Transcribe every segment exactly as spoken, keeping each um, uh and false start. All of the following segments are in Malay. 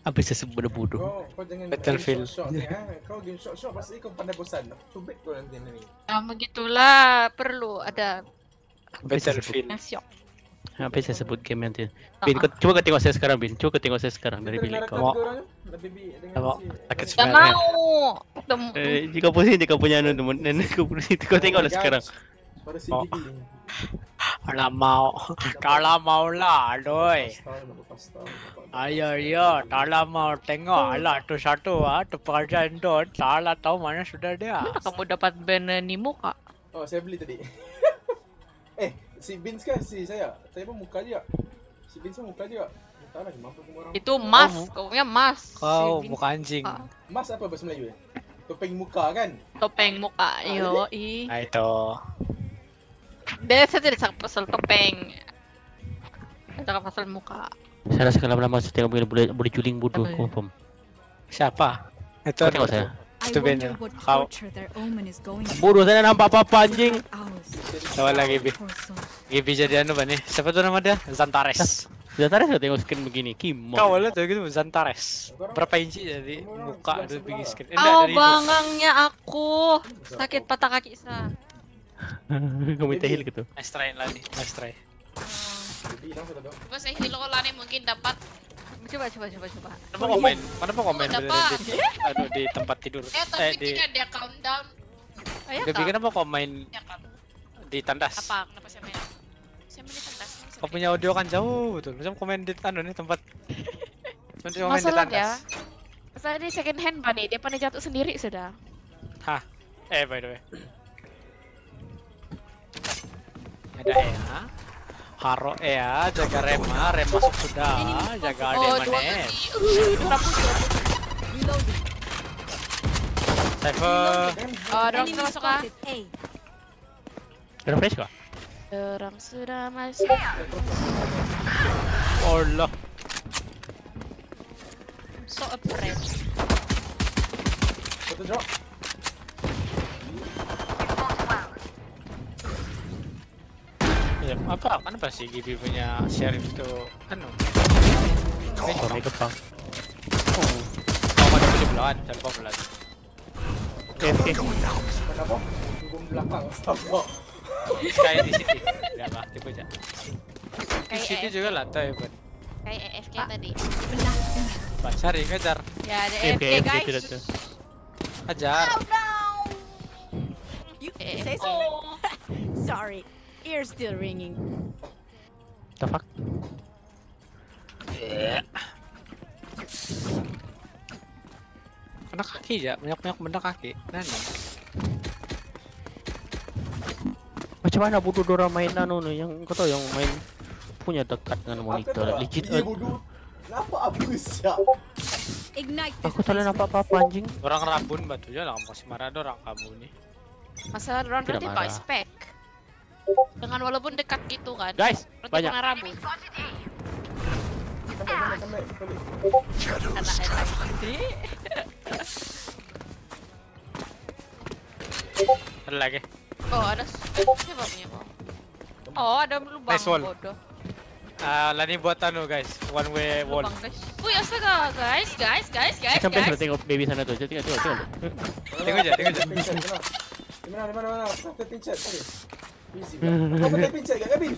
Apa saya sebut bodoh? Kau, kau jangan Battlefield. shot ni ha. Kau game shot-shot pasti kau pandai bosan. Cubit kau nanti ni. Ah, begitulah perlu ada Battlefield. action. Apa saya sebut game nanti? Bin, kau, coba kau tengok saya sekarang, Bin. Coba kau tengok saya sekarang dari bilik kau. Mau. Lebih dengan Mau. si. Sakit Gak sebenarnya. mau. Temu. Eh, jika pusing dia kau punya anu teman. Nenek kau pusing. Kau tengoklah sekarang. Pada si Oh. Bibi. Kalau mau, kalau mau lah, doi. Ayo, ayo, kalau mau tengok, alah tu satu ah, tu pekerjaan tu, tak tahu mana sudah dia. Kamu dapat band Nemo kak? Oh, saya beli tadi. Eh, si Vince kan si saya. Saya pun muka dia. Si Vince pun muka dia. Tak lagi mampu semua orang. Itu mas, Oh. kau punya mas. Kau Si muka anjing. Ah. Mas apa bahasa Melayu eh? Topeng muka kan? Topeng muka, yo i. Nah itu. Dia saya tidak cakap pasal topeng. Saya cakap pasal muka. Saya rasa kalau lama saya tengok boleh boleh boleh juling bodoh Apa ya? confirm. Siapa? Itu Kau tengok saya. I Itu wonder band. what Kau torture their omen is going through. Bodoh saya nampak apa-apa anjing. Hours. coba lagi Bi. Poor soul. Gibi jadi anu nih. Siapa tuh nama dia? Zantares. Sudah tadi saya tengok skin begini. Kimo. Kau lihat tuh gitu Zantares. Berapa inci jadi muka tuh bikin skin. Eh, enggak, Oh, dari itu. bangangnya aku. Sakit patah kaki saya. Kau minta heal gitu. Nice try lagi. Nice try. Bibi nang sudah dong. Coba saya hilo lani mungkin dapat. Coba coba coba coba. Kenapa komen? Kenapa komen Oh, di, dapat. di, aduh, di tempat tidur? Eh Eh tapi di jika dia countdown. Ayo Gabi kak. kenapa komen Ya, Kak. di tandas? Apa? Kenapa saya main? Saya main di tandas. Kau punya audio kan jauh betul. Macam komen di anu nih tempat. Macam komen di Masalah tandas. ya. Saya di second hand pak nih. Dia pandai jatuh sendiri sudah. Hah. Eh by the way. Ada Ea. Haro Ea, jaga Rema, Rema masuk sudah, jaga Ade Oh dua Manet. kali. Uh, itu rampus. Reloading. Cypher. Oh, dorang Enemy sudah masuk ah. spotted. A. Ada flash kah? Dorang sudah masuk. Allah. So afraid. Satu drop. Ya, apa? Kenapa sih Gibi punya sheriff itu anu? Oh, mega pang. Kau ada di belakang, jangan kau belakang. Oke, oke. Kenapa? Tunggu belakang. Stop. Kayak di sini. Ya apa? Tipe aja. Di Kayak sini A F K. juga lah, tahu ya, Kayak A F K tadi. Pak cari ngejar, Ya ada A F Oke, K oke, guys. tidak tuh. ajar. You Eh, say oh. something? Sorry, ears still ringing. The fuck? Kena kaki ya, banyak-banyak benda kaki. Nani? Macam mana bodoh dorang main anu nih yang kau tahu yang main punya dekat dengan monitor legit. Iya eh. bodoh. Kenapa abus ya? Ignite this Aku tak boleh place. nampak apa-apa anjing. Orang rabun batu ya lah, masih marah ada orang kamu nih. Masalah dorang Tidak nanti marah. pakai spek. Dengan walaupun dekat gitu kan. Guys, Berarti banyak. kena rambut. Sampai sampai sampai balik. Anak enak. Ada lagi. Oh ada siapa punya kok? Oh ada lubang Nice wall. bodoh. Ah, Lani buat anu guys, one way wall. Lubang guys. Wih astaga guys guys guys guys Sampai guys. sudah tengok baby sana tuh. Tengok, tengok, tengok. Tengok aja, tengok aja. Pincet mana? Di mana di mana mana? Sampai pincet tadi. Easy. Kau pakai pincet gak habis?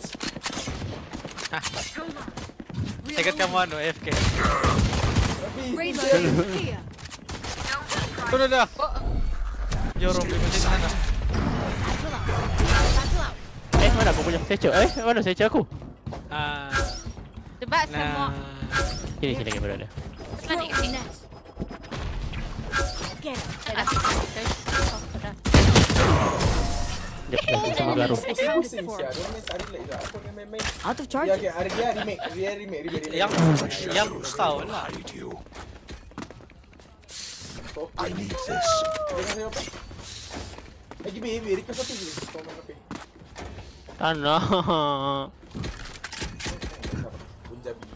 Saya ingat kamu anu F K. Habis. Reloading. Here. Sudah dah. Oh, Jorong di mesin sana. Battle out. Battle out. Eh, mana aku punya secer? Eh, mana secer aku? Ah, coba semua. nah. Sini, sini kamera dia. Lagi Throw sini. net. Get him. Ada. Guys. Oh, ada. Jap, jap, sama garu. Pusing sia. Dia main tak relax lah. Aku main main. Out of Dia charges. dia ada dia remake, dia remake, remake. remake. Yang yang tahu lah. I need this. Dengan apa? Eh, Gibi, Gibi, request apa Gibi? Kau main apa? Tanah. Punjabi.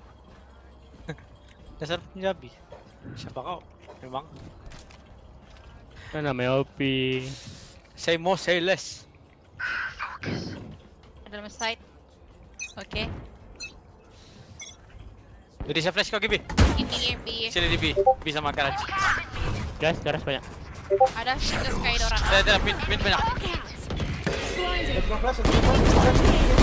Dasar Punjabi. Siapa kau? Memang. Mana namanya Opi? Say more, say less. Ada dalam side. Oke. Jadi saya flash kau Gibi. Ini B. Sini di B, B sama garage. Guys, garas banyak. Ada single sky orang. Ada ada mid mid banyak. Ada tukang flash, ada tukang flash.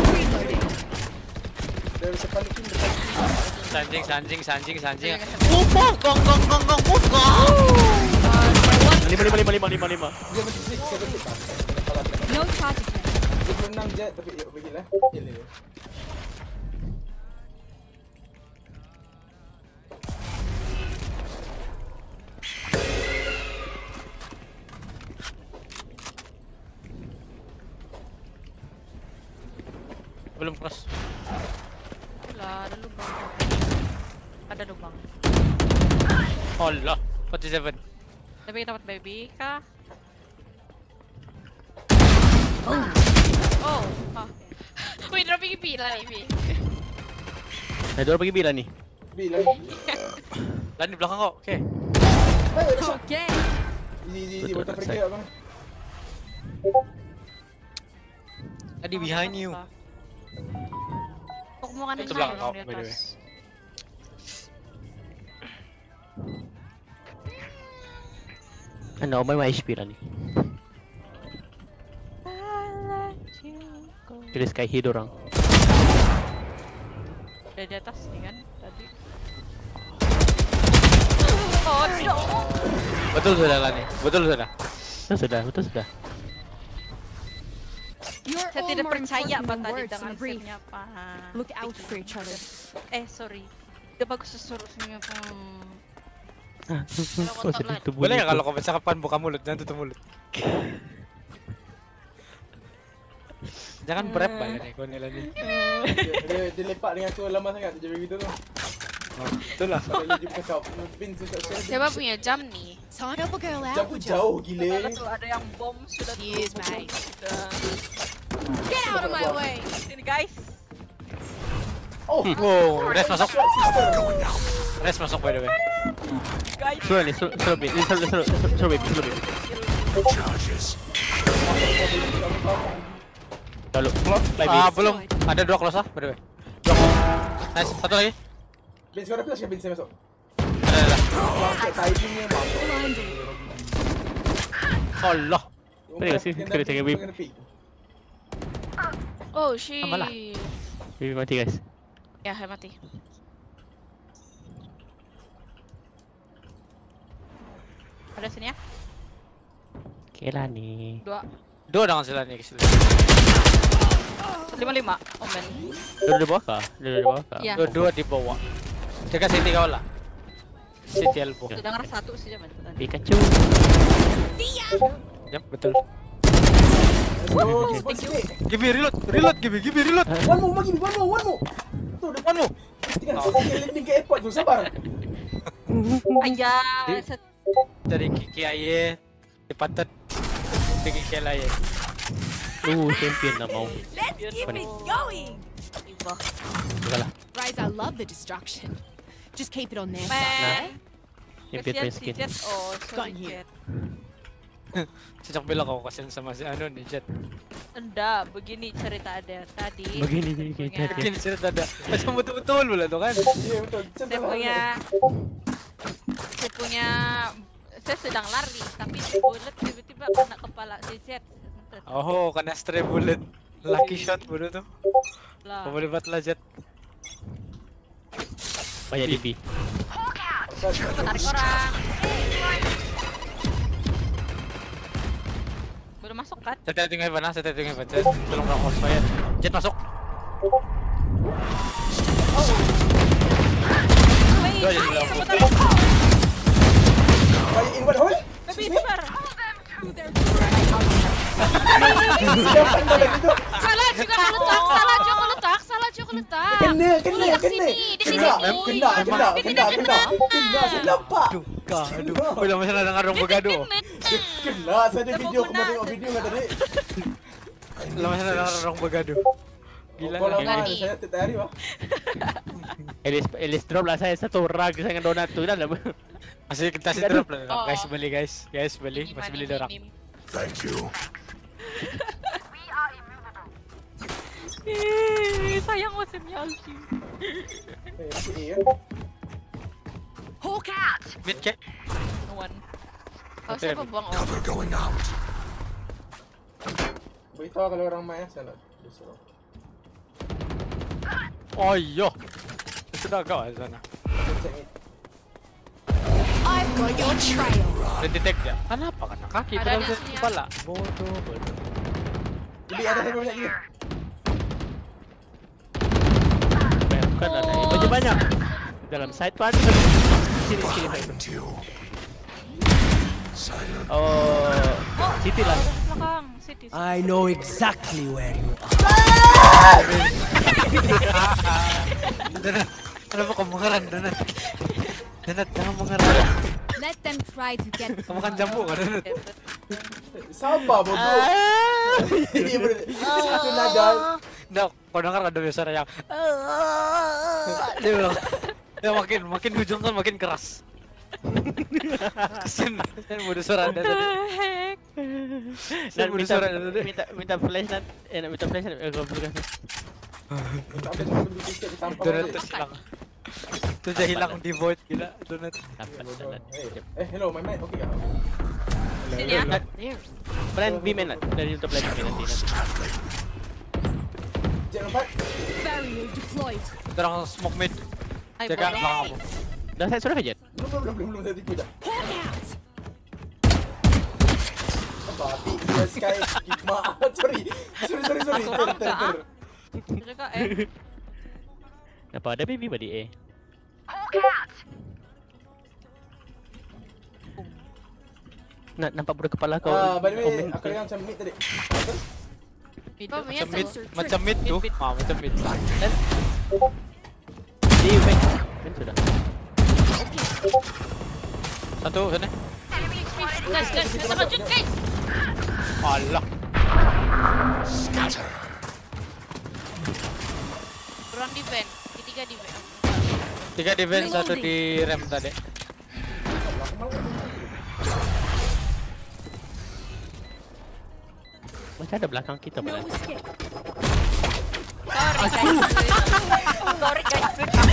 Dia bisa panikin depan. Sanjing sanjing sanjing sanjing. Move gong gong gong gong gong move gong. Lima lima lima lima lima lima. Dia mesti six, saya betul tak. No charges left. Dia berenang jet tapi yuk pergilah. Kill dia. Belum cross. Lah, ada lubang. Ada lubang. Allah, forty-seven. Tapi kita dapat baby kah? Oh, Oh, ah. Wait, dropping B lah ini. Nah, dia pergi bila nih? Bila. Lan di belakang kau. Oke. Ayo, ada shot. okay. Easy easy easy, Betul, betul tak pergi side. abang. Tadi behind you. Kok mau kan Itu belakang kau, di by the way. atas. Ano, may may H P lah nih. Pilih sky hit orang. Ada di atas nih kan tadi. Oh, no. Betul sudah Lan nih. Betul sudah. Betul sudah, betul sudah. You're Saya all tidak more percaya important apa than tadi words in dengan a brief. setnya Pak. Look out for each other. Eh, sorry. Udah bagus sesuruhnya Pak. Oh, sedih tuh Boleh bunyi nggak kalau tuh. kau bercakapan buka mulut jangan tutup mulut. Jangan berap banget nih kau nilai nih. Dia, dia, dia lepak dengan aku lama sangat dia jadi begitu tu. Oh, itulah. Kalau dia jumpa kau, pin dekat saya. Siapa punya jam nih? Talk up a girl out. Jauh jauh gila. Tuh ada yang bom sudah Excuse tuh. me. Sudah. Get out of my way. Sini guys. Oh, Wow, Res masuk. shot sister. Res masuk by the way. Guys. Slow nih, slow, slow bit, slow, slow, slow, slow bit, slow bit. Lalu, play Ah, bit. belum. Ada dua close ah by the way. Dua. Nice, satu lagi. Bin kau ada flash ke bin saya masuk? Ada ada. Pakai timingnya masuk. Blinded. Allah. Tengok sini, Kena kena pick, tengok whip. kena pick. Oh shit. Tambahlah. Baby mati guys. Ya, saya mati. Ada sini ya? Oke lah nih. Dua. Dua dengan silanya kesini. Lima lima. Oh man. Dua di bawah kah? Dua di bawah kah? Iya. Dua dua di bawah. Dekat sini kau lah. City elbow. Sudah dengar satu sih jaman. Pikachu. Yap, betul. Oh, cepat sini. Give me reload, reload, give me, give me reload. One more lagi, one more, one more. Tu depan Depanmu. tinggal sekali landing ke airport tu, sabar. Ayah, set. Dari Kiki Aye, dipatet. Dari Kiki Aye. Uh, champion lah mau. Let's keep it going. Iba. Buka lah. Rise, I love the distraction. Just keep it on their Meh. side. Champion Kesian main si skin. Jet. Oh, sorry Got you. Jet. Sejak bilang kau kasihan sama si Anu nih Jet. Enggak, begini cerita ada tadi. Begini nih Punya- kita. Begini cerita ada. Macam betul-betul pula tuh kan. Ya betul. Saya Contoh punya saya punya saya sedang lari tapi bullet tiba-tiba kena kepala si Jet. Oh, kena stray bullet. Lucky shot bodoh tuh. Lah. Kau boleh buat lah Jet. Banyak D B. Tarik orang. Belum masuk kan? Saya tengok heaven ah, saya tengok heaven. Jet, tolong orang crossfire. Jet masuk. Wait, Dua aja di belakang. cepetan. Baik in one hole. Baby, sabar. Siapa yang balik itu? Salah juga aku letak, salah juga aku letak, salah juga aku letak. Kena, kena, Di kena. sini, di sini. Kena, Oh, kena, iya. kena, Dia kena, tidak kena. Kena, saya nampak. Aduh, kah, aduh. Udah masalah dengar orang bergaduh. Kena, saya ada video, aku mau tengok video nggak tadi. Udah masalah dengar orang bergaduh. Gila. Kau lama, Gila. saya tiap hari wah. Elis, Elis drop lah saya satu rag dengan donat tu dah lah. Masih kita sih drop lah. Oh. Guys beli guys, guys beli, masih beli dorang. Thank you. Ih, sayang musimnya Alci. Eh, masih A kan? Hawk out. Mid cek. No one. Oh, Okay. siapa buang oh. Cover going out. Beritahu kalau orang main sana. Disuruh. Oh iya. Sudah kau di sana. Cek ni. I've got your trail. Udah detect ya? Kenapa kena kaki? Ada Padahal di dia sini, ya. kepala. Bodoh, bodoh. Jadi ada yang banyak ni. Bukan ada Oh. baju banyak. Dalam side pan. Sini sini. Behind you. Silent. Oh, City lah. Belakang, City. I know exactly where you are. Donat, kenapa kamu mengeran, Donat? Donat, jangan mengeran. Let them try to get. Kamu kan jambu kan, Donat? Sabar bodoh. Ini boleh. Satu nada. Nggak, kau dengar ada suara yang dia bilang, ya makin makin hujung kan makin keras. Kesian, kesian bodoh suara ada tadi. Kesian Dan bodoh minta, suara ada tadi. minta minta flash dan eh nak minta flash dan eh, kau berikan. Tak ada satu bisik ditampar. Donat balik. terus hilang. Itu dah hilang di void gila, Donat. Dapat Bodoh. dapat. Eh, eh, hello, my mate. Okay tak? Sini ya. Plan B man lah. Dari untuk plan B nanti. Cek lompat. Barrier deployed. Terang smoke mid, Ay, jaga boleh. belakang kamu. Dah saya sudah Jet. Belum, belum, belum, belum, belum, saya tipu dah. Hawk out. Babi, dia sky. Maaf, sorry. Sorry, sorry, sorry. Ter, ter, ter. Dia cakap eh. Apa ada baby body eh? Nak nampak budak kepala kau. Ah, by the way, komen aku ke? dengar macam mid tadi. Apa punya Macam mid, tu? macam mid tu, ah macam mid. Dan di main. Main sudah. Satu sana. Guys, guys, kita lanjut guys. Allah. Scatter. Orang defend, ketiga defend. Tiga defense, satu di rem tadi. Macam ada belakang kita No pula. escape. Sorry guys. Sorry guys.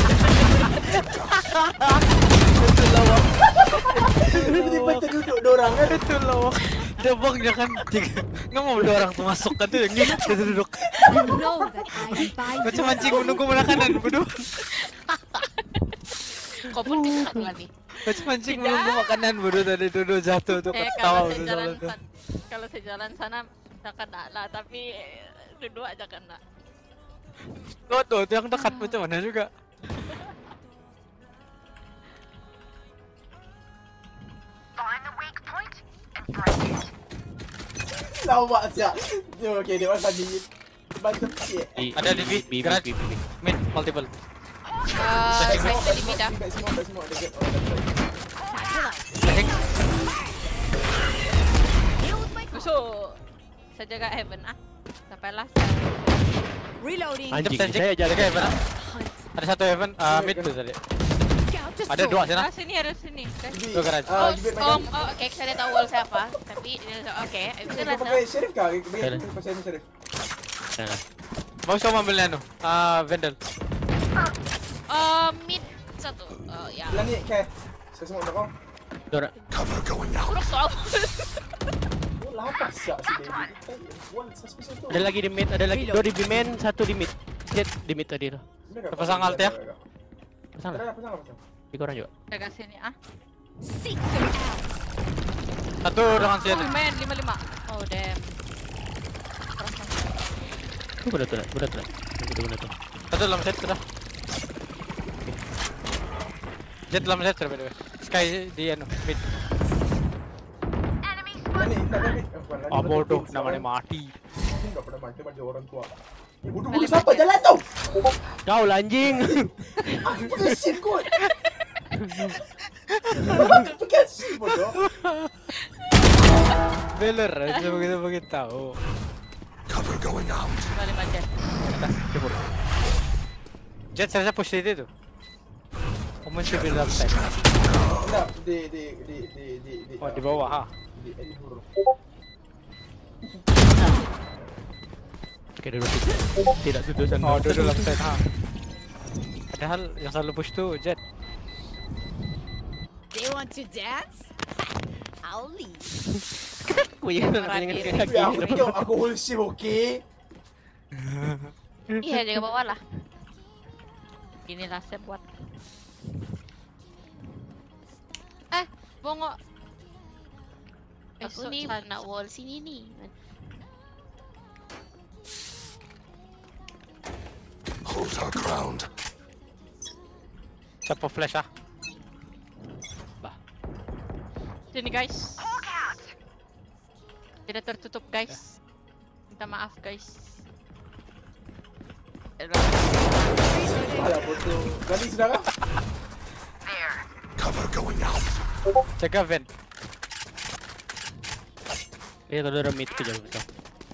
Tiba-tiba terduduk dua orang kan. Itu loh. Dia bang jangan tiga. Nggak mau dua orang tuh masuk kan tuh yang ini dia duduk. You know that I am by Macam your mancing side. menunggu makanan bodoh. Kau pun kena lagi. Macam mancing menunggu makanan bodoh tadi duduk jatuh tuh Eh ketawa kalau saya bodoh jalan soalnya tuh. san- kalau saya jalan sana tak kena lah, tapi eh, duduk aja kena. Tuh tuh tuh yang dekat macam mana juga. Lawak siap. Okay, dia orang tadi. Bantu sikit. Ada di B, B, B, garage. B, B, B. Mid multiple. Ah, Second baik tadi beda. Back semua, back semua. Ada get. Oh, ada get. Second. Busuk. Saya jaga heaven ah. Sampailah saya. Reloading. Anjing, Jep, saya jaga jaga heaven. Hunt. Ada satu heaven, ah, mid tuh tadi. Scout destroyed. Ada dua sana. Ah, sini ada sini. Guys. Gibi. Dua garage. Ah, Oh, Gibi main oh, kan. oh, okay, saya tahu wall siapa, tapi okay, itu Kau lah. pakai sheriff kah? Bagi Sheriff. aku pasal sheriff. Nah, Bagus kamu ambil anu. Ah, Vandal. Oh, mid satu. Oh, ya. Belah ni, Kai. Saya semua belakang. Dora. Cover going out. Kurang tahu. Oh, lapar siap si baby. One suspicion tu. Ada lagi di mid, ada lagi dua di B main, satu di mid. Jet di mid tadi tu. Pasang alt ya? Pasang Ada lah. apa pasang apa? Tiga orang juga. Jaga sini ah. Seek them out. Satu dengan Oh, Sian. man, lima lima. Oh, damn. Tu betul tu, betul tu. Betul betul tu. Satu dalam set sudah. Jet dalam set sudah by the way. Sky di anu mid. Lani, tak lani. Eh, bukan lani. Ah bodoh betul. namanya mati. Aku tak pernah mati macam orang tua. Eh, bodoh-bodoh siapa jalan tu? Kau lah anjing. Aku pakai shift kot. Aku pakai shift bodoh. Beler aja begitu begitu tahu. Cover going out. Lima lima jet. Jet saya rasa push di itu. Kamu mesti build up side. Tak, di di di di di di. Oh di bawah ha. Di di huruf. Okay, dua tiga. Tidak duduk sana. Oh duduk dalam side ha. Padahal yang selalu push tu Jet. They want to dance? I'll leave. Wih, Marah diri. Weh, aku tengok aku hold shift, okay? Iya, jaga bawah lah. Inilah saya buat. Eh, bongok. Aku ni nak wall sini ni. Hold our ground. Siapa flash ah? Sini guys. Tidak tertutup guys. Minta maaf guys. Alah bodoh. Berani saudara? Cover going out. Jaga vent. Iya, kalau ada mid ke jauh betul.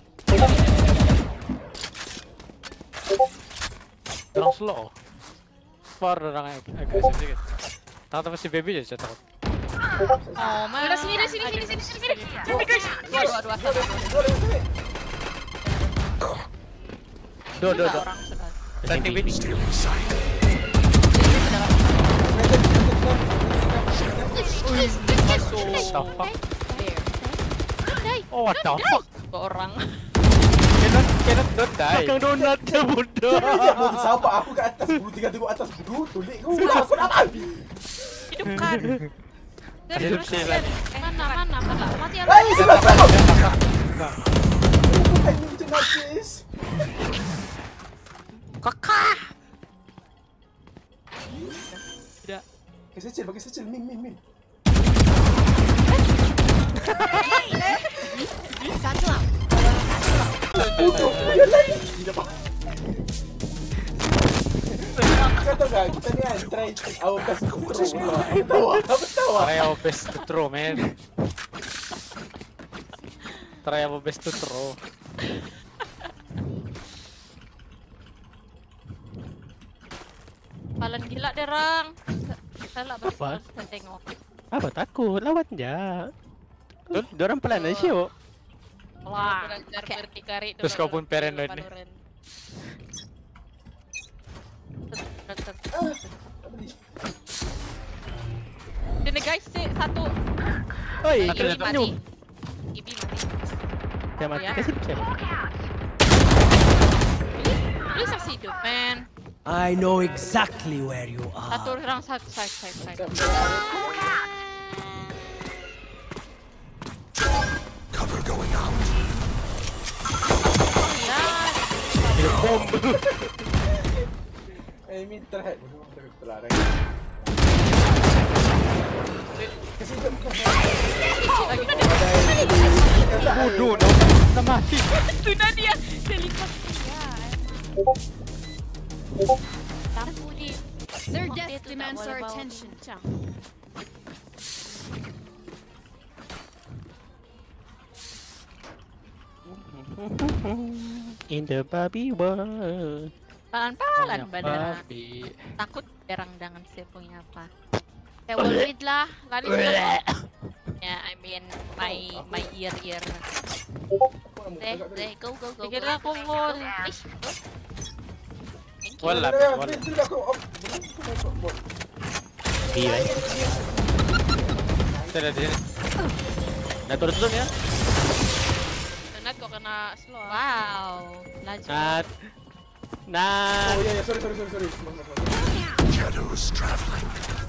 Terang slow. Far orang agresif sedikit. Tahu si baby aja takut. Oh, mana sini sini sini sini sini sini. Sini guys. Dua dua dua satu. Do do do. Orang sudah. Planting baby. Stealing sight. What the fuck? Oh what the fuck? Dua orang. Cannot cannot don't die. Makan donat dia bodoh. Dia mau sabar aku kat atas, bulu tinggal tengok atas bodoh, tulik kau. Aku nak mati. Hidupkan. Hidup sih lagi. Mana mana mana mati ya. Hai, sebelah sana. Bukan macam najis. Kakak. Tidak. Pakai secil, pakai secil, min min min. Satchel out. Bodoh, dia lagi. Tidak apa. Kau tahu tak, kita ni kan try our best to throw lah. Tahu tak? Tahu tak? Try our best to throw, man. Try our best to throw. Palan gila deh orang. Salah Apa? saya tengok. Apa takut? Lawan je. Diorang pelan aja sih, Wak. Wah, Belajar berdikari dulu. Terus kau pun paranoid nih. Sini guys, si satu. Oi, Satu Ibi jatuh. mati. Ibi mati. Saya mati. Ya. Kasih saya. Please masih hidup, man. I know exactly where you Satu are. orang satu side side side. Cover going out. Ya, Bom. Eh, min terhad. Terlarang. Kasih jom. Bodoh, no. Kita mati. sudah dia. Dia lipat. Ya. Tahu dia. Their Dia death tu tak demands boleh our bawa attention. bincang. In the baby world. Pelan-pelan badan. Babi. Takut berang dengan saya punya apa. Saya worried lah. Lari sudah. Ya, I mean my my ear ear. Deh, deh, go go go. Pikir aku mau. Ish, go. Thank you. Wala, Wala, wala. min tidak aku. Iya. Tidak di sini. Dah turun-turun ya. Nat kok kena slow. Wow, laju. Nat. Nat. Oh ya ya, sorry sorry sorry sorry. Semua, semua, semua. Shadows traveling.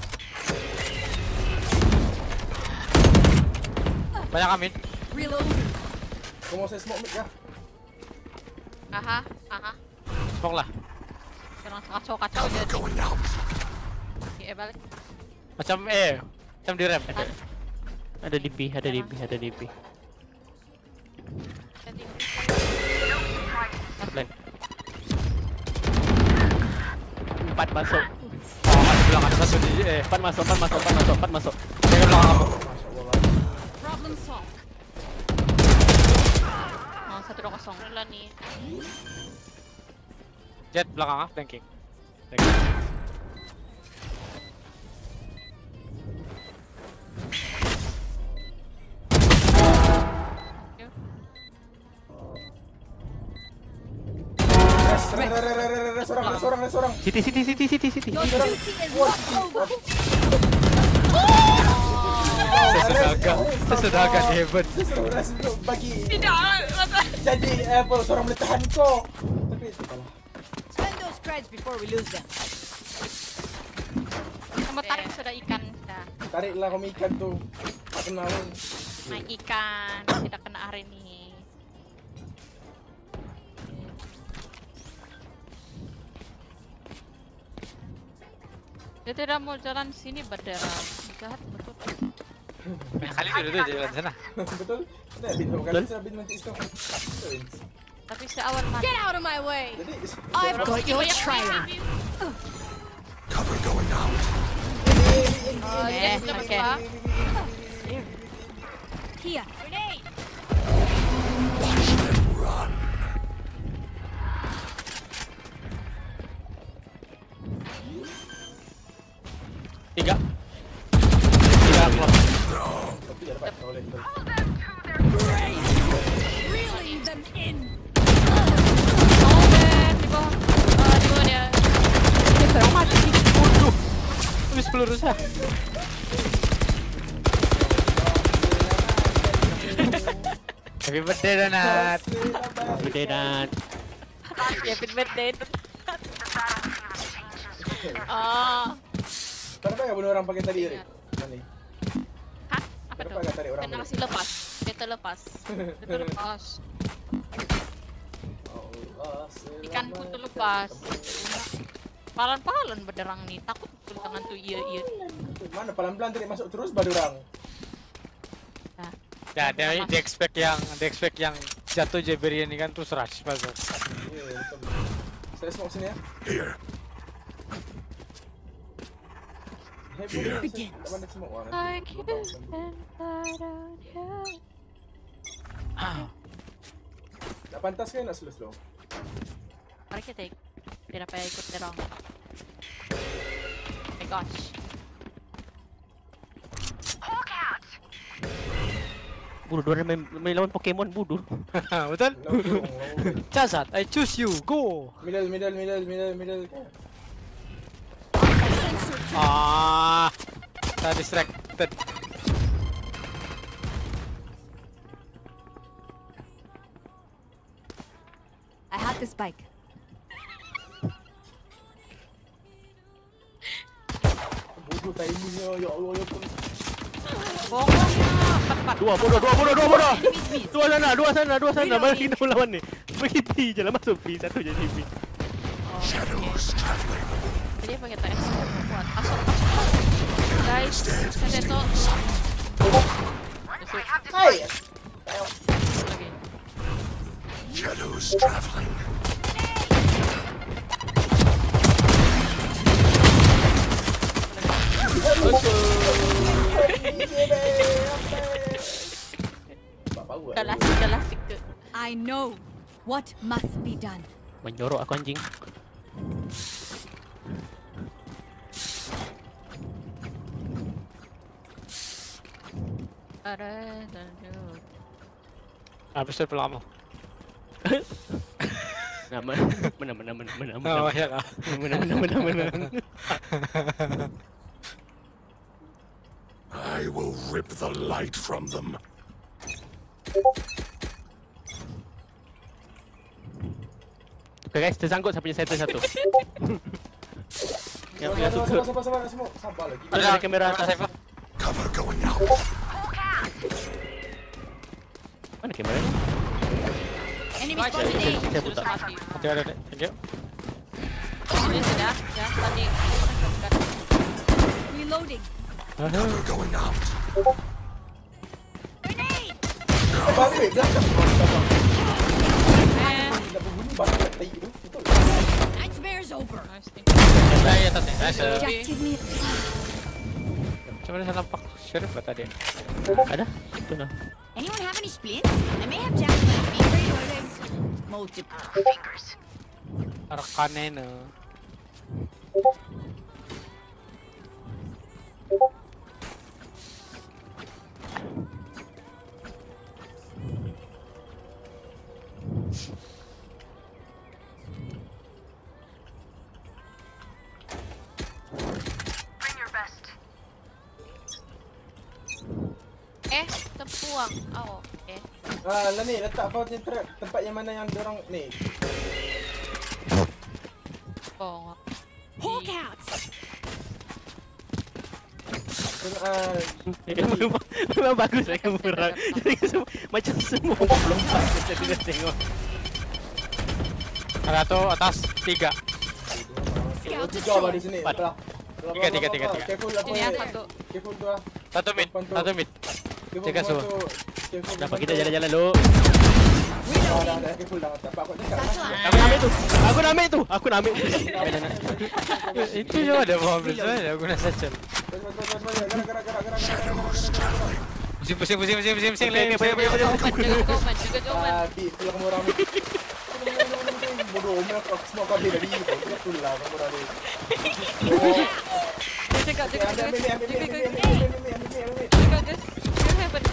Banyak amin. Reloading. Kau mau saya smoke mid kah? Aha, aha. Smoke lah. Jangan kacau-kacau Cover jadi. going out. Eh balik. Macam eh, macam di rem. Ada. Ada di B, ada di B, ada di B. Jadi Plan. Empat masuk. Oh, ada bilang ada satu di eh. Empat masuk, empat masuk, empat masuk, empat masuk. Jaga belakang kamu. Problem solved. oh, satu dua kosong. Lah ni. Jet belakang ah, flanking. Flanking. Res, res, res, res, res, res, seorang, res, seorang, res, seorang. City, city, city, city, city. Your duty is not over. Naga. Saya naga di heaven. Saya suruh rasa dulu bagi. Tidak, mata. Jadi eh, apa seorang boleh tahan kau. Tapi itu kalah. Spend those creds before we lose them. Kamu tarik sudah ikan. Sudah. Tariklah kami ikan tuh. Tak kenal. Naik ikan, tidak kena hari ini. Dia tidak mau jalan sini berderang. Jahat betul. Banyak kali dulu tuh jalan sana. Betul? Nah, bin kali saya bin nanti istirahat. Tapi seawal mati. Get out of my way! Jadi I've got your Banyak trail. review. Cover going out. Oh, Eh, yes, oke. apa? Here. Grenade. Watch them run. Tiga. Tiga close. tapi dah dapat oleh. Reeling them in. Oh, man. Di bawah. Ah, di bawah dia. Bodoh. Habis peluru saya. Happy birthday Donat. Gede dan Happy birthday. Oh. Kenapa ya bunuh orang pakai tadi Erik? Mana? Hah? Apa Kenapa tuh? enggak tarik orang? Kena kasih lepas. Dia terlepas. Dia terlepas. Allah, Ikanku terlepas. Palan-palan berderang nih. Takut betul tangan tuh iya iya. Mana pelan-pelan tarik masuk terus baru orang. Nah, Ya, dia, dia expect yang dia expect yang jatuh Jeberian ini kan terus rush masuk. Iya, betul. Saya smoke sini ya. Here. Hey, boleh saya tak pandai smoke orang. like you and I don't care. Nak pantas ke nak slow-slow? Mari kita ikut. Tidak payah ikut derong. Oh my gosh. bunuh dua main, main lawan Pokemon bunuh. Betul? Lawan, lawan, lawan. Chazat, I choose you. Go. Middle, middle, middle, middle, middle. Ah, saya distracted. I have the spike. Bodoh timingnya, ya Allah, ya Allah. Bongongnya. Cepat. Dua bodoh, dua bodoh, dua bodoh. Dua sana, dua sana, dua sana. Mana kita lawan ni? Pergi P je lah, masuk P. Satu je di P. Shadows traveling. Jadi pakai T S buat masuk masuk. Guys, saya itu Hai. lagi. Shadows traveling. Bapak buat. Udah lasik, udah lasik tu. I know what must be done. Menjorok aku anjing. Ada dan jauh. Habis itu pelama. Nama mana mana mana mana Oh, mana ya lah. mana mana mana mana. I will rip the light from them. Okay guys, tersangkut saya punya center satu. Yang Sabar, yang sabar, tutup. sabar, sabar, sabar, smoke. Sabar lagi. Ada kamera atas. Cover going out. Mana kameranya? Enemy Guys, spotted saya A. Saya putar. mati. Oke, oke, oke. Thank you. Dia sudah, sudah tadi. Reloading. Cover going out. Grenade! Eh, balik, belakang. Sabar. Eh, Tidak berbunyi, balik kat tai tu. Betul. Nightmare's over. nice nih. Saya atas nih. Nice. Just give me a Cuma dia nampak sheriff ba tadi? Ada? Itu nah. Anyone have any splints? I may have jammed my finger. Multiple fingers. Rekannya na. Eh, terbuang. Oh, oke. Ah, lah ni letak kau ni trap tempat yang mana yang dorang ni. Oh. Hawk out. Ah, Memang, memang bagus lah kamu perang. Macam semua lompat kita dengar tengok. Ada tu atas tiga. oh, tiga apa di sini? Empat. Belah. Tiga, tiga, tiga, tiga. Careful apa Ini ni? yang satu. Careful tu ah. Satu mid, satu mid. Careful Jaga semua. tu. Careful. Dapat kita jalan-jalan dulu. Dah, dah, dah, careful dah. Dapat aku cakap. Aku nak ambil tu. Aku nak ambil tu. Aku nak ambil. Itu je ada mobil tu, ada guna satchel. Gerak, gerak, gerak, gerak, gerak. Pusing, pusing, pusing, pusing, pusing, pusing. Okey, okey, okey, okey. Komen, jaga komen, jaga komen. Ah, Pi, pulang kamu orang ni. Bodoh, umur aku semua kau habis tadi. Betul lah kamu orang ni. Jaga, jaga, Ambil, jaga, ambil, ambil, ambil, jaga, ambil, jaga, ambil, ambil, ambil, ambil. jaga, just, you heaven.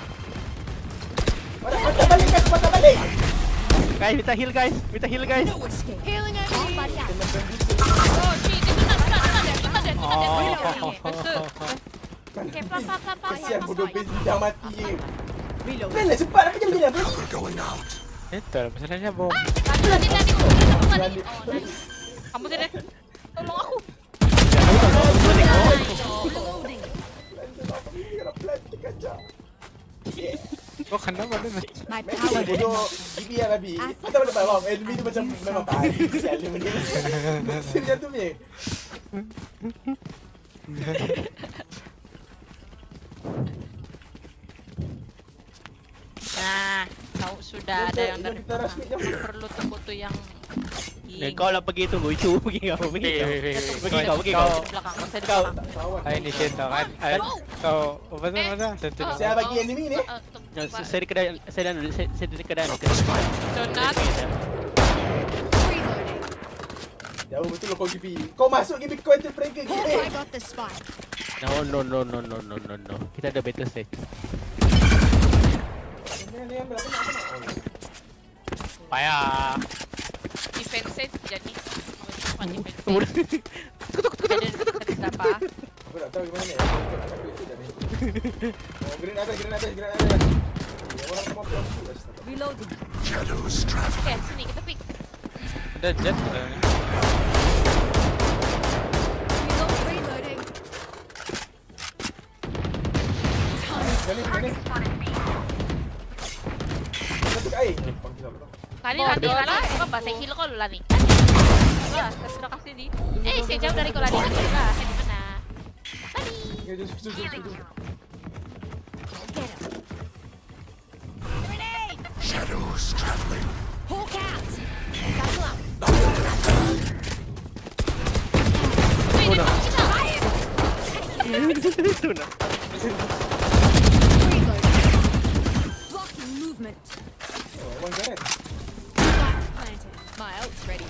Patah balik guys, patah balik. Guys, minta heal guys. Minta heal guys. Healing over here. Oh, shit, dia kena, kena, kena dia, kena dia, kena dia. Oh. Betul. Okay, pelan, pelan, pelan, pelan, Kesian pelan, bodoh pelan. Pin dah mati je. Reload. Plan lah cepat apa jangan bila. Cover going out. Itu lah masalahnya bom. Tadi, tadi, tadi, tadi, tadi. Oh, nice. Kamu tidak, tolong aku. Reloading. Plan terkacau. Kau kenapa tu? My Messi power. bodoh. G B lah babi. Patah balik bawah. Enemy tu macam memang tai. Sial dia macam. Messi macam tu ni. Nah, tahu sudah ada yang dari Kita rush mid jom. perlu tunggu tu yang Eh, kau lah pergi tunggu itu. Pergi kau, pergi kau. Pergi kau, pergi kau. di belakang, saya di Kau. belakang. Kawan. Ah, ini shit tau kan. Ah, Kau apa tu apa tu? Satu. Oh, Saya bagi enemy ni. oh, tunggu, Ya, Pak. saya di kedai, saya dan saya, saya di kedai. Donat. Reloading. Jauh betul lo kau G B. Kau masuk G B kau enter prank ke G B. I got the spike. No, no, no, no, no, no, no, no. Kita ada better stage. Ni ni ambil apa nak apa nak. Payah. Defensive jadi. Bukan defensive. Kemudian Jadi apa? Aku tak tahu gimana ni. Aku nak cakap itu dah ni. Oh, green atas, green atas, green atas. Ya, orang semua pulang. Reloading. Shadows traveling. Okay, sini kita pick. Ada jet tu ni. Reload. Reloading. Gani, gani. Satu ke air. Kali lagi lah, bukan bahasa heal kau lah ni. Wah, terima kasih di. Eh, saya jauh dari kau lagi. Lah, saya di mana? Tadi. Ya, jom, jom, jom, jom. Grenade. Shadows traveling. Hawk out. Battle up. Wih, dia kita. itu nak. Reloading. Blocking movement. Oh, one grenade. Spike planted. My ult's ready.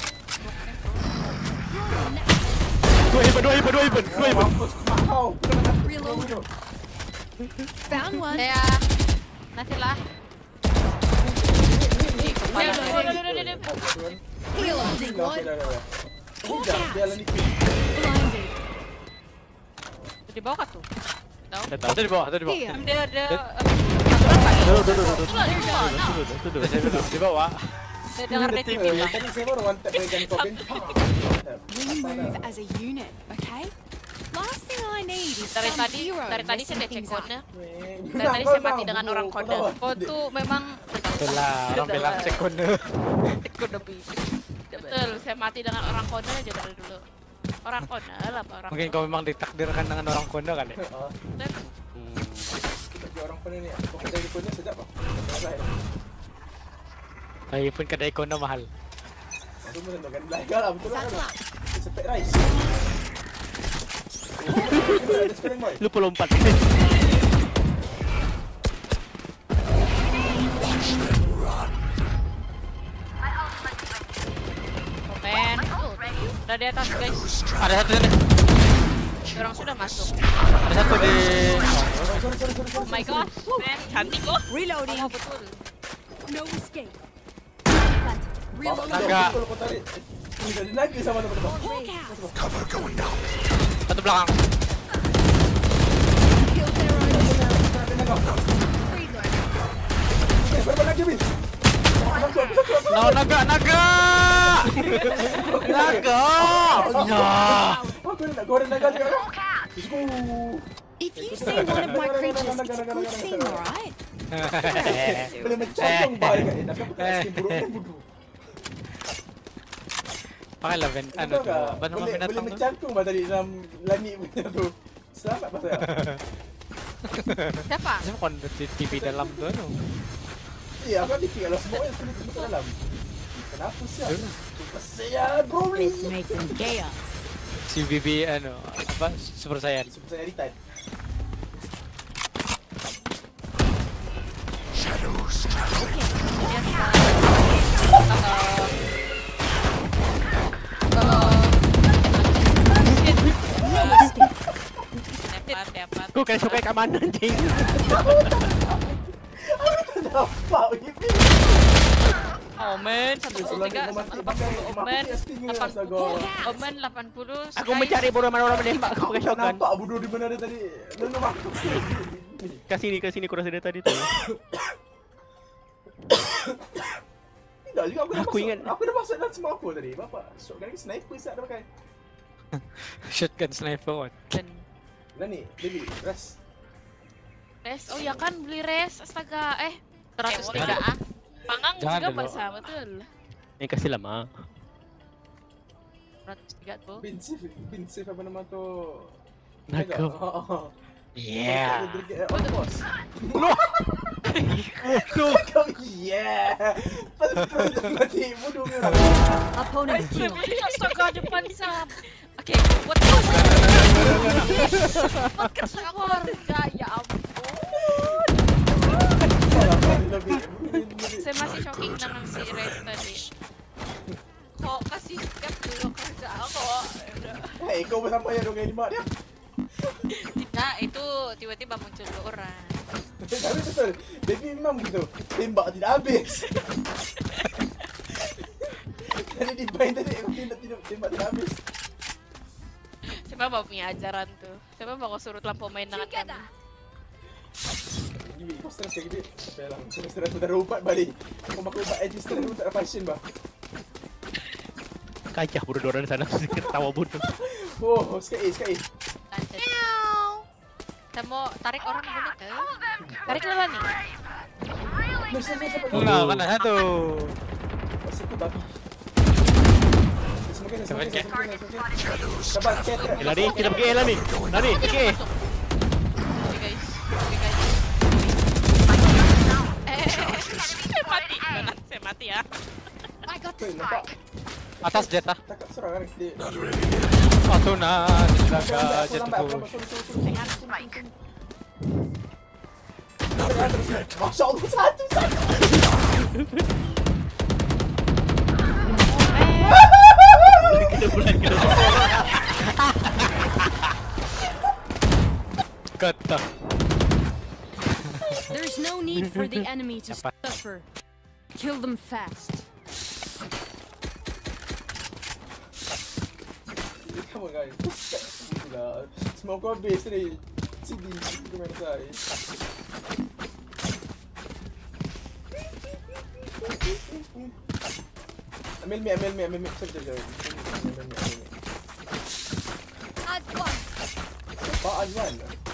Dua heaven, dua heaven, dua heaven, dua heaven. Mampus kau. Reload. Found one. Saya nanti lah. Kepala. Reloading Dah, one. dah, dah, dah. Ini dah, biar lah ni. Blinded. Di bawah kah tu? Tahu? Dah tahu. Satu di bawah, satu di bawah. Here. Dia ada. Duduk, duduk, duduk. Keluar dari bawah. Nah, Duduk, duduk. Saya duduk di bawah. dia dengar dia T V Eh, lah. Tadi saya baru one tap berikan kau pin. We move as a unit, okay? Last thing I need is Dari some tadi, hero dari tadi saya messing dah cek things up. kode. Dari tadi saya mati dengan orang kode. Kau tu memang Itulah orang bilang cek kode. cek kode bi. Betul, saya mati dengan orang kode aja dari dulu. Orang kode lah, Pak, orang. Mungkin kau memang ditakdirkan dengan orang kode kali. Ah, kode. kita pergi orang pernah ni. Kau kedai di kode sedap ah. Rasai. Tapi pun kedai kode mahal. Aku pun tentukan belajar lah betul lah. Battle up. Sepet rice. Ada sekarang boy. Lupa lompat. Komen. Udah di atas guys. Ada satu sini. Orang sudah masuk. Ada satu di. Sorry, sorry, sorry, sorry. Oh my god, man, cantik kok. Reloading. Oh betul. No escape. Planted. Reloading. Naga. Kalau kau tarik. Ini dah naga sama teman-teman. Hawk out. Cover going out. Satu belakang. Killed their own. tengah. Eh, berapa lagi, Bin? Lawan naga, naga! Naga! Ya. Aku nak goreng naga juga. Let's go. If you say one of my creatures, it's a good thing, alright? Boleh mencangkang bahaya kat dia. Tapi aku tak skin buruk kan bodoh. Pakai lah vent, ano tu? Apa nama Boleh binatang tu? mencangkang bah tadi dalam langit punya tu. Selamat bah saya. Siapa? Siapa kon T V dalam tu ano? Eh, aku ada fikir kalau semua yang kena tengok dalam. Kenapa siap? Super Saiyan Broly. Let's make some chaos. Si B B ano, apa? Super Saiyan. Super Saiyan Return. Shadows traveling. Dapat, dapat. Kau kena sukai kat mana anjing? Nampak ni. Omen seratus tiga, delapan puluh. Omen delapan puluh. Astaga. Omen delapan puluh. Aku mencari bodoh mana orang menembak aku pakai shotgun. Nampak bodoh di mana dia tadi. Lalu aku. Kat sini, kat sini aku rasa dia tadi tu. Tidak juga aku dah Aku masuk. ingat. Aku dah masuk dalam semua apa tadi. Bapak, shotgun ni sniper siap dah pakai. Shotgun sniper one. Dan Dah ni, Devi, rest. res. Oh ya kan beli res. Astaga. Eh, seratus tiga ah. Pangang Jangan juga dulu. basah betul. Ni kasih lama. seratus tiga tuh. Bin safe, bin safe apa nama tu? Naga. Oh, Yeah. Oh, boss. No. Kau yeah. Pasal tu mati bodoh ni orang. Opponent killed. Astaga depan sam. Oke, buat buat kesawar. Ya ampun. Saya masih shocking dengan si Red tadi. Kok kasih skip dulu kerja kok. Hei, kau bersama ya dong lima dia. Tidak, itu tiba-tiba muncul dua orang. Tapi betul. Devi memang gitu. Tembak tidak habis. Tadi di bind tadi aku tidak tidak tembak tidak habis. Siapa mau punya ajaran tuh? Siapa mau suruh terlampau main dengan kami? Devi, kau stres kayak gitu. Baiklah, kau stres tu dah ubat balik. Kau makan ubat aja stres tu tak ada passion bah. Kacah bodoh orang sana ketawa bodoh. Oh, sekali sekali. Lanjut. Kita mau tarik orang boleh ke? Tarik lah nih. Mesti saya cepat. Enggak, kan ada satu. Masukku babi. Semakin Semakin. semakin semakin. Sabar, ketra. Eh, lari, kita pergi eh, lari. Lari, pergi. Oke guys, oke guys. Eh, saya mati. Benar, saya mati ya. I got Tuh, this nampak. Atas jet ah. Takak serang kan dia. Not ready. Satu na, jaga Aku jet lambat, aku tu. lambat, sorry, sorry, sorry. Masya Allah, satu, satu. Kita bulan kita. Kata. There's no need for the enemy to suffer. Kill them fast. Come on guys. Gila. Semua kau habis tadi. Sini, kita main saya. Ambil mi, ambil mi, ambil mi. Sekejap, sekejap. Ambil mi, ambil mi. Azwan. Pak Azwan.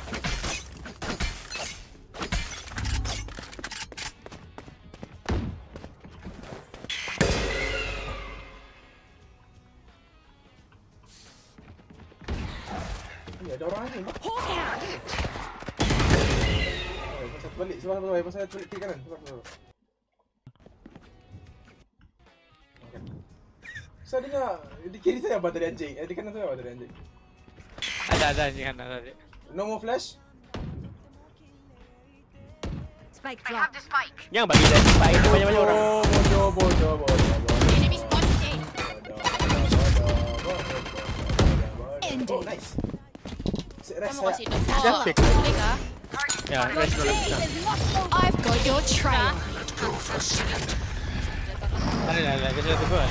Ni ada orang ni. Hawk out. Oh, pasal balik. Sebab apa? Pasal balik kiri kanan. Sebab apa? Saya dengar di kiri saya apa tadi anjing? Eh, di kanan saya apa tadi anjing? Ada ada anjing ada tadi. No more flash? Spike drop. Jangan bagi saya spike itu banyak-banyak orang. Oh, bodoh, bodoh, bodoh, bodoh. Enemy spotted A. Oh, nice. Kita mau kasih dong. Cantik. Boleh kah? Ya, rest dulu. I've got your trail. Let go for a second. Ada ada ada satu gua.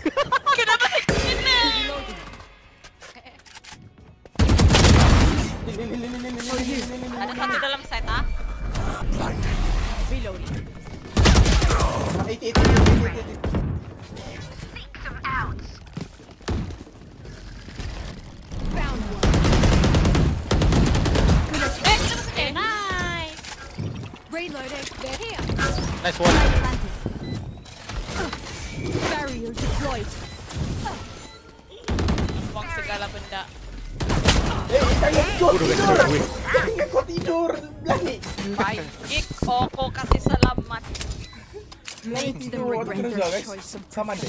Kenapa kena? Tiga Ada satu dalam set ah. Reloading. eighty, eighty, eighty, eighty. Found one. Eh, kita masuk eh. Nice. Reloading. They're here. Nice one. Barrier deployed. Buang segala benda. Eh, jangan kau tidur. Jangan kau tidur. Belani. Baik. Koko kasih selamat. Make them Oh, regret terus their lah guys. choice of Sama deh.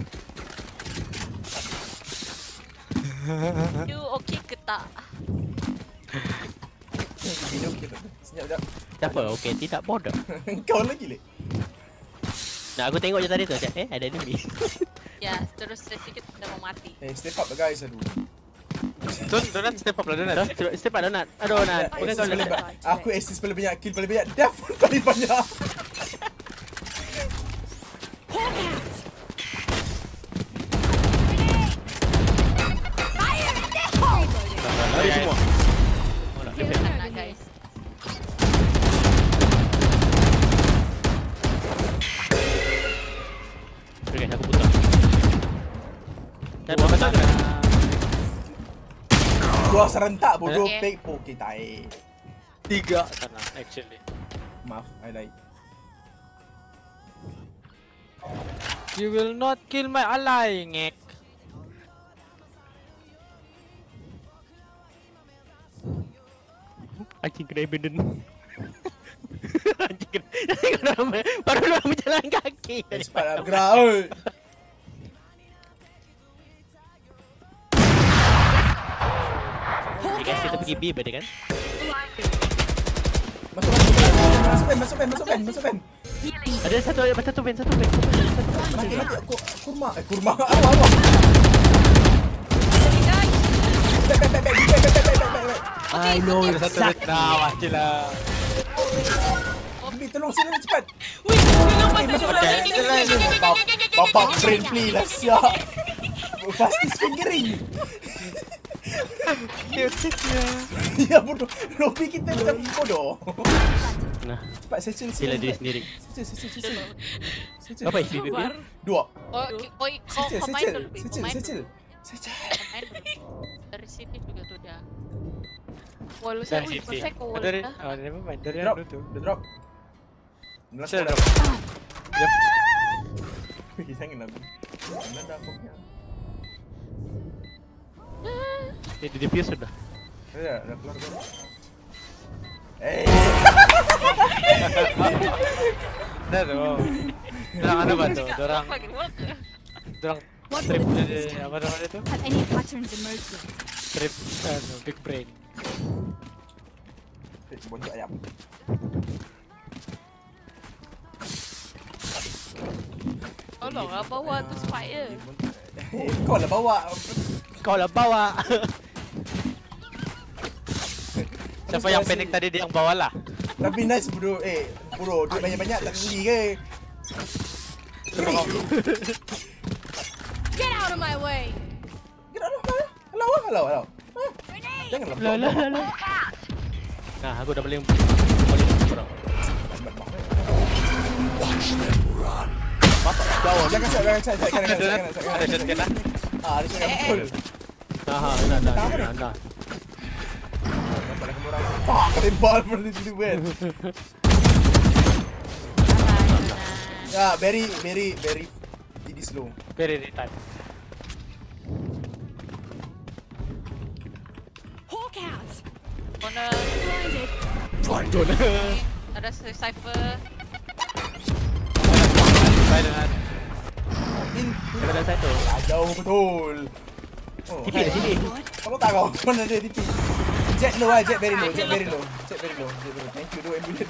You okay ke tak? Hidup kita. Senyap sekejap. Tak apa, okey, tidak bodoh. Kau lagi leh. Nah, aku tengok je tadi tu, eh ada enemy. Ya, terus sedikit dah mau mati. Eh, step up lah guys, aduh. Don, Donat step up lah Donat. Dah, step up Donat. Aduh, Donat. Bukan kau Assist paling dah. ba- Aku assist paling banyak, kill paling banyak, death pun paling banyak. Lari semua. Nah, guys. Okey, aku putar. Dan betul ke? Dua serentak bodoh, Okay. fake poke okay, tae. Tiga sana actually. Maaf, I like. You will not kill my ally, ngek. Anjing kena abandon. Anjing kena. Kena baru orang berjalan kaki. Eh, cepat lah bergerak oi. Okay, guys, kita pergi B berarti kan? Masuk masuk masuk masuk pen, masuk pen, masuk pen. Ada satu ada satu pen, satu pen. Mati mati aku kurma, eh kurma. Awak awak. Back back back back back back back back back. I know you Satu suck. nah, mati lah. Ambil tolong sini cepat. Wih, belum Eh, masuk dalam. Bapak brain play lah siap. Fastest fingering. Ya bodoh. Lobby kita macam bodoh. Nah, Cepat secil sila diri sendiri. Secil secil secil. Secil. Apa isi dia? Dua. Oh, ki- oh, i- kau Secil kau main secil dulu, Bi. Kau secil main dulu. secil. Secil. Kau main dulu. Dari sini juga tuh dah. Wall Dari saya, wih, sini. saya ke wall Dari, dah. oh, never mind. Dari Drop. anu tu. Udah drop. Melas Saya drop. drop. Yep. Wih, jangan aku. Mana dah aku punya. Eh, di defuse sudah. Ya, dah keluar keluar. Eh. Dah tu. Dorang anu bantu. Dorang, Lagi wall ke? dorang trip dari apa namanya tu? Have any patterns emerged? Trip anu big brain. Eh, bontot ayam. Tolong lah bawa tu spire. Eh, kau lah bawa. Kau lah bawa. Siapa yang panik tadi dia yang bawa lah. Tapi nice bro. Eh, bro, duit banyak-banyak tak beli ke? Get out of my way! Gerak lah. Halau lah, halau, halau. Ah, janganlah. Lah lah lah, lah. Nah, aku dah boleh boleh kurang. Watch them run. Jauh, jangan set, jangan set, set, jangan set, jangan set, Ada shot kan? Ah, ada shot betul. Nah, ha, dah dah dah dah. Pak, tembak pada situ kan. Ya, very, very, very ini slow. Very retard. Hawk out! Corner. Blinded. Ada cipher. Bye dengan. In, Ada dah satu. ah, jauh betul. Oh, T P dah sini. kamu tak kau mana dia T P? Jet low ah, jet very low, jet very low, jet very low, jet very low. Thank you, do ambulance.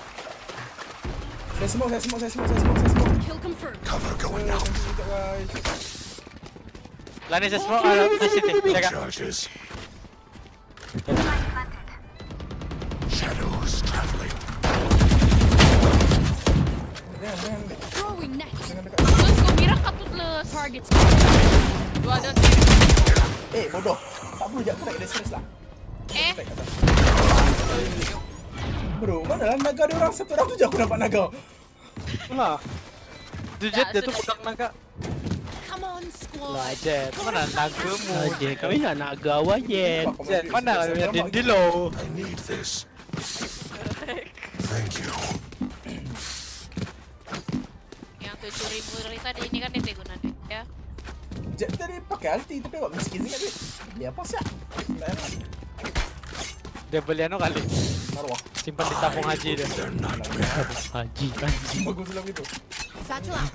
Saya smoke, saya smoke, saya smoke, saya smoke, saya smoke. Kill confirmed. Cover going out. Lani saya semua ada di sini. Jaga. Charges. Shadows traveling. Jangan, jangan, Throwing net. jangan dekat. Terus kau birak katut les. Targets. Dua ada. Eh, bodoh. Tak perlu jap, aku nak kena stress lah. Eh. Bro, mana lah naga ada orang satu orang tu je aku nampak naga. Lah. Tu Jet dia tu budak naga. Come on, squad. Lah Jet, mana nagamu? Aje, kami nak naga wajet. Jet, mana ada Dindilo? I need this. Thank you. Yang tujuh ribu dari tadi ini kan D P guna deh, ya. Jet tadi pakai ulti tapi kok miskin sangat duit. Dia apa sih? Dia beli anu kali. Marwah. Simpan di tabung haji dia. They're not bad. Haji, haji. Bagus lah gitu. Satchel out.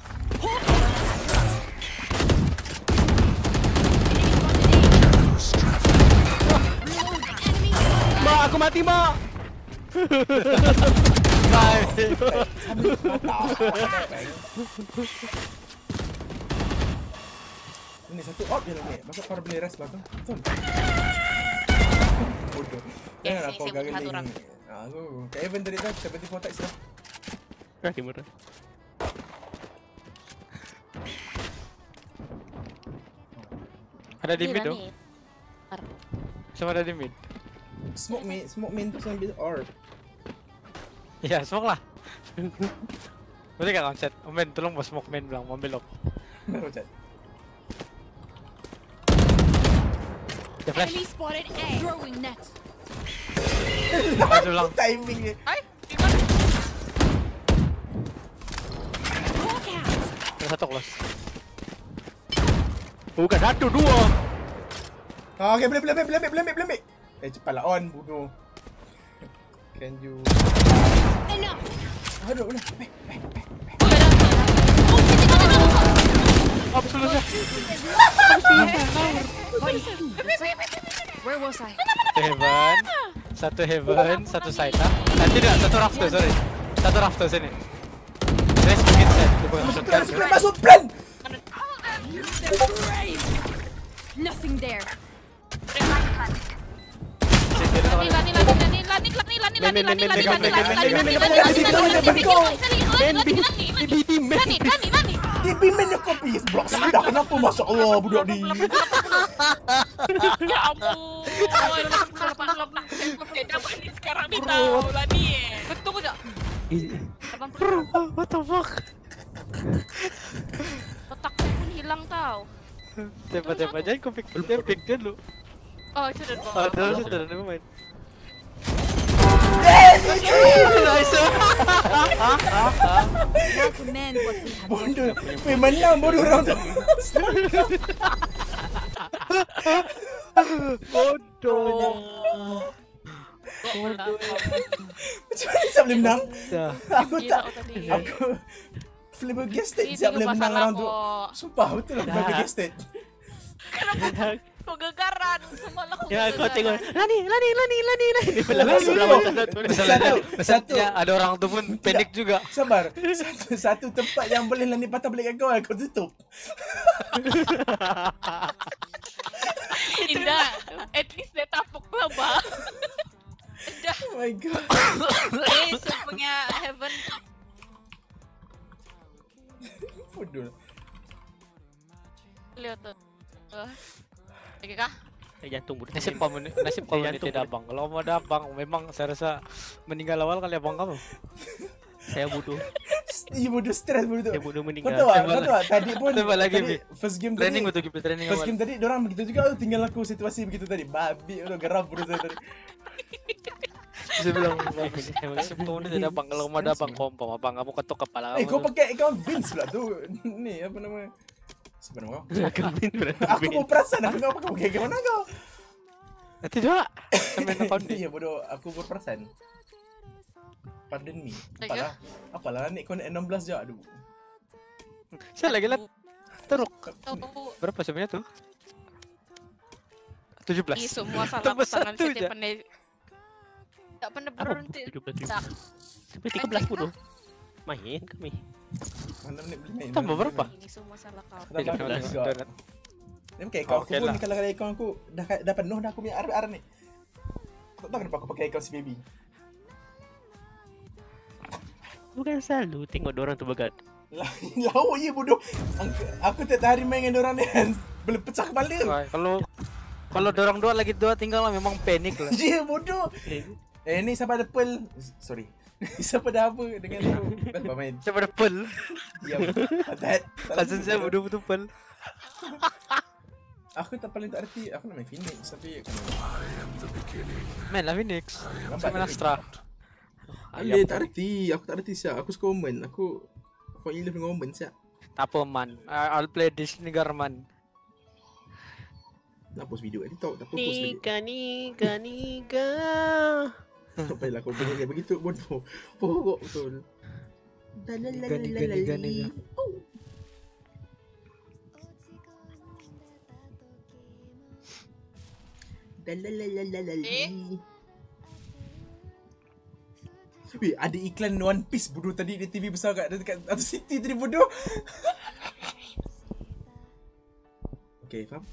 Mak, aku mati, Mak. Ini satu out je lagi. Masa kau beli rest belakang? Betul. Bodoh. Ya, Jangan sini kau saya butuh satu gageling. orang. Ah, aku. Kayak event tadi tu, tujuh puluh empat tax lah. Kah timur. Ada di mid tu. Sama ada di mid. Smoke me, smoke me tu sambil orb. Ya, smoke lah. Boleh kan konsep? Omen, tolong bos smoke main bilang, mau belok. Baru cat. Dia flash. Enemy spotted A. Throwing net. Masuk bilang. Timing ni. Hai, di mana? Walk out. Ada satu close. Bukan satu, dua. Ah, okay, boleh, boleh, boleh, boleh, boleh, boleh. Eh, cepatlah on, bodoh. Can you... Enough. Aduh, boleh. Eh, eh, eh. Apa solusi? Where was I? Heaven. Satu heaven, satu side ah. Eh, tidak, satu rafter, sorry. Satu rafter sini. Rest bikin set. Dia bukan Masuk shotgun. plan, masuk plan! Nothing there. Lani, lani, lani, lani, lani, lani, lani, lani, lani, lani, lani, lani, lani, lani, lani, lani. Dia bimen yang kopi blok sudah kenapa Masya Allah budak di. Ya ampun. delapan puluh delapan dapat ni sekarang ni tahu lah ni. Betul ke tak? delapan puluh. What the fuck? Otak saya pun hilang tau. Cepat-cepat jangan kau pick, dia pick dulu. Oh, sudah bang. Oh, dah sudah, never mind. Nice. Recommend what we have. Bodoh. Weh menang bodoh orang tu. Bodoh. Macam mana saya boleh menang? Dah. Aku tak. Aku flabbergasted siap boleh menang orang tu. Sumpah betul aku flabbergasted. Kenapa kau gegaran? Semalam kau Ya, kau tengok. gegaran. Lani, lani, lani, lani, lani. Langsung Langsung satu. Satu, Satu. satu. Ada orang tu pun panik juga. Sabar. Satu satu tempat yang boleh lani patah balik kau kau tutup. Indah. At least dia tapuk lah bang. Dah. Oh my god. Eh, so punya heaven. Bodoh. Lihat tu. Lagi kah? Eh, jantung budak. Nasib kamu ni, nasib kamu ni Jantung tidak boleh. abang. Kalau mau ada abang, memang saya rasa meninggal awal kali abang kamu. Saya bodoh. Iya bodoh stres bodoh. Saya bodoh Kau meninggal. tahu tak? Tembak Kau tahu tak? Tadi pun Tembak lagi, tadi Bi. first game Training tadi. betul kita training First awal. game tadi dorang begitu juga tu tinggal aku situasi begitu tadi. Babi tu geram bodoh saya tadi. Saya bilang, nasib kamu ni tidak abang. Kalau mau ada abang kompom, abang kamu ketuk kepala Eh kau kamu. pakai account Vince pula tu. Ni apa nama? Sebenarnya kau. Kembin Aku mau perasan aku kau pakai account mana kau? Eh, tidak. Sampai nak kau Iya bodoh, aku berperasan. Pardon me. Apalah. Apalah nik kau nak enam belas je aduh. Saya lagi lah teruk. Tahu Berapa sebenarnya tu? tujuh belas. ini semua salah Tambah tangan satu saya je. tak pernah tak pernah Apa? berhenti. tujuh belas ribu. Tak. Sampai tiga belas bodoh. Main kami. Mana menit boleh main? Tambah berapa? Ini semua salah kau. Tambah Tengok, belas tengok, juga. donat. Ni pakai account aku Okey pun lah. kalau kalau account aku dah dah penuh dah aku punya R R ni. Tak tahu kenapa aku pakai account si baby. Bukan selalu tengok dorang tu bagat. Lawa je bodoh. Aku, aku tiap hari main dengan orang ni kan. Boleh pecah kepala. Wah, Kalau Kalau dorong dua lagi dua tinggal lah memang panik lah. Dia bodoh. Eh ni siapa ada pearl? Sorry. Siapa dah apa dengan tu? Dah main. Siapa ada pearl? Ya. That. Cousin saya bodoh betul pearl. Aku tak paling tak erti. Aku nak main Phoenix tapi Main lah Phoenix. Saya main Astra. Alih tak erti. Aku tak erti siap. Aku suka Omen. Aku Aku in love dengan Omen siap. Tak apa man. I'll play this nigger man. Nak post video ni tau. Tak apa post lagi. Nika, nika, nika. Tak payahlah kau bunyi dia begitu bodoh. Pokok betul. Nika, nika, nika, nika. Eh? Weh, ada iklan One Piece bodoh tadi di T V besar kat dekat Atas City tadi bodoh. Okay, faham?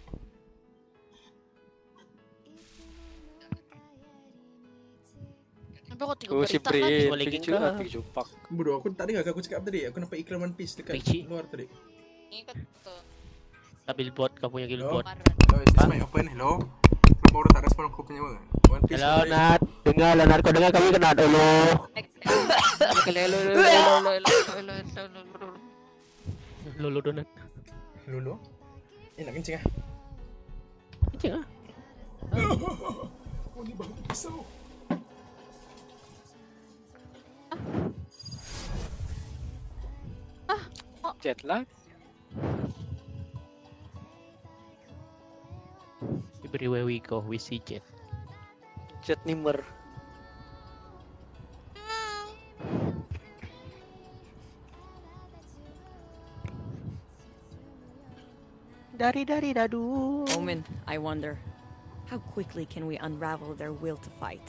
Kenapa kau tengok Oh si berita Pri, kan? boleh pergi ke? juga, pergi jumpak. Bodoh, aku tak dengar aku cakap tadi. Aku nampak iklan One Piece dekat Ricci. luar tadi. Ini kata Tak billboard, kau punya billboard. kemarin. Hello, is this mic open? Hello? Kenapa orang tak respon aku punya apa? One Piece. Hello Nat, dengar lah Nat, kau dengar kami kena dulu. Hello, hello, hello, hello, hello, hello, hello. Lulu donat. Lulu? Eh, nak kencing ah? Kencing ah. Oh, ni batu pisau. Jet lag. Everywhere we go, we see Jet. Jet nimmer. Dari dari dadu. Omen, I wonder, how quickly can we unravel their will to fight?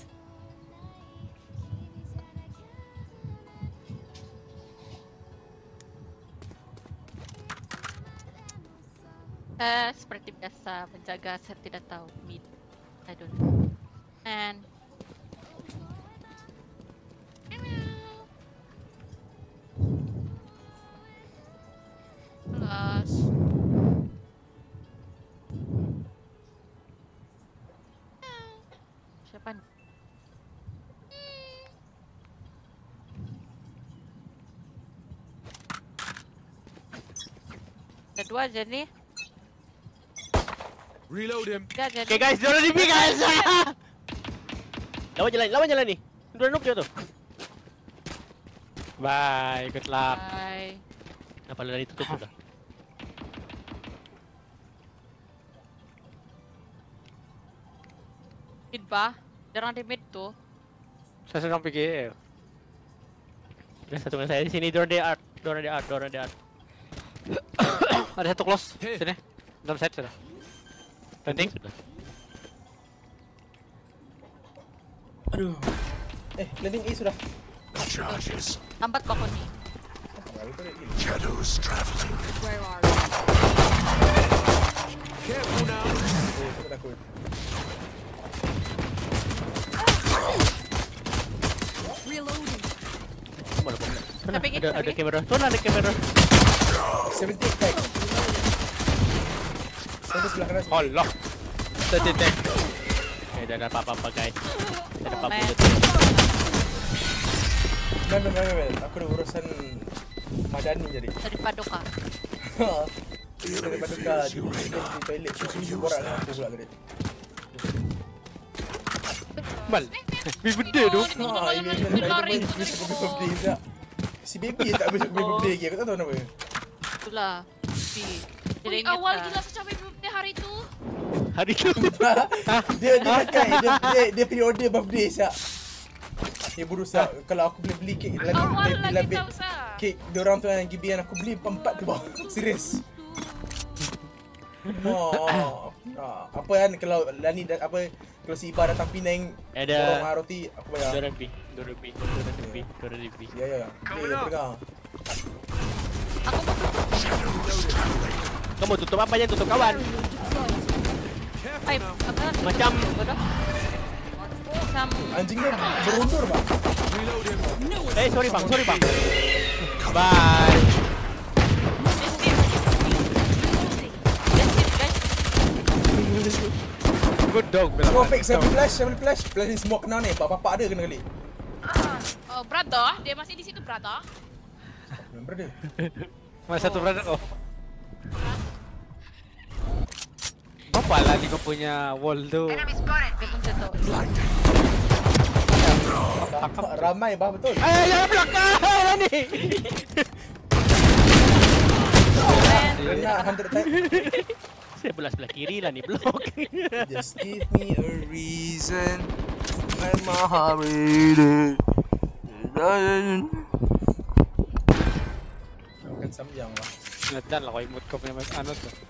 Eh, seperti biasa menjaga saya tidak tahu mid. I don't know. And plus siapa nih? Ada dua aja nih. Reload him. Gak jadi. Okay guys, jangan di guys. Lawan jalan, lawan jalan nih. Dua noob je tu. Bye, good luck. Bye. Apa lari tutup sudah? Mid ba? Jarang di mid tuh. Saya sedang pikir. Ada satu dengan saya di sini. Dora di art, Dora di art, Dora di art. Ada satu close sini. Dalam set sudah. Landing. Sudah. Aduh. Eh, landing A sudah. Charges. Lambat kok nih. Shadows traveling. Where are we? Careful now. Oh, aku takut. Reloading. Mana pun. Sana Tapi ada ada tapi- kamera. Sana ada kamera. seventy back. Saya sebelah kanan. Allah. Tadi teh. Okay, dah ada apa-apa guys. Dah ada apa-apa. Man. Mem, mem, mem, mem. Aku ada urusan Madani jadi. Dari Paduka. Daripada kau di toilet, aku borak dengan aku pula tadi. Bal. Bi benda tu. Ha, ini dia lari wish aku birthday juga. Si baby tak wish aku birthday lagi. Aku tak tahu kenapa. Itulah. Si. Jadi Ui, awal gila aku capai birthday hari tu. Hari tu. Dia dia pakai dia dia, dia pre-order birthday siap. Dia berusaha kalau aku boleh beli kek lagi Awal dia lagi lebih tak usah. kek dia orang tu yang gibian aku beli empat tu bang. Serius. Oh, ah, apa kan kalau Lani dah apa kalau si Iba datang Penang Ada- orang roti aku bayar. Dora lebih, Dora lebih, Dora lebih, Dora lebih. Ya ya. Dia pegang. aku mau Kamu tutup apa yang tutup kawan? Ay, apa? Macam Bodoh. Macam Anjing dia berundur bang. Eh sorry bang, sorry bang. Bye. That's it. That's it guys. good dog. Go fix, saya boleh flash, saya boleh flash. Flash ni smoke kena ni, bapak-bapak ada kena kali. Oh, brother, dia masih di situ, brother. Member dia. Mas satu brother kau. Apa lah ni kau punya wall tu? Dia pun jatuh. Ramai bah betul. Eh, jangan belakang ni. Kena hundred time. Saya belah sebelah kiri lah ni blok. Just give me a reason. I'm a hurry. Makan samjang lah. Nadan lah kau imut kau punya mas ano tu.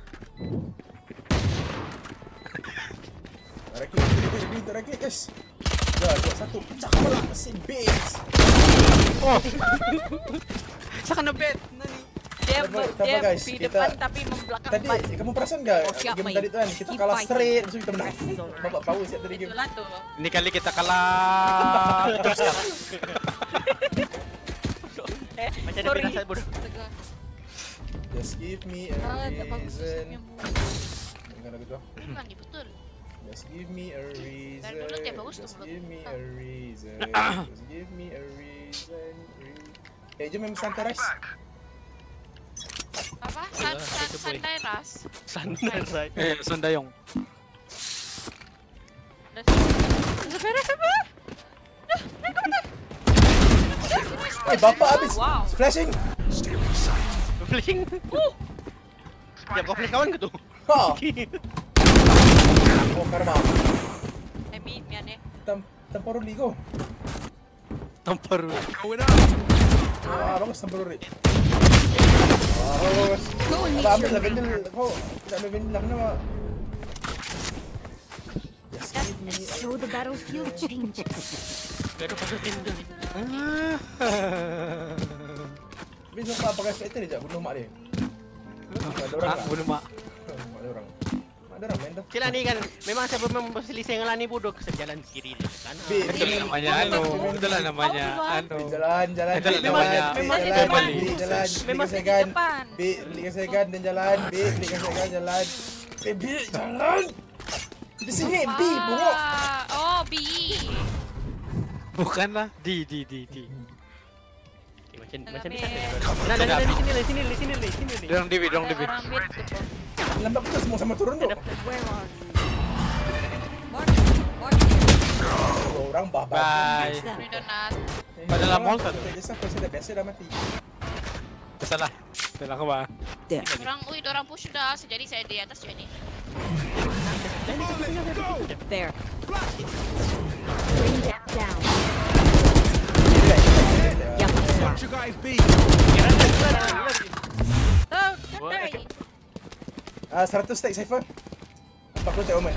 Right click, right click, right click, guys. Dah, dua satu. Pecah kepala si base. Oh. Saka na bet. Nani? Dia Tapi, ber, tapi dia guys, di kita- depan tapi membelakang. Tadi kamu perasan enggak game tadi tu kan kita kalah straight terus kita menang. Bapak power siap tadi game. Itulah tu. Ini kali kita kalah. Terus ya. Eh, Macam ada sorry. perasaan bodoh. Just give me a Ah, tak bagus reason. musiknya. Dengar lagu tu. Bukan ni betul. Just give me a reason. Dari mulut dia bagus tu Just mulut. give me a reason. Just give me a reason. Eh, jom main santai rice. Apa? San, san, sandai ras. Sandal right. Eh, Sundayong. Sepeda apa? Eh, bapak habis. Wow. Flashing. Flashing. Uh. Ya kau flash kawan ke tu? Ha. Oh, karma. I mean, yan eh. Tam tamparo ligo. Tampar. Ah, bagus tamparo rin. Ah, bagus. Aba, ambil lah vendel. Kau tak ambil vendel lah kenapa? Just give me a So the battlefield changes. Gaduh pasal Tinder. Habis nampak pakai spectre je bunuh mak dia. Ada orang Ah, tak? bunuh mak. Mak ada orang. Mak ada orang main dah. Sila ni kan memang saya memang berselisih dengan Lani bodoh ke jalan kiri dan kanan. Bi, Itu lah namanya ano. Itu lah namanya ano. jalan, jalan, Itu lah Bi, namanya. jalan, Bi, memang jalan, memang- Bi, jalan, Memang belikan di segan, depan. Bi, belikan segan dan jalan, Bi, belikan segan jalan, eh, Bi, jalan, di sini, Bi, bungok. Ah, oh, B. Bukanlah di di di di. Okay, macam Tengah macam ni mid. kan. Nah, nah, nah, di sini lah, sini lah, sini lah, sini lah. Dorang Dewi, dorang Dewi. Orang mid tu pun. Lambat betul semua sama turun tu. Where are you? Dua orang bah, bah. Bye. Free donat. Eh, Pada orang mall tak tu? tak kisah, kau sudah biasa dah mati. Salah. Salah kau ba? There. Orang, ui, orang push dah. Jadi saya di atas je ni. There. Bring that down. Yep. Watch you guys be. Oh, santai. Ah, seratus stack Cypher. empat puluh stack Omen.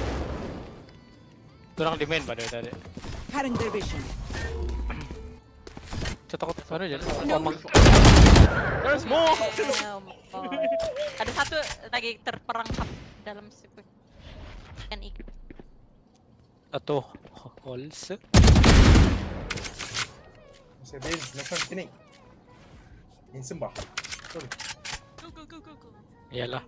Dorang di main pada tadi. Cutting their vision. Cetok mana je? Omang. There's more. Oh, ada satu lagi terperangkap dalam situ. Ikan ikan. Atau holes. Saya bin, lakukan sini. Ini sembah. Sorry. Go go go go go. Iyalah.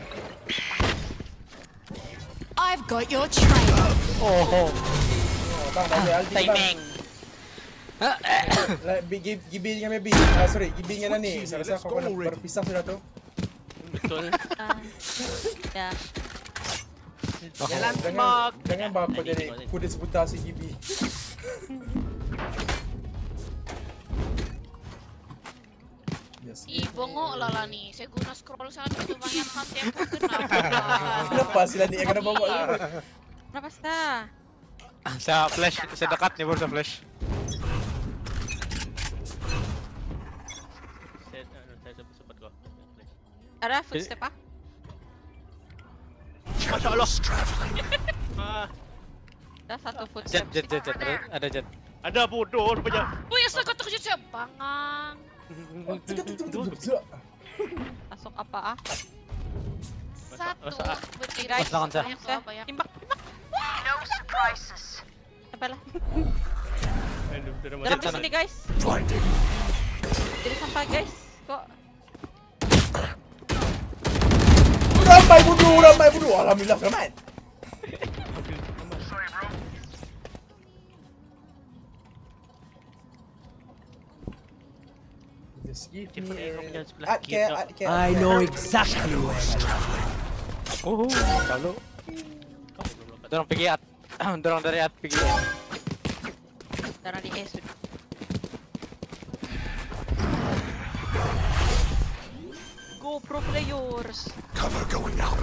I've got your trail. Oh. Oh, bang, bang, Aldi bang. Timing. Like, Gibi Gibi dengan Baby. Ah, sorry, Gibi dengan Nani. Saya rasa kau kena berpisah sudah tu. Betul. Ah, ya. Jangan, jangan, jangan bawa kau jadi kuda seputar si Gibi. Yes. Ih, bongok lah lah ni. Saya guna scroll sana tu banyak hati aku kenapa? Kenapa sila ni yang kena bawa tu? Berapa sah? Saya flash, saya dekat ni baru saya flash. Saya saya sempat kau. Ada footstep ah? Masya Allah. Ah, Ada satu Jet, footstep. jet, jet, jet. Ada, ada jet. ada bodoh rupanya. Wih, asal kau terkejut saya bangang. Masuk apa ah? Satu. Masa- Berarti guys. Masakan saya. Banyak saya. Banyak. Timbak, timbak. No surprises. Apa lah? Aduh, dah Dalam macam sini guys. Jadi sampai guys. Kok Ramai budu, ramai budu. Alhamdulillah selamat. Just give Tipe me Aerox a... yang sebelah Ad kiri care, tu. ad care. I know exactly where you are. Oh, kalau dorong pergi at, dorong dari at pergi. Darah di S. Go pro players. Cover going out.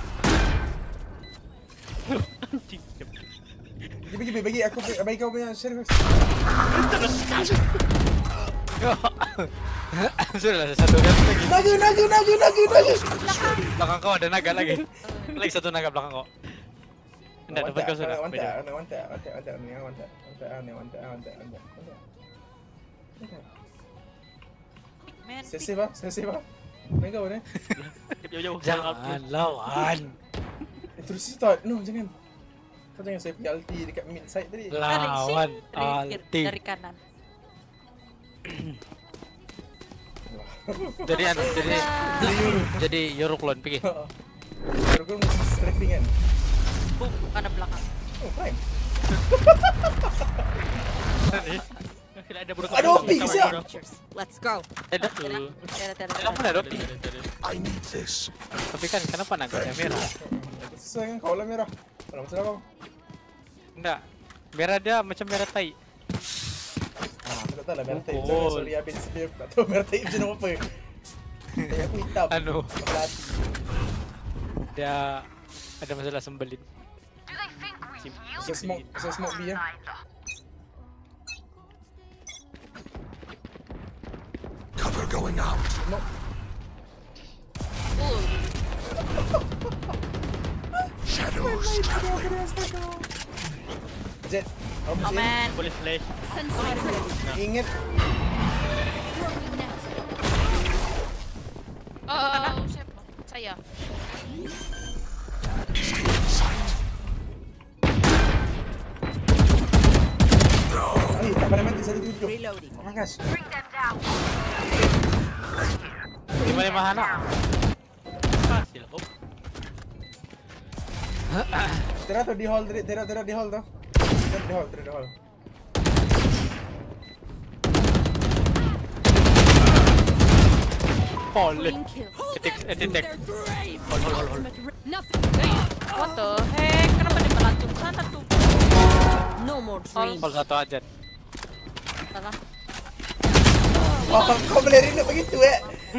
Bagi, bagi, bagi aku, bagi kau punya share. Sudah lah satu kan lagi. Naga, naga, naga, naga, naga. Belakang kau ada naga lagi. Lagi satu naga belakang kau. Tidak dapat kau sudah. Wanted, wanted, wanted, wanted, wanted, ni wanted, wanted, ni wanted, wanted, wanted. Man. Sesi ba, sesi ba. Naga mana? Jauh-jauh. Jangan lawan. Terus si Todd, no jangan. Kau jangan saya punya ulti dekat mid side tadi. Lawan Dari, alti. dari kanan. Jadi anu, jadi jadi Euroklon pergi. Baru kau mesti strafing kan. Boom, ada belakang. Oh, fine. Ada buruk. Aduh, pig siap. Let's go. Eh, dah. Tiada, tiada. Kenapa nak dot? I need this. Tapi kan kenapa naganya merah? Sesuai dengan kau lah merah. Kalau masalah kau. Enggak. Merah dia macam merah tai. Ah, tak tahu lah merah tape. Oh. Sorry habis dia tak tahu merah tape macam apa. Saya aku hitam. Anu. Melati. Dia ada masalah sembelin. Saya smoke, saya smoke B ya. Cover going out. Smoke. Shadows traveling. Jet. Kau mesti Aman. Boleh flash. ingat. Oh, siapa? Saya. Ali, tak pada mati satu tujuh. Reloading. Makas. Lima lima anak. Hasil. Oh. Tera tu di hall, tera tera di hall tu. Tera di hall, tera di hall. Boleh. Clean kill. Ketik, ketik. Hold, hold, hold, hold. Nothing. What the heck? Kenapa dia melantung sana tuh? No more dreams. Pol satu aja. Salah. Wah, kau boleh rindu begitu eh.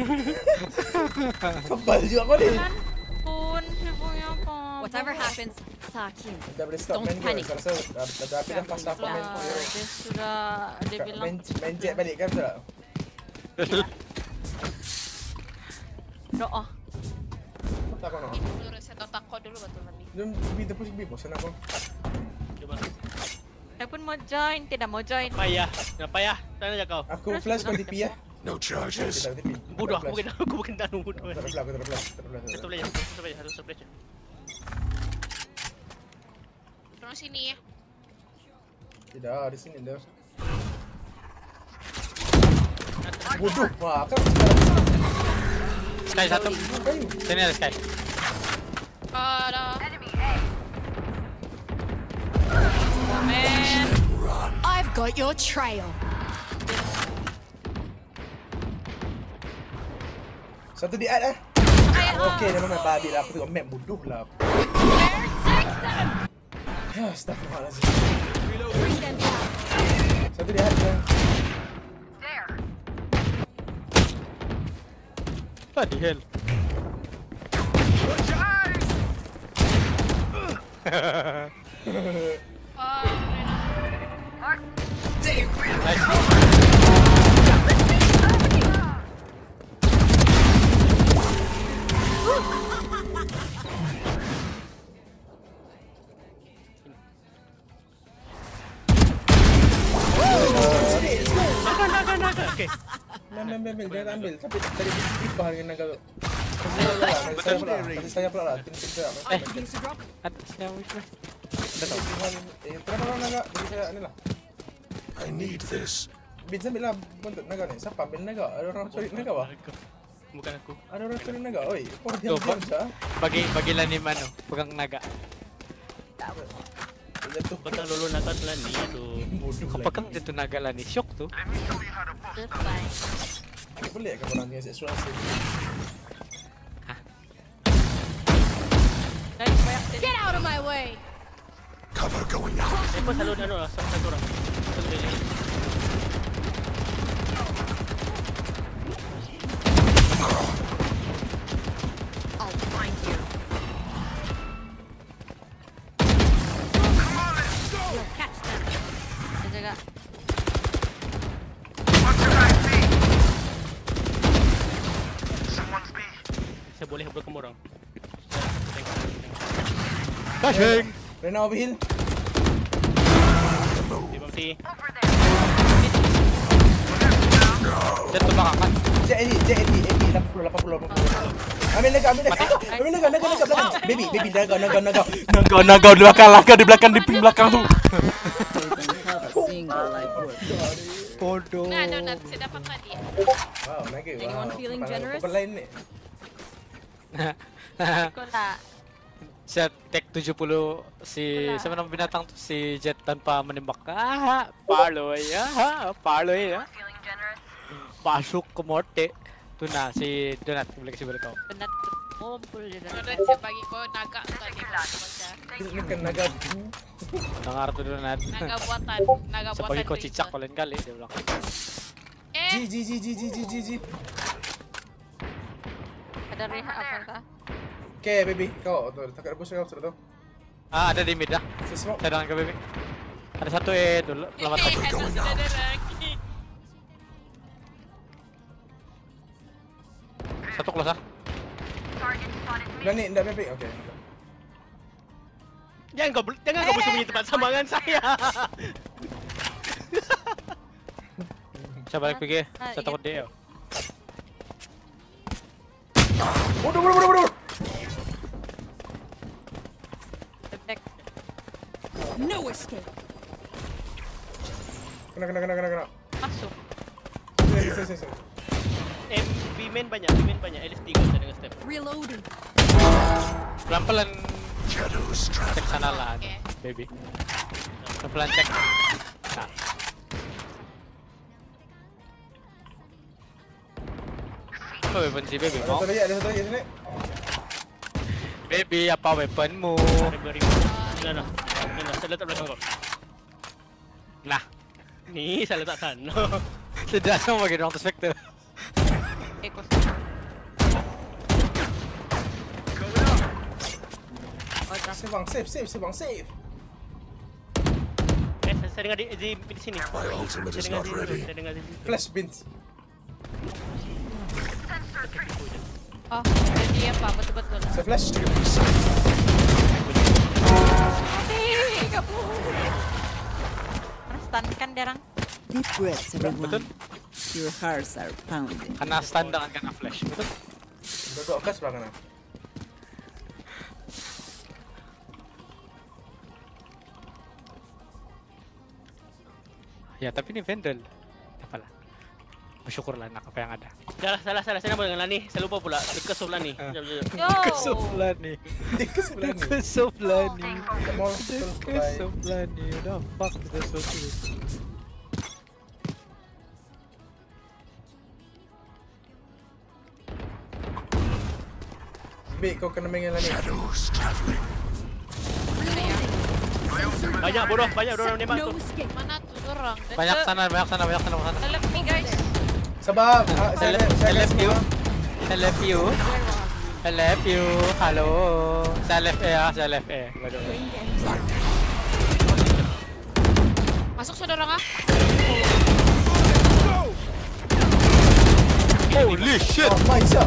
Kebal juga kau ni. Pun, saya punya apa? Whatever happens, Sakin. Dah boleh stop Don't main panic. gol. Saya rasa dah dah dah pas dah main Lah, gol. dia sudah, dia bilang. Main main jet balik kan tak? Doa. Tak kau nak. Dulu reset otak kau dulu betul nanti. Jom bi terus bi bosan aku. Coba. Saya pun mau join, tidak mau join. Payah. Dah payah. Sana aja kau. Aku flash kau T P ya. No charges. Kita T P. Bodoh aku bukan aku bukan tanu bodoh. Tak flash, tak flash, tak flash. Satu flash, satu flash, satu flash. Turun sini ya. Tidak, di sini dah. Bodoh, wah kan sekarang. Sky satu. Sini ada Sky. Ada. Man. I've got your trail. Satu di ad eh. Okey, dia memang babi lah. Aku tengok map bodoh lah. Astagfirullahaladzim. Satu di ad je. Bloody hell. Okey. Ambil, ambil, ambil. Jangan ambil. Tapi tadi tiba dengan naga tu. Saya pula. Kasih saya pula lah. Tim-tim saya. Eh, atasnya wish lah. Eh, kenapa orang naga? Jadi saya ni lah. I need this. Bin ambil lah buntut naga ni. Siapa ambil naga? Ada orang curi naga wah? Bukan aku. Ada orang curi naga. Oi, kau Tuh, diam-diam Bang. sah. Bagi bagilah ni mano, pegang naga. Jatuh. Betul lulu nakat lah ni tu. Bodoh Kau lagi. pegang jatuh naga lah ni, syok tuh. Goodbye. Boleh kan orang punya seksual sih? Guys, banyak sini. Get out of my way! Cover going out. Siapa selalu anu lah, satu orang. Satu dia. I'll find you. We'll catch them. Dia jaga. Saya boleh berkemu orang. Dashing! Rena over hill. Mati. Jet tu belakang kan? Jet ini, jet ini, ini lapan puluh, lapan puluh, lapan puluh. Ambil naga, ambil naga. Ambil naga, naga, naga belakang. Baby, baby, naga, naga, naga. Naga, naga di belakang, naga di belakang, di ping belakang tu. Bodoh. Nah, donat saya dapat tadi. Wow, naga. Anyone feeling generous? Berlain ni. Kau tak. Jet take tujuh puluh si siapa nama binatang tu si Jet tanpa menembak. Ah, Parloy ya. Parloy ya. Masuk ke morte. Tu nah si Donat boleh kasih balik kau. Donat kumpul je dah. Donat saya bagi kau naga tadi baca. Ini kan naga. Dengar tu Donat. Naga buatan, naga Saya buatan. bagi kau cicak kau lain kali dia bilang. Eh, Ji, ji, ji, ji, ji, ji, ji, ji. ada rehat apa kah? Okay, baby. Kau tu takat bus kau sudah tu. Ah, ada di mid dah. Sesmok. Saya dengan kau baby. Ada satu eh tu lewat Eh, satu. ada sudah ada lagi. Satu close ah. Dah ni, dah baby. Okay. Jangan kau jangan kau bersembunyi tempat sama dengan saya. Saya balik pergi. Saya takut dia. Bodoh, bodoh, bodoh, bodoh. No escape. Kena, kena, kena, kena, kena. Masuk. Sini, sini, sini, sini. Eh, B-man banyak, B-man banyak. At least tiga saya dengan step. Reloading. Pelan-pelan Shadows cek traveling. sana lah, Okay. baby. Pelan-pelan cek. Nah. Apa weapon si baby Ada mau? satu lagi, ada satu lagi sini. Baby, apa weaponmu? Ribu-ribu. Nah, nah. Nah, saya letak belakang kau. Nah, Ni saya letak sana. sudah sama bagi orang perspektif. Eh, kau. Save bang, save, save, save bang, save. Eh, saya, saya dengar di, di, di sini. My ultimate Saya is dengar not di ready. Saya dengar di Flash beans. Oh, jadi apa? Betul-betul. Saya flash. Hei, kamu. Mana stun kan derang? Deep breaths, everyone. Betul? Your hearts are pounding. Karena stun dengan kena flash, betul? Duduk flash belakang kanan. Ya, tapi ini Vandal. Apalah. Bersyukurlah nak apa yang ada. Salah, salah, salah. Saya nama dengan Lani. Saya lupa pula. Dekat sebelah ni. Sekejap, sekejap. Yo. Kesebelah nih. Dekat sebelah ni. Kesebelah nih. Mall betul. Kesebelah nih. Udah fuck kita sesuatu. Baik, kau kena main lagi. Shadows traveling. Banyak bodoh, banyak bodoh nembak tu. Mana tu orang? Banyak sana, banyak sana, banyak sana, banyak sana. Dalam ni guys. Sabar. ah, I Saya love, I saya love you. I love you. I love you. Halo. Saya left A ya, saya left A. Bodoh. Masuk sudah orang ah. Holy shit. Ramai sah.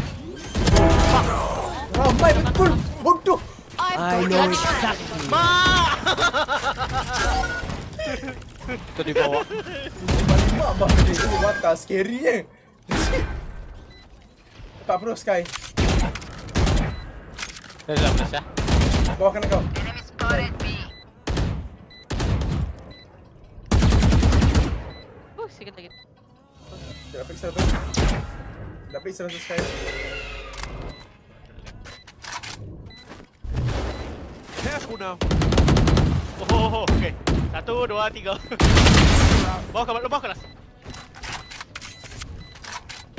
Ramai betul. Bodoh. I know exactly. Itu di bawah. Mak abang dia ini mata scary eh. empat puluh Sky. Dah dah flash ya. Bawah kena kau. Uh, sikit lagi. Dah dapat seratus. Dapat seratus Sky. Careful now. Oh, oh, oh, okey. Satu, dua, tiga. Bawa ke bawah kelas.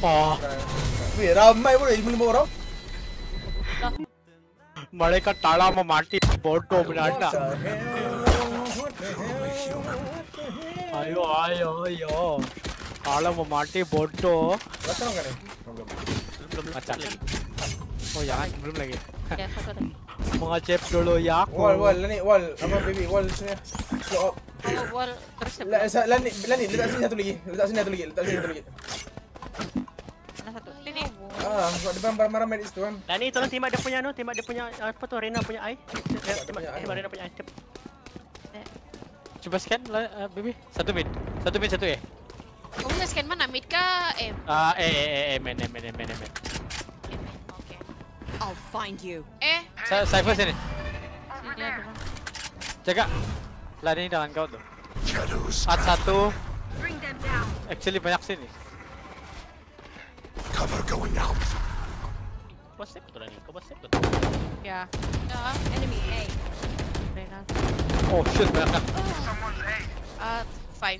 Oh. Wih, ramai bro, lima orang. Mereka tala mau mati bodoh benar. Ayo, ayo, ayo. Tala mau mati bodoh. Belakang kan nih? Belum macam lagi. Oh jangan, belum lagi. Ya, satu lagi. Mengecep dulu ya aku. Wall, wall, Lani, wall. Apa baby, wall sini. Slow up. Oh, wall terus La, sa- Lani, Lani, letak sini satu lagi. Letak sini satu lagi. Letak sini satu lagi. mana satu? Sini. Ah, buat depan ramai-ramai di situ kan. Dan ni tolong timak dia punya anu, timak dia punya apa tu Rena punya eye. Timak punya eye. timak Rena punya eye. Cep. Coba scan lah, uh, baby. Satu mid, satu mid, satu eh. Kamu bisa scan mana? Mid kah? M? Ah, eh, eh, eh, eh, men, eh, men, eh, men, eh, men. Oke. I'll find you. Eh, Sa- Cypher sini. sini ada. Jaga. Lah ini dengan kau tuh. At satu. Actually banyak sini. Cover going out. Kau save betul ni. Kau save betul. Ya. Ya. Enemy A. Rena. Oh shit, banyak kan. Uh, five.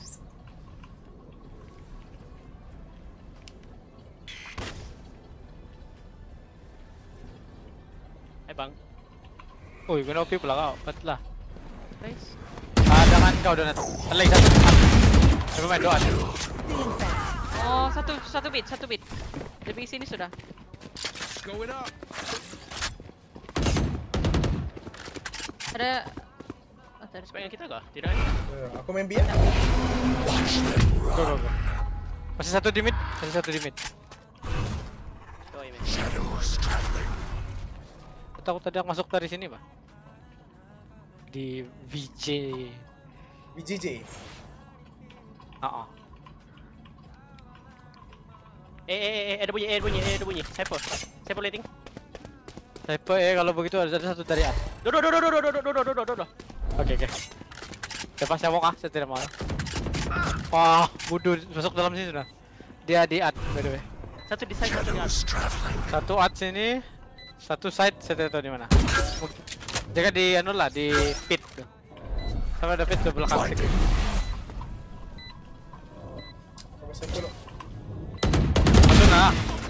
Hai bang. Oh, guna O P pula kau. Patlah. Guys. Ah, dengan kau donat. Lagi satu. Coba main doa. Oh, satu satu bit, satu bit. Lebih sini sudah. Going up. Ada. Oh, ada Sebaiknya kita kah? Tidak. Eh, Aku main B ya. Go, go, go. Masih satu di mid, masih satu di mid. Kau ini. Shadows traveling. Takut tadi aku masuk dari sini, Pak. Di V J. B J J. Ah, ah. Eh, eh, eh, ada bunyi, eh, ada bunyi, eh, ada bunyi. Cypher. Cypher lighting. Type eh kalau begitu ada satu dari A. Dodo, dodo, dodo, dodo, dodo, dodo, dodo. Oke, oke. Lepas saya mau kah? Saya tidak mau. Wah, bodoh masuk dalam sini sudah. Dia di ad, by the way. Satu di side, satu di atas. Shadows traveling. Satu ad sini, satu side saya tidak tahu di mana. Jaga di anu lah, di pit tuh. Sama ada pit tuh belakang sini. Apa saya follow? Masuk nah.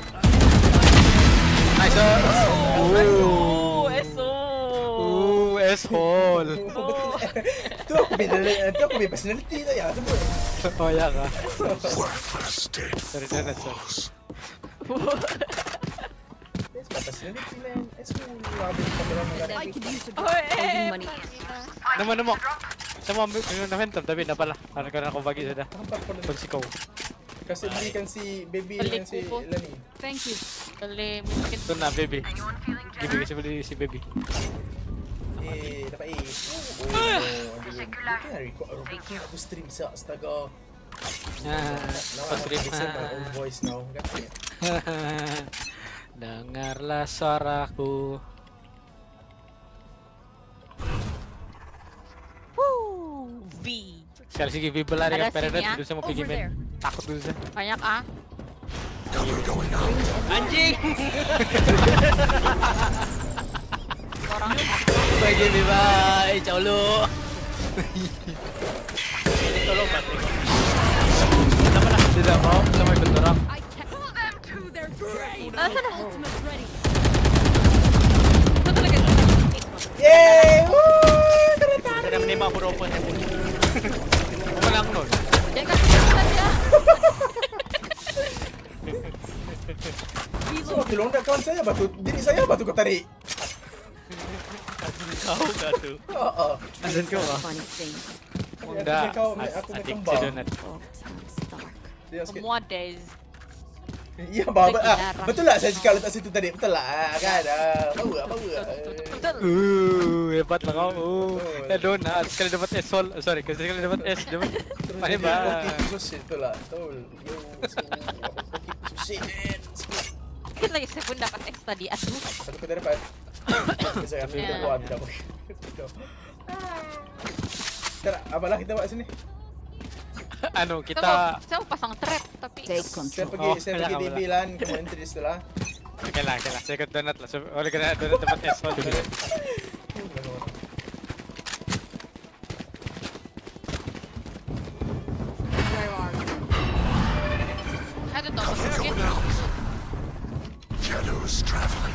Nice. Oh, eso. Uh, asshole. Tu aku beda, tu aku beda personality tu ya semua. Oh ya kah? Worthless dead Sorry, sorry, sorry. fools. It's my personality man. It's cool. Aku kamera kamera. I could use a Oh, drop. eh. Holding money. Nemo, nemo. Saya mau ambil minum na phantom tapi dapat lah. Karena karena aku bagi sudah. Hampa pun. Kunci kau. Kasih belikan si baby Beli dengan si kuku. Lani. Thank you. Boleh mungkin. Itu nah baby. Gibi kasi beli si baby. Eh, dapat A. Oh, aduh. Mungkin hari kau aku stream sa astaga. Nah, Now pas I stream. listen my own voice now. Kan? Dengarlah suaraku. Woo, V. Sekali si Gibi berlari Ada ke Paradise, sini, ah. dulu saya mau pergi Over main. there. Takut dulu saya. Banyak ah. Cover going out. Anjing. Orang. Bye Gibi, bye. Ciao lu. Ini tolong bantu. Kenapa lah? Tidak mau sama ikut orang. I can pull them to their grave. Ah, sana. Ultimate ready. Satu lagi. Yeay! Woo! Sudah menembak aku robot yang pun. Menang nol. Jangan kasih kita dia. So, tolong tak kawan saya batu diri saya batu kau tarik. Kau dah tu. Ha ah. Azan kau lah. Funny thing. Dah. Kau aku main Adik kembar. si donat. Fog turns dark. Dia sikit. Semua days. Iya, baba. Lagi Ah, darah. betul lah saya cakap letak situ tadi. Betul lah kan. Ah, power, power. Betul. Uh, hebat lah kau. Uh, Oh. eh donat sekali dapat S sol. Sorry, sekali dapat S dapat. Mana ba? Okay, shit betul lah. Betul. Yo, so, okay, shit man. Sedikit lagi saya pun dapat X tadi. Aduh. Satu kau dapat. Saya ambil Ya. buat tidak boleh. Tara, apalah kita buat sini. Anu Kita kita. mau, saya mau pasang trap tapi. Take Saya control. pergi, Oh, saya kaya pergi kau D B lan, kamu entry di situ lah. Oke lah, oke lah. Saya ikut donat lah. So- Oleh kerana donat dapat S sol dulu. Where are you? Ada tahu mungkin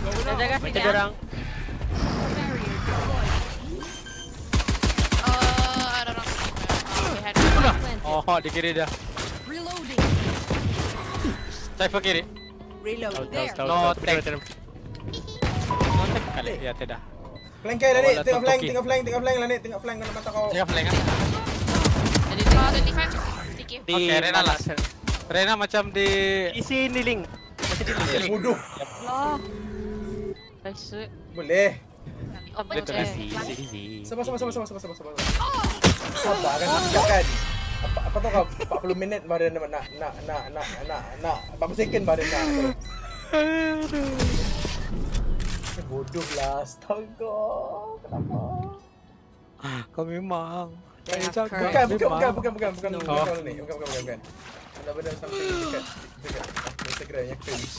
Jaga sini Macam ya. orang. Oh, ada orang sini. Oke, head. Oh, di kiri dah. Reloading. Cypher kiri. Reload. Tahu There. tahu. No, No thank. tag. No tag kali. Ya tidak. Flank kiri lah ni, Wala tengok flank, tutuki. tengok flank, tengok flank lah ni, tengok flank kena mata kau. Jangan flank kan. Jadi dua dua lima. Sedikit. Di Oke, Rena lah. Rena macam di Di sini Ling. Masih di sini. Bodoh. Loh. Nice. Boleh. Oh, Betul, betul. Di sini. Sabar, sabar, sabar, sabar, sabar, sabar, sabar. Sabar kan, sekejap kan. Apa, apa tahu kau empat puluh minit baru nak nak nak nak nak nak nak empat puluh second baru nak. Bodoh lah, astaga. Kenapa? Kau memang. They have Bukan, courage. bukan, bukan, bukan, bukan, bukan, No. bukan ni. Bukan, bukan, bukan, bukan. Ada benda something dekat dekat Instagram yang cringe.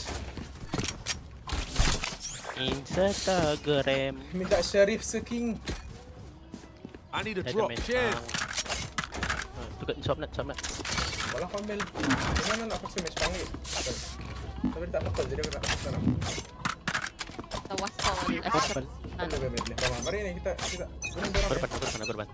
Instagram. Minta Syarif Seking. I need a Ada drop. main Cheers. pang. Ah, Tukar shop nak, shop nak. Malah Kamil. Mana nak aku match pang ni? Tapi tak apa jadi aku nak sekarang. Tawasal. Boleh, boleh, boleh. Come on, mari ni kita kita guna dorang. Korban, korban, korban.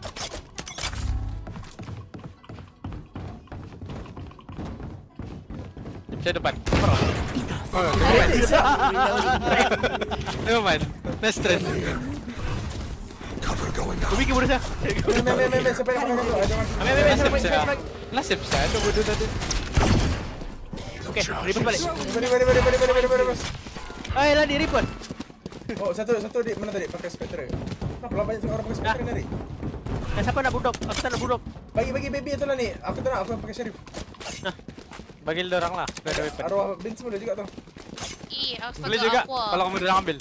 Saya depan. Eh, siap. Never mind. Nice trend. Kau bikin bodoh saya. Mem, mem, mem, mem, sampai nak makan dulu. Ada makan. Ambil, ambil, ambil, Nasib ambil, saya. ambil. Nasib saya tu bodoh tadi. Okey, ribut balik. Beri, beri, beri, beri, beri, beri, beri. Hai, Ladi, ribut. Oh, satu satu di mana tadi pakai Spectre. Kenapa lah banyak orang pakai Spectre ni? Dan siapa nak budok? Aku tak nak budok. Bagi bagi baby tu lah ni. Aku tak nak aku yang pakai Syarif. Bagi orang lah. Dah ada weapon. Arwah bin semua juga tu. Ih, astaga. Boleh juga apa? kalau kamu dah ambil.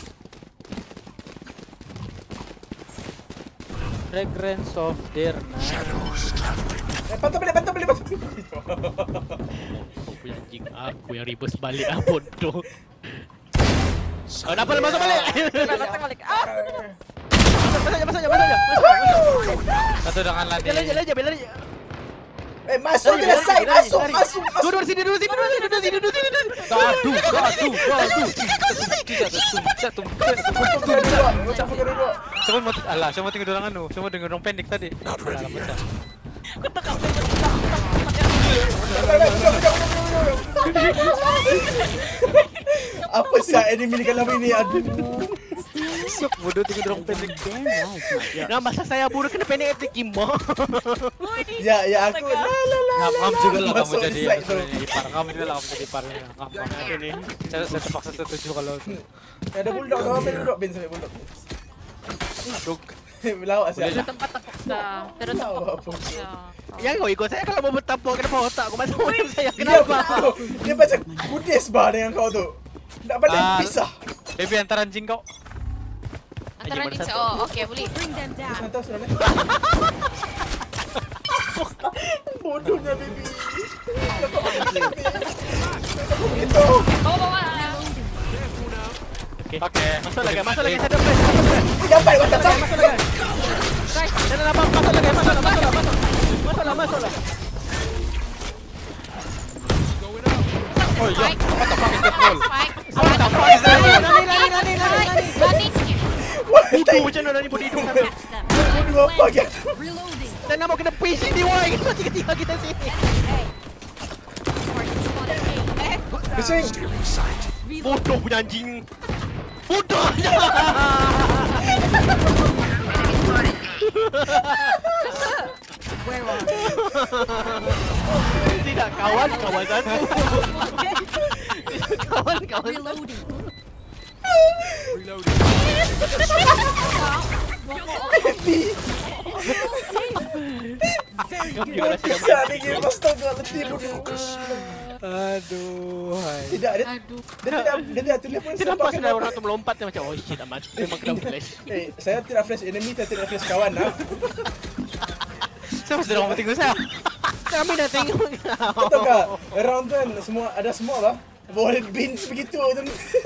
Fragrance of their Eh, pantau balik, pantau balik, pantau balik. Kau punya anjing. Aku yang ribut balik ah bodoh. Oh, dapat masuk balik. Datang balik. Ah, Masuk aja, masuk aja, masuk aja. Masuk. Satu dengan Lani. Jalan aja, jalan aja, jalan aja. Eh, masuk je lah side, masuk, masuk, masuk. Duduk di sini, duduk di sini, duduk di sini, duduk di sini, duduk di sini. Gaduh, gaduh, gaduh. Tidak tum, tidak tum. Fokus ke dua, macam fokus dua. Siapa mau alah, siapa mau tengok orang anu? Siapa dengar orang pendek tadi? Alah, pecah. Apa sih enemy ni kalau ini? Aduh. Sok bodoh tengok orang pendek. Nah, masa saya bodoh kena pendek etik gimana? Ya, ya aku. La la la. Ngam juga lah kamu Masuk jadi side tu. ipar. Ngam juga lah kamu jadi ipar. Ngam ini. Saya saya terpaksa setuju kalau Ada bulldog, kau ambil bulldog bin sampai bulldog. duk. Lawak siap. tempat tepuknya. Terus tepuknya. Yang kau ikut saya kalau mau bertapuk kenapa otak aku masuk macam saya? Dia Kenapa? Dia macam kudis bah dengan kau tu. Tak pandai Ah. pisah. Baby antar anjing kau. Antara ni oh, okey boleh. Bring them down. Santai sudah. Bodohnya baby. Itu. Oh, bawa. Okey. Okey. Masuk lagi, masuk lagi satu press, satu press. Dapat what the fuck? Masuk lagi. Guys, jangan apa, masuk lagi, masuk lah, masuk lah, masuk. Masuk lah, masuk lah. Oh iya. What the fuck is that wall? Spike. What the fuck is that wall? Nani, nani, nani, nani, nani. Lani. Budu macam mana ni budi hidung sampai. Bodoh apa dia? Reloading. Dan nak mau kena push sini, woi. Tiga-tiga kita sini. Bising. Bodoh punya anjing. Bodoh. Where are Tidak kawan, kawan satu. Kawan, kawan. Reloading. Bisa ni game astaga letih bodoh. Aduh. hai. Tidak dia. Aduh. Dia tidak dia tidak telefon Dia nampak sudah orang tu melompat dia macam oh shit amat. Memang kena flash. Eh, saya tidak flash enemy, saya tidak flash kawan ah. Siapa sedang mau tengok saya? Kami dah tengok kau. Tahu tak? Around tu kan semua ada semua lah. Boleh bins begitu tu.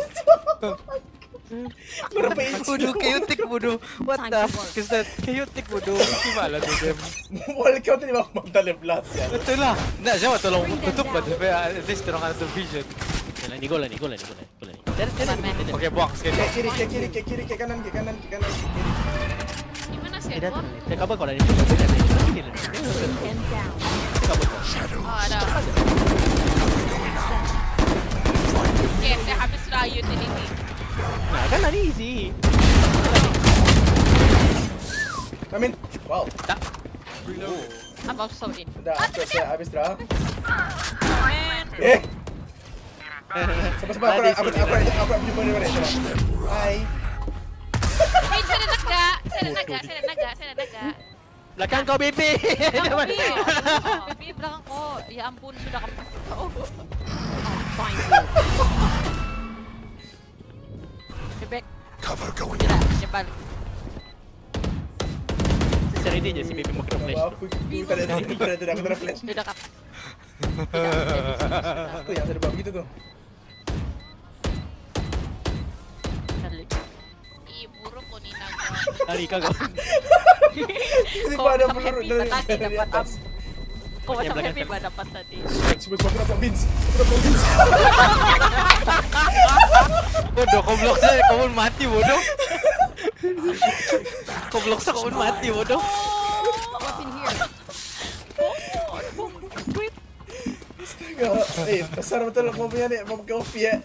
Berapa inch? Bodoh, chaotic bodoh. What the fuck is that? Chaotic bodoh. Gimana tu game? Wall kau tu di bawah mata leblas ya. Betul lah. Nak siapa tolong tutup lah. Supaya at least orang ada vision. Lah ni gol lah ni, gol lah ni, gol lah ni. Gol lah ni. Oke, buang Ke sekali. kiri, ke kiri, ke kiri, ke kanan, ke kanan, ke kanan, ke kiri. Gimana sih? Tidak, Gua? saya kabar kau dari sini. Sini lah. And down. Oh, ada. Oke, saya habis rayu tadi ni. Nah, kan tadi easy. Amin. Wow. I'm also in. Dah, aku saya habis dah. Man. Eh. Sabar-sabar, aku aku aku aku aku jumpa dia balik. Hai. Eh, saya ada naga. Saya ada naga. Saya ada naga. Saya ada naga. Belakang kau baby. Belakang baby. Baby belakang kau. Ya ampun, sudah kamu kasih tahu. Fine. Bebek. Cover going Tidak, out. dia balik. Cari dia je si baby mau kena flash. Aku aku tak ada aku tak ada aku tak ada flash. Dia dekat. Aku yang ada buat begitu tu. Ih, buruk kau ni naga. Lari kau. Tiba ada peluru dari Tadi dari dapat atas. Kau macam belakang happy bah dapat tadi. Sebelum aku dapat bins. Aku dapat bins. Bodoh, kau blok saya, kau pun mati bodoh. Kau blok saya, kau pun mati bodoh. What's in here? Eh, besar betul kau punya ni, mau kopi eh.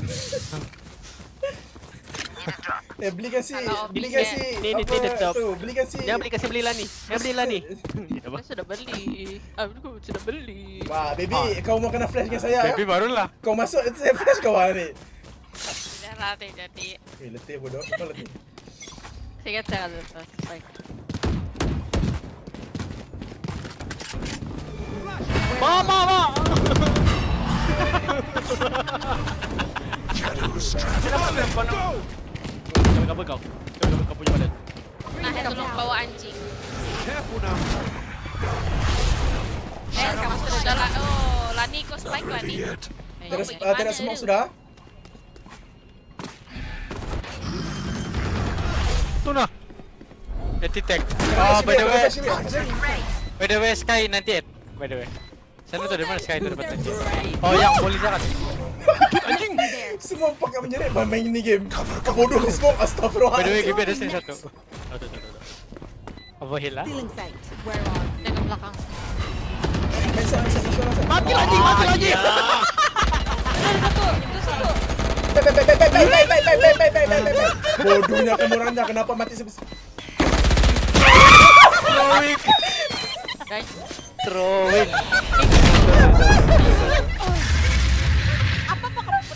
Eh, belikan si, belikan si. Ni ni ni top. Tu, belikan si. Jangan beli kasih beli lah ni. Jangan beli lah ni. Saya sudah beli. Aku sudah beli. Wah, baby, kau mau kena flash ke saya? Baby barulah. Kau masuk, saya flash kau ni. Tidak latih jadi. Eh, letih bodoh. Kau letih. Saya kata kalau lepas. Baik. Mama, mama. Shadows traveling. Kau kau kau. Kau kau punya badan. Nah, saya tolong bawa anjing. Careful now. Eh, kamu sudah lah. Oh, Lani kau spike Lani. Idiot. Eh, Tidak pergi uh, tidak mana semua tu? sudah. Tu nah. Jadi tag. Kasih Oh, by the dia, way, kasih dia, kasih dia. by the way Sky ninety eight. By the way. Sana tu dari mana Sky tu dapat ninety eight? Oh, yang boleh jangan. Anjing. Semua pakai menjerit main ini game. Kau bodoh ni semua. Astagfirullah. By the way, G B ada sini satu. Apa hilang? Feeling sight. Where are you? Jaga belakang. Main sana, sana, sana, sana. Mati lagi, mati lagi. Satu, itu satu. Baik, baik, baik, baik, baik, baik, baik, baik, baik, baik, baik, baik, baik. Bodohnya kamu Randa, kenapa mati sebesar? Throwing. Guys, Throwing. apa apa kamu?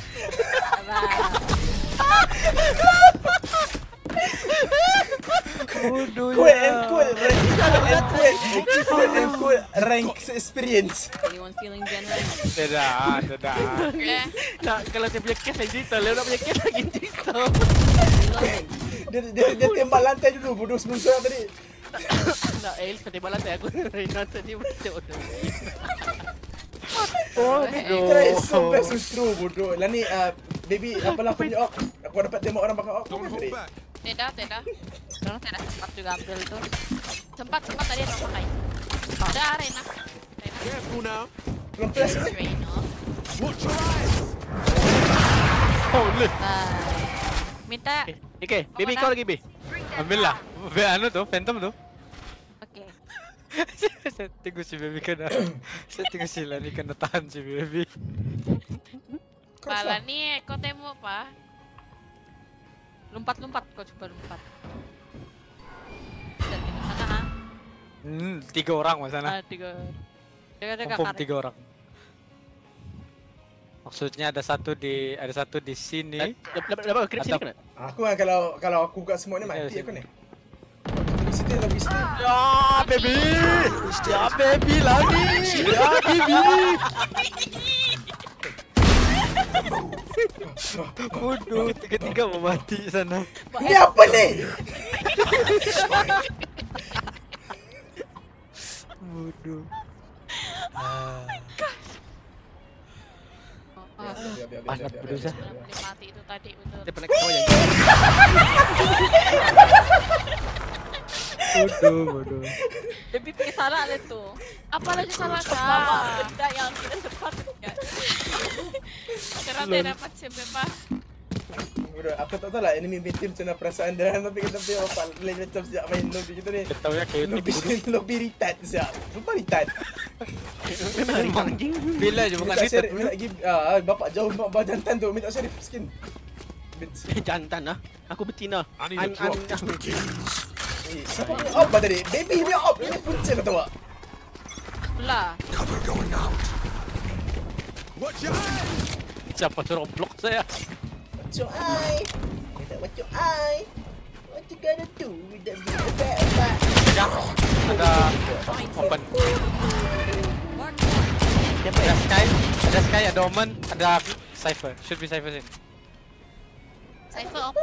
Bodoh Cool and cool, rank and cool, cool and cool rank experience. Anyone feeling generous? Tidak, tidak. Eh, Nak kalau dia punya case lagi cerita, Leo nak punya case lagi cerita. Dia dia dia tembak lantai dulu bodoh sebelum saya tadi. Nak El kata balas aku Rina tadi macam tu. Try so best is true bodoh. Lah ni uh, baby apalah aku punya op. Aku dapat tembak orang pakai op. Don't hold back. tidak, tidak. Sekarang tidak sempat juga ambil tuh. Sempat, sempat tadi yang pakai. Ada Rena. Rena. Careful now. Belum flash ni. Reno. Watch your eyes. Holy. Nah, minta. Okay, baby kau lagi B. Ambil lah. Be anu tu, Phantom tu. Oke. Saya tunggu si baby kena. Saya tunggu si Lani kena tahan si baby. Pala nih, kau temu apa? Lompat-lompat, kau coba lompat. Dan di sana ha? Hmm, tiga orang mas sana. Ah, tiga. Jaga-jaga Confirm karet. tiga orang. Maksudnya ada satu di ada satu di sini. Dapat dapat krip sini Atau- kena. Aku kan kalau kalau aku buka semua ni mati aku ni. Di sini lebih sini. Ya baby, ya baby lagi, ya baby. Bodoh, tiga-tiga mau mati sana. Ini apa ni? Bodoh. Ah, Biar, biar, biar, Banyak biar, berdosa. biar, biar. boleh mati itu tadi betul. Dia pernah kau yang Bodoh, bodoh. Lebih pilih salah deh tuh. Apa lagi salah kak? Benda yang kita sempat ya. Karena tidak dapat sebebas. Bro, aku tak tahu lah enemy main team macam mana perasaan dia. Tapi kita punya apa lain macam sejak main lobby kita ni. Tahu ya kayak Lobby lobby retard sejak. Sumpah retard. Memang anjing. Bila je bukan Minta kita. share, minta give ah bapak jauh bapak jantan tu minta share skin. Jantan lah. Aku betina. I'm I'm Eh, siapa punya op bah tadi? Baby punya op. Ini punca kau tahu tak? Lah. Cover going out. Watch out! Siapa suruh blok saya? Watch your eye. Kita watch your eye. What you gonna do with that little bad? Ada open. Ada Sky, ada Sky, ada Omen, ada Cypher. Should be Cypher sih. Cypher op.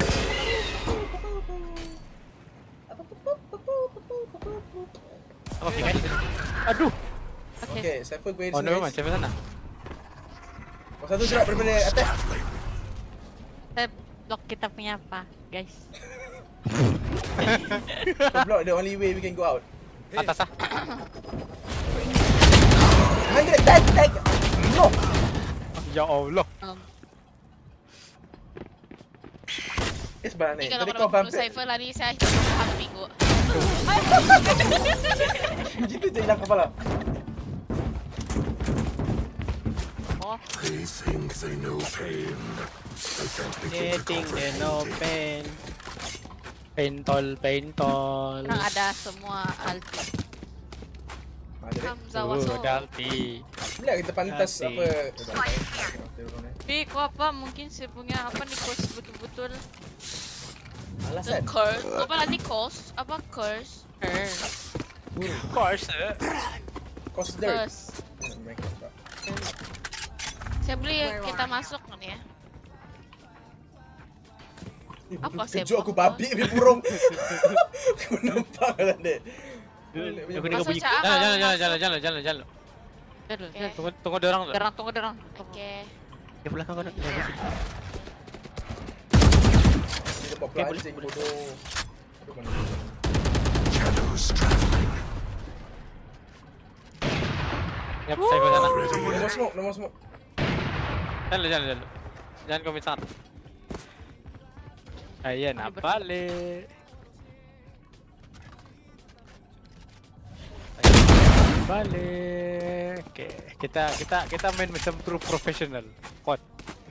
Apa pikir? Aduh. Okay, Cypher go in. Oh no, macam mana? Oh, satu jerat daripada atas. Saya block kita punya apa, guys? So block the only way we can go out. Atas ah. Hundred tag tag. No. Ya Allah. Um, Eh sebenarnya Ni ni. kalau Tadi kalau kau perlu bump. Cypher lari saya satu minggu. Gitu je hilang kepala. Oh, They think they know pain. They can't begin to Getting the no pain. Pentol, pentol. orang ada semua alti. Ada dek. Hamza Oh, Waso. Dalti. Bila kita pantas Hati. apa? Tapi kau apa mungkin saya punya apa nih course betul-betul the Alasan. curse. Apa nanti course? Apa curse? Curse. Course. Cost dirt. Curse. Saya beli kita masuk kan ya. Apa saya Kejut aku babi habis burung. Aku nampak kan dek. Aku dengar bunyi. Masuk Jalan, jalan, jalan, jalan, jalan, jalan, jalan. Jalan, jalan. Tunggu, tunggu dia orang tu. Derang, tunggu derang. Oke. Di belakang kau nak. Dia buat anjing bodoh. shadows traveling. Yap, saya ke sana. No more smoke, no more smoke. Jalan, jalan, jalan. Jangan kau misal. Ayan, nak balik. Balik. Okay, kita kita kita main macam true professional. Kot.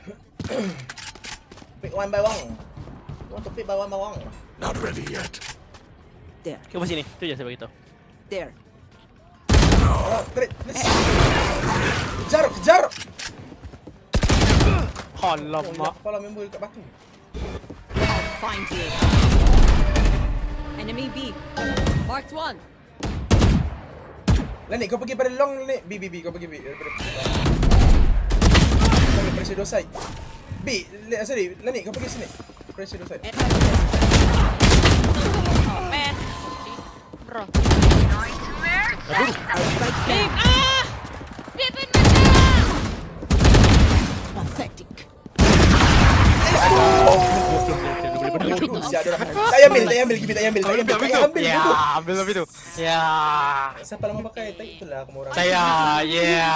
Pick one by one. You want to pick by one by one? Not ready yet. There. Kau sini. Tu je saya beritahu. There. Oh, trik. Kejar, kejar. Alamak. Kepala member dekat batu. I'll find you. Enemy B. Marked one. Lanik, kau pergi pada long ni. B, B, B, kau pergi B. Daripada kau pergi pressure dua side. B, le- sorry, Lanik, kau pergi sini. Pressure dua side. Man. Bro. I'll strike them. Ah! Dia pun menang. Pathetic. Siap dia orang. Tak payah ambil, tak payah ambil, Gibi, tak payah ambil, tak payah ambil, tak payah ambil. Ya, bodoh. ambil lebih tu. Ya. Siapa lama pakai? Tak itulah aku mau orang. Saya, ya.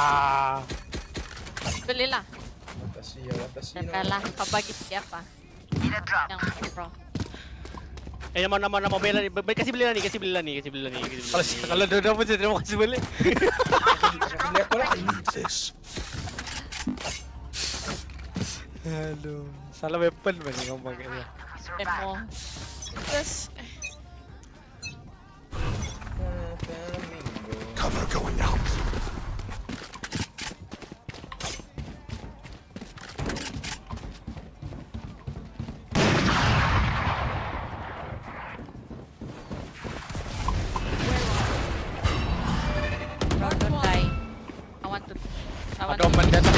Belilah. Watashi ya, watashi no. Katalah kau bagi siapa? Yang pro. Eh nama nama nama bela ni. Baik kasih beli lah ni, kasih beli lah ni, kasih beli lah ni, kasih beli. Kalau kalau dua-dua pun saya terima kasih balik. Lihat kau lah. Need this. Aduh, salah weapon banyak kau pakai dia. Demo. Terus Cover going out. don't die. I want to. I want Ada omen datang.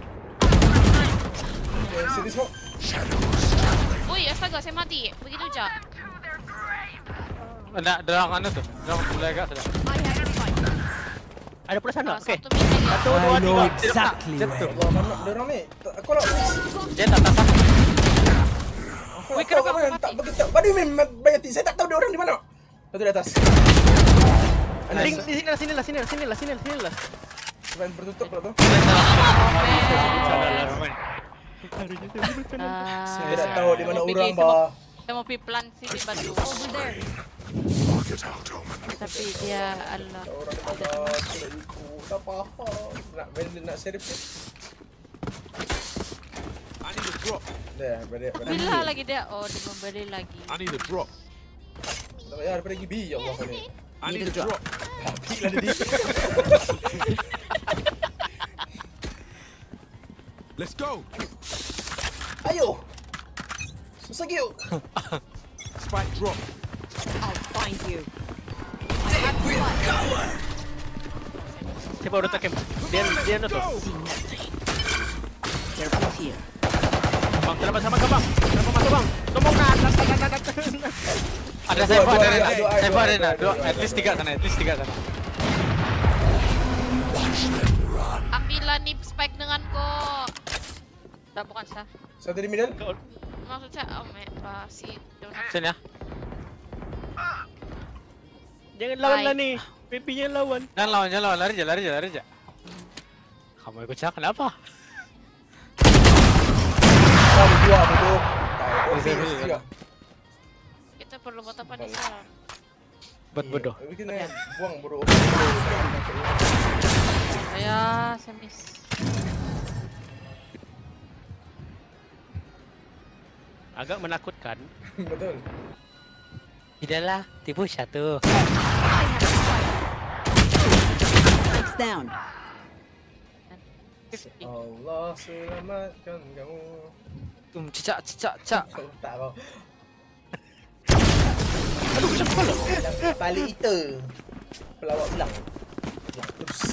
Okay, sini smoke. Shadows traveling. Ui, astaga, saya mati. Begitu je. Ada derang mana tu? Derang sebelah agak sudah. Ada pula sana. Okey. Satu minit ya. Satu, dua, I know tiga. exactly Jet where tu. Wah, mana dia orang ni? Tak- Aku nak Jet atas ah. Aku Wih, nak kenapa tahu aku kan, mati? tak begitu. What do you mean Bayati? Saya tak tahu dia orang di mana. Satu di atas. Ring di sini lah, sini lah, sini lah, sini lah, sini lah, sini lah. Sebab bertutup pula tu. Salah lah, Roman. Ah, Saya tidak tahu di mana mau orang, pergi, saya mau- bah. Saya mau pergi pelan sini bantu. Tapi dia Allah. Orang di mana? Tidak ikut. Tak faham. Nak main nak serip ke? I need a drop. Dah, balik balik. Bila lagi dia? Oh, dia membeli lagi. I need a drop. Tak payah daripada G B ya Allah kali. I need a drop. Tapi lah dia. Let's go. Ayo. Susah giu. Spike drop. I'll find you. Siapa udah takem? Dia dia nak tu. They're both here. Bang, terlepas sama kau bang. Kenapa masuk bang? Tolong nak. Ada Saifa, ada Aduh, aduh, aduh, Saifa aduh, ada aduh, dua, aduh, at least tiga sana, at least tiga sana. Ambillah nih spike denganku. Tak bukan sah. Satu di middle. Maksud saya, oh my, uh, si donat. Sini ya. Jangan lawan lah Bye. ni. Pipinya lawan. Jangan lawan, jangan lawan, lari aja, lari aja, lari aja. Kamu ikut saya kenapa? Satu dua bodoh. Bisa, Bisa bisa. juga. Kita perlu buat apa nih, Sal? Buat bodoh. Tapi kena buang bodoh. Saya, saya miss. Agak menakutkan. Betul. Tidaklah, tipu satu. Lights down. Allah selamatkan kamu. Tum cicak cicak cicak. Kau tak kau. Aduh, macam kepala. Yang balik itu. Pelawak bilang. Ya, terus.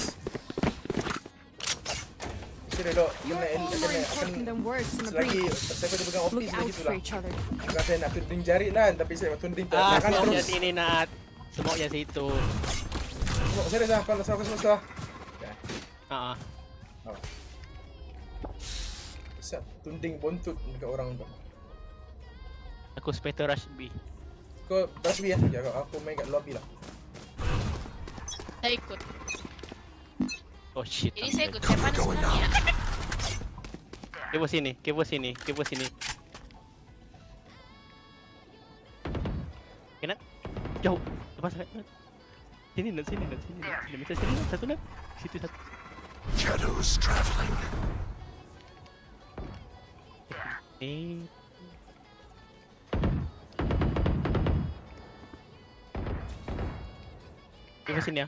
Sini dok, You're kena all more kena important akan than words in a selagi brief. saya pada pegang Look office out lagi tu for lah. each other. Bukan saya nak tuding jari lah, tapi saya tuding tak Ah, akan semoknya terus. sini Nat. Semoknya situ. Semua serius lah, kalau saya semua sudah. Ah, Siap tunding bontot dekat orang tu. aku Spectre Rush B. Kau rush B ya? Ya, aku main kat lobby lah. Saya ikut. Oh shit. Ini saya ikut siapa nih sebenarnya? Kepo sini, kepo sini, kepo sini. Kena jauh. Lepas Nat. Sini Nat, sini Nat, sini Nat. Sini Nat, sini Nat, satu Nat. Situ satu. Shadows traveling. Eh. Kepo sini ya.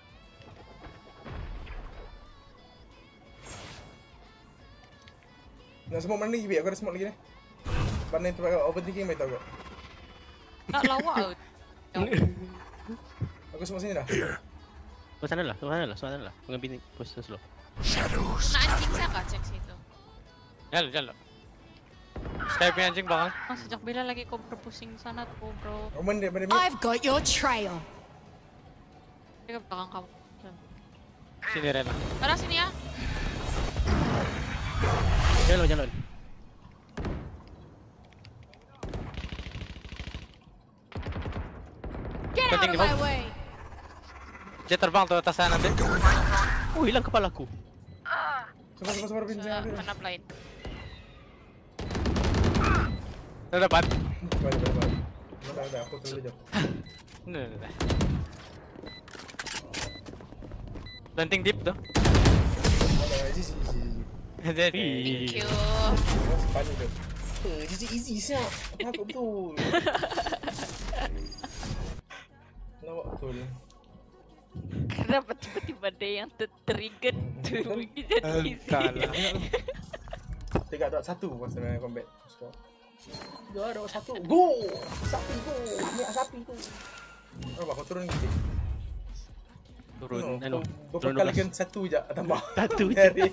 Nak smoke mana lagi? Aku ada smoke lagi ni. Mana yang tempat kau overthinking main tahu kau? Nak lawak out. Aku smoke sini dah. Ke sana lah, ke sana lah, ke sana lah. Mengambil pose slow. Shadows Nak anjing saya nggak cek situ? Jalan, jalan. Skype punya anjing bang. Oh, sejak bila lagi kau berpusing sana tuh, bro? Oh, mana mana I've got your trail. Dia ke belakang kamu. Sini Rena. Barang sini ya. Jalan, jalan. Get out of my way. Dia terbang tuh atas sana nanti. Oh, hilang kepalaku. Sabar sabar sabar bin jangan. Mana lain? Udah dapat. Balik balik balik. Udah udah aku turun dulu. Udah, udah, udah. Planting deep tuh. Udah easy easy easy. Jadi. Thank you. Panik tu. Eh, easy easy siap. Takut betul. Lawak betul. Kenapa tiba-tiba ada yang ter-trigger tuh jadi easy. Entahlah. Tiga dua satu masa main combat. Dua dua satu. Go! Sapi go. Ni sapi tu. Oh, kau turun gitu. Turun, anu. Kau Turun bakal dua belas. lagi satu je tambah. Satu je. Dari.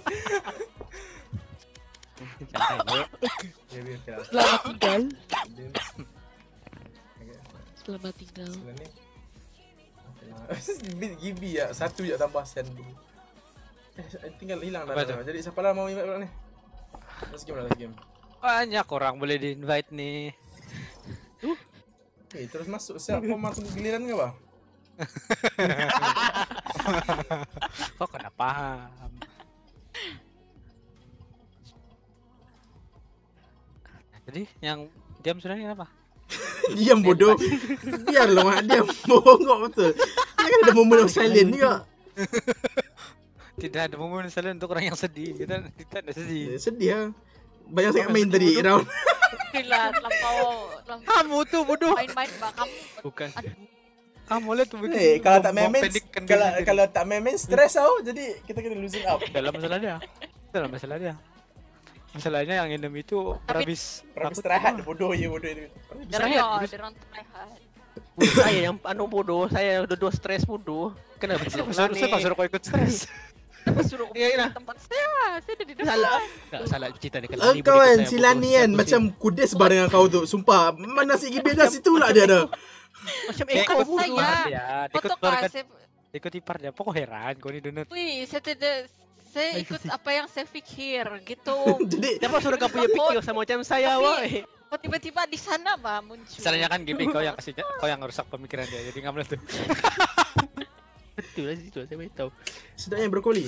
Santai, bro. Ya biar kira. Selamat tinggal. Okay. Selamat tinggal. Sebelah ni. Gibi ya, satu je tambah sen tu. Eh, tinggal hilang dah. Apa tu? Jadi siapa lah mau invite pula ni? Last game lah, last game. Banyak orang boleh di invite nih. Eh, terus masuk siap kau masuk giliran ke bah? Kok kena paham? Jadi yang diam sudah kenapa? Diam bodoh. Biarlah mak diam. Bongok betul. Dia kan ada momen of silent juga. Tidak ada momen silent untuk orang yang sedih. Kita kita tidak sedih. Eh, sedih ya. Banyak sangat main tadi round. Gila, terlampau. Kamu tuh bodoh. Main-main mbak kamu. Bukan. Kamu lihat tuh Eh, kalau tak main main kalau kalau tak main main stres tau. Jadi kita kena losing up. Dalam masalah dia. Dalam masalah dia. Masalahnya yang enemy itu habis habis istirahat bodoh ya bodoh itu. Jarang ya, jarang istirahat. Saya yang anu bodoh, saya udah dua stres bodoh. Kenapa Saya saya suruh kau ikut stres. Kenapa suruh ke tempat saya? Saya ada di depan. Salah. Enggak salah cerita dia kalau ni. Kawan si Lani kan macam kudes bareng dengan kau tu. Sumpah, mana si beda situ lah dia ada. Macam ekor bodoh. saya. Ikut Foto kan ikut ipar dia. Pokok heran kau ni donat. Wih, saya tidak saya ikut apa yang saya fikir gitu. Jadi siapa suruh kau punya pikir sama macam saya, woi. Kok tiba-tiba di sana bah muncul. Salahnya kan Gibi, kau yang kasih kau yang rusak pemikiran dia. Jadi enggak boleh tuh. Betul lah situ, saya tahu. Sedapnya brokoli.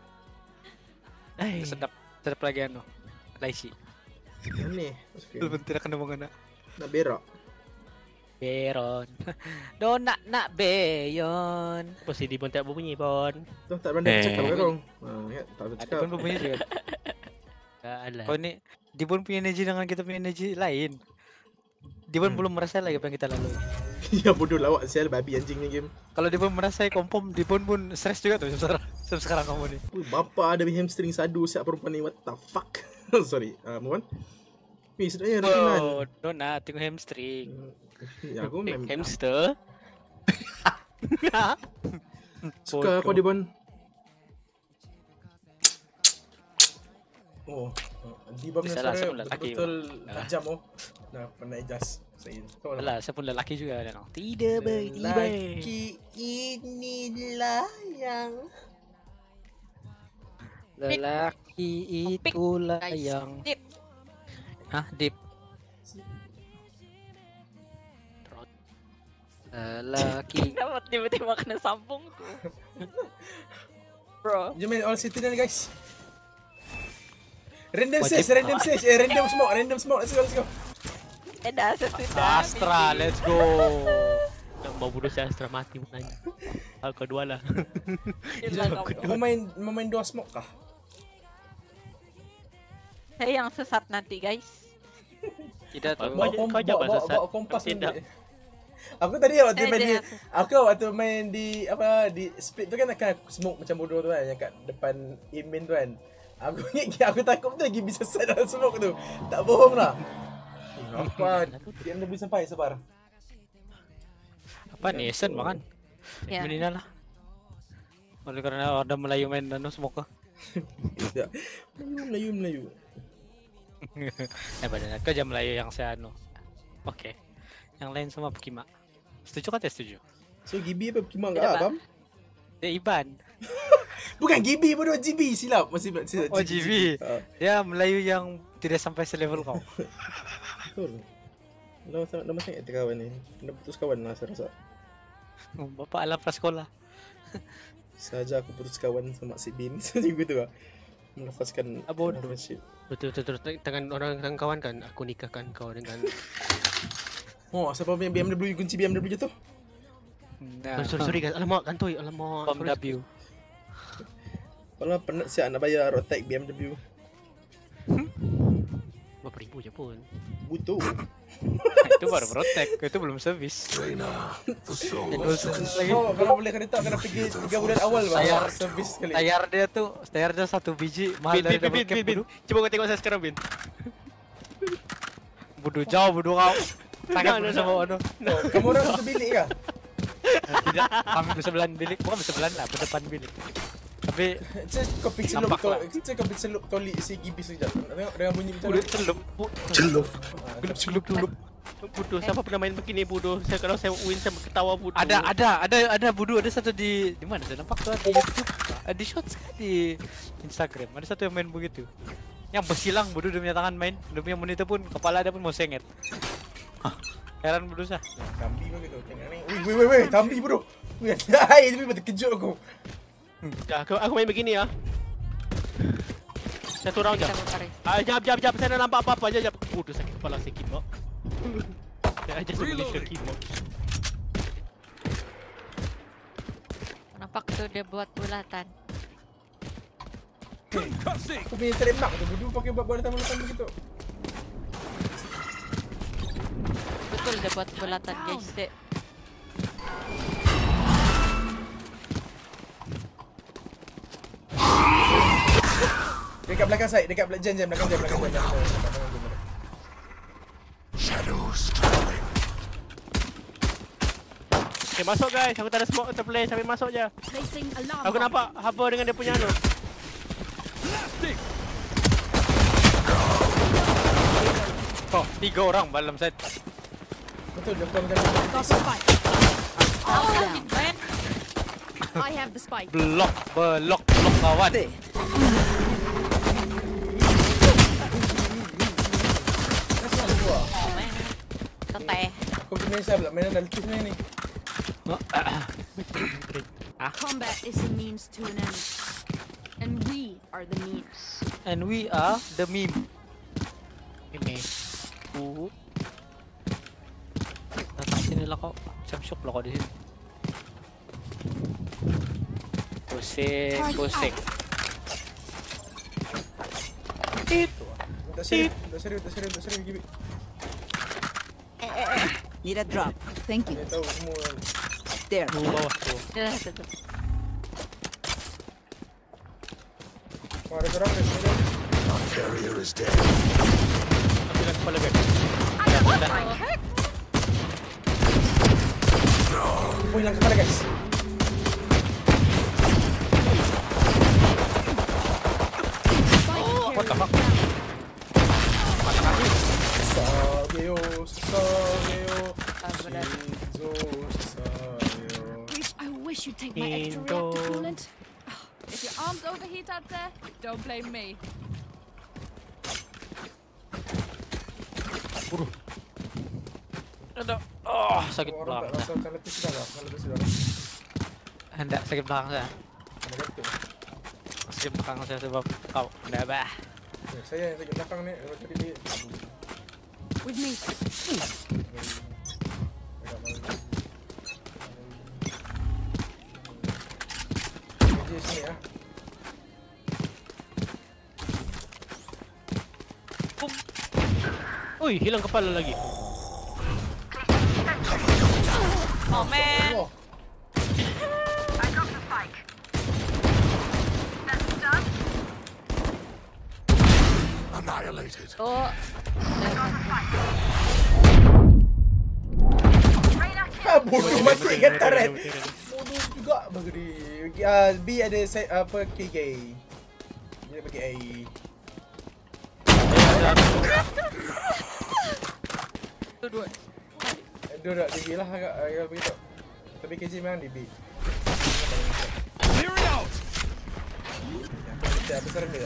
Eh, sedap sedap lagi anu. Laisi. Aneh. Belum tidak kena mengena. Nak berak. Beron. Donat nak beyon. Pasti di pun tak berbunyi pun. Tuh tak berani cakap kau. Ha, ya, tak Ada cakap. pun berbunyi juga. Alah. Kau ni Dibon punya energi dengan kita punya energi lain. Dibon belum merasa lagi apa yang kita lalui. Ya bodoh lawak sial babi anjing ni game. Kalau Dibon merasa kompom, Dibon pun stres juga tuh sekarang. Sekarang kamu ni. Ui, bapa ada hamstring sadu siap perempuan ni, what the fuck. Sorry, uh, move on. Wih, sedapnya rekinan. Oh, donat tengok hamstring. Ya aku memang hamster. Suka kau Dibon. Oh, Dibon punya Salah, suara saya pun lelaki, betul tajam oh. Nah, pernah adjust. Saya tahu lah. Alah, saya pun lelaki juga dia. Tidak bertiba. Lelaki inilah yang Lelaki itulah yang Dip. Hah, dip. Lelaki. Kenapa tiba-tiba kena sambung tuh? Bro. You main all citizen guys. Random stage, random stage, eh random smoke, random smoke. Let's go, let's go. Eh dah sudah. Astra, let's go. Nak mau bodoh saya Astra mati pun nanya. Ah, kau dua lah. Mau main mau main dua smoke kah? Saya yang sesat nanti guys. Tidak tahu. Bawa kom bawa, bawa, bawa kompas tidak. Aku tadi waktu Eh, main di dia- aku waktu main di apa di split tu kan akan aku smoke macam bodoh tu kan yang kat depan in-main tu kan. Aku ingat aku takut tu lagi bisa set dalam smoke tu. Tak bohong lah. Apa dia nak boleh sampai sabar. Apa nih, Sen makan? Ya. Menina lah. Oleh karena ada Melayu main anu semoga. Ya. Melayu Melayu Melayu. Eh benar, kau jam Melayu yang saya anu. Oke. Yang lain semua Pukima. Setuju kan? Setuju. So Gibi apa Pokemon Tidak, enggak Bang. Abam? Dia Iban. Bukan Gibi bodoh G B silap masih masih Oh G B. Ah, Dia Melayu yang tidak sampai selevel kau. betul. Lama sangat lama sangat kita kawan ni. Kena putus kawan lah saya rasa. Bapak alam prasekolah. Saja aku putus kawan sama si Bin. Macam gitu lah. Melafazkan Abodo. friendship. Betul betul betul. Dengan orang orang kawan kan aku nikahkan kau dengan. Oh, siapa punya B M W kunci B M W tu? Nah, Sorry sorry guys. Alamak kantoi. Alamak. Pom Sorry. W. Kalau penat siap nak bayar rotek B M W. Berapa ribu je pun. Butuh. Itu baru protek, itu belum servis. Lagi Oh, kalau boleh kena tak kena pergi tiga bulan awal bang. Tayar. Servis sekali. tayar dia tuh, tayar dia satu biji mahal Bin dari bin double bin cap bin bin. bodoh. Coba kau tengok saya sekarang bin. Bodoh jauh bodoh kau. Sangat No, no, bodoh no. sama bodoh. Oh, kamu orang satu bilik kah? Tidak, kami bersebelahan bilik, bukan bersebelahan lah, berdepan bilik. Tapi Cek kau pergi celup Nampak kau. lah. Cek kau pergi celup tolik si Gibi sekejap. Nak tengok dengan bunyi macam bodoh mana? celup, Celup. celup celup celup. Bodoh. Siapa pernah main begini bodoh? Saya kalau saya win saya ketawa bodoh. Ada ada ada ada bodoh, ada satu di di mana? Saya nampak tuh di YouTube, ada di shorts kan di Instagram. Ada satu yang main begitu. Yang bersilang bodoh, dia punya tangan main, dia punya monitor pun kepala dia pun mau sengit. Heran bodoh sah. Tambi pun gitu. Tengok ni. Wih, wih, wih, Tambi bro. Wih, hai, tapi betul kejut aku. Ya, aku, aku main begini ya. Satu round je. Ah, jap, jap, jap. Saya dah nampak apa-apa je, jap. Udah sakit kepala sikit, Mak. Saya aja sebelum ke keyboard. Nampak tu dia buat bulatan. Aku punya trademark tu, dulu pakai buat bulatan-bulatan begitu. Betul dia buat bulatan, guys. Dek. Dekat belakang side, dekat belakang jam, belakang jam, belakang jam. Shadows traveling. Okay, masuk guys. Aku tak ada smoke untuk play. Sampai masuk je. Aku nampak Haba dengan dia punya anu. Oh, tiga orang dalam set. Betul, dia bukan macam Oh, man. I have the spike. Blok, blok, blok kawan. Santai. Aku punya saya pula mainan dah lepas ni. Combat is a means to an end. And we are the means. And we are the meme. Meme. Uh. Datang sini lah kau. Macam syok lah kau di sini. Pusing, pusing. Itu. Tak serius, tak serius, tak serius, tak serius, Gibi. Need a drop. Thank you. Dia tahu semua. There. Di bawah tu. Dah, dah, dah. Oh, ada orang kat sini. Our carrier is dead. Ambil kepala bag. Oh, hilang kepala guys. What the fuck? Sayo, sayo. Shizu, sayo. I wish you'd take my extra reactor coolant. If your arms overheat out there, don't blame me. Aduh. Oh, sakit Orang belakang. tak rasa macam letih sudah lah. Letih sudah. Hendak sakit belakang saya. Mana betul? Sakit belakang saya sebab kau dah bah. Saya yang sakit belakang ni. Kalau tadi dia. With me. Kerja sini ah. Ui, hilang kepala lagi. Oh man. Allah. Annihilated. Oh. Ah, bodoh mati kan taret. Bodoh juga bagi uh, B ada set apa K K. Dia bagi A. Dua-dua. Dua dah di B lah agak agak begitu. Tapi K J memang di B. Clear it out. Ya, besar dia.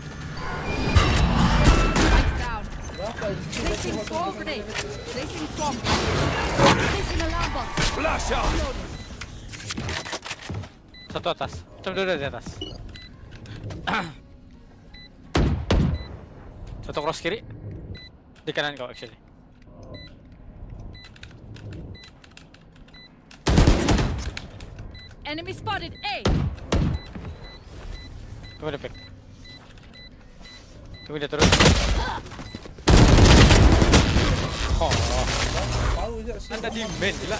Spikes down. Berapa? Placing swarm grenade. Placing swarm. Placing alarm box. Flash out. Satu atas. Macam dua di atas. Satu cross kiri. Di kanan kau actually. Enemy spotted A. Coba dia pick. Coba dia terus. Oh, Tahu je anda di main gila.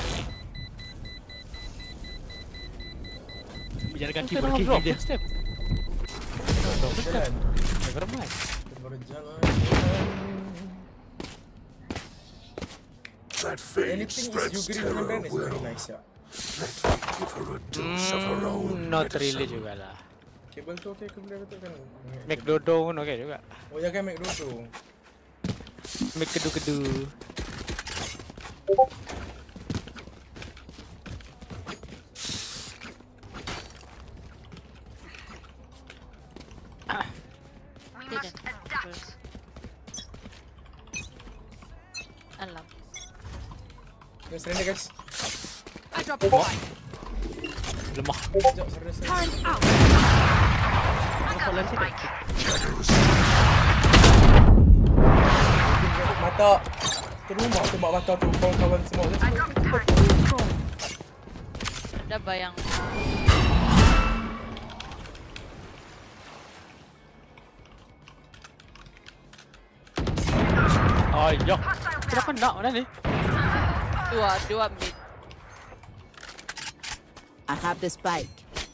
Berjalan kaki Kita pergi drop dia. step. jalan. Never mind. Berjalan. That fade Anything is spreads you green terror dengan is very will. nice ya. Let me give her a dose of her own Hmm, not really medicine. juga lah. Kabel tu okey ke boleh betul kan? McDodo pun okey juga. Oh ya kan make dulu. Make kedu-kedu. Alam. Guys, surrender guys. I drop a spike. Lemah. Sekejap, surrender surrender. Turn out. Kau lari situ. Mata. Ke rumah tembak mata tu kawan-kawan semua. Ada bayang. Oh iya. Kenapa nak mana ni? Dua, dua mid. I have the spike.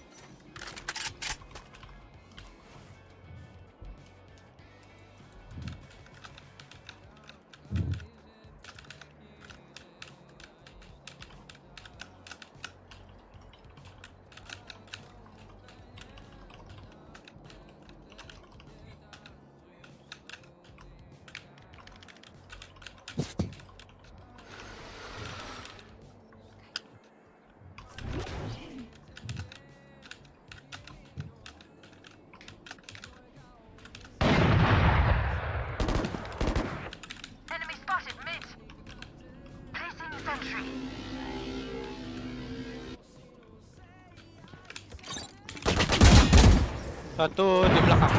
Satu di belakang.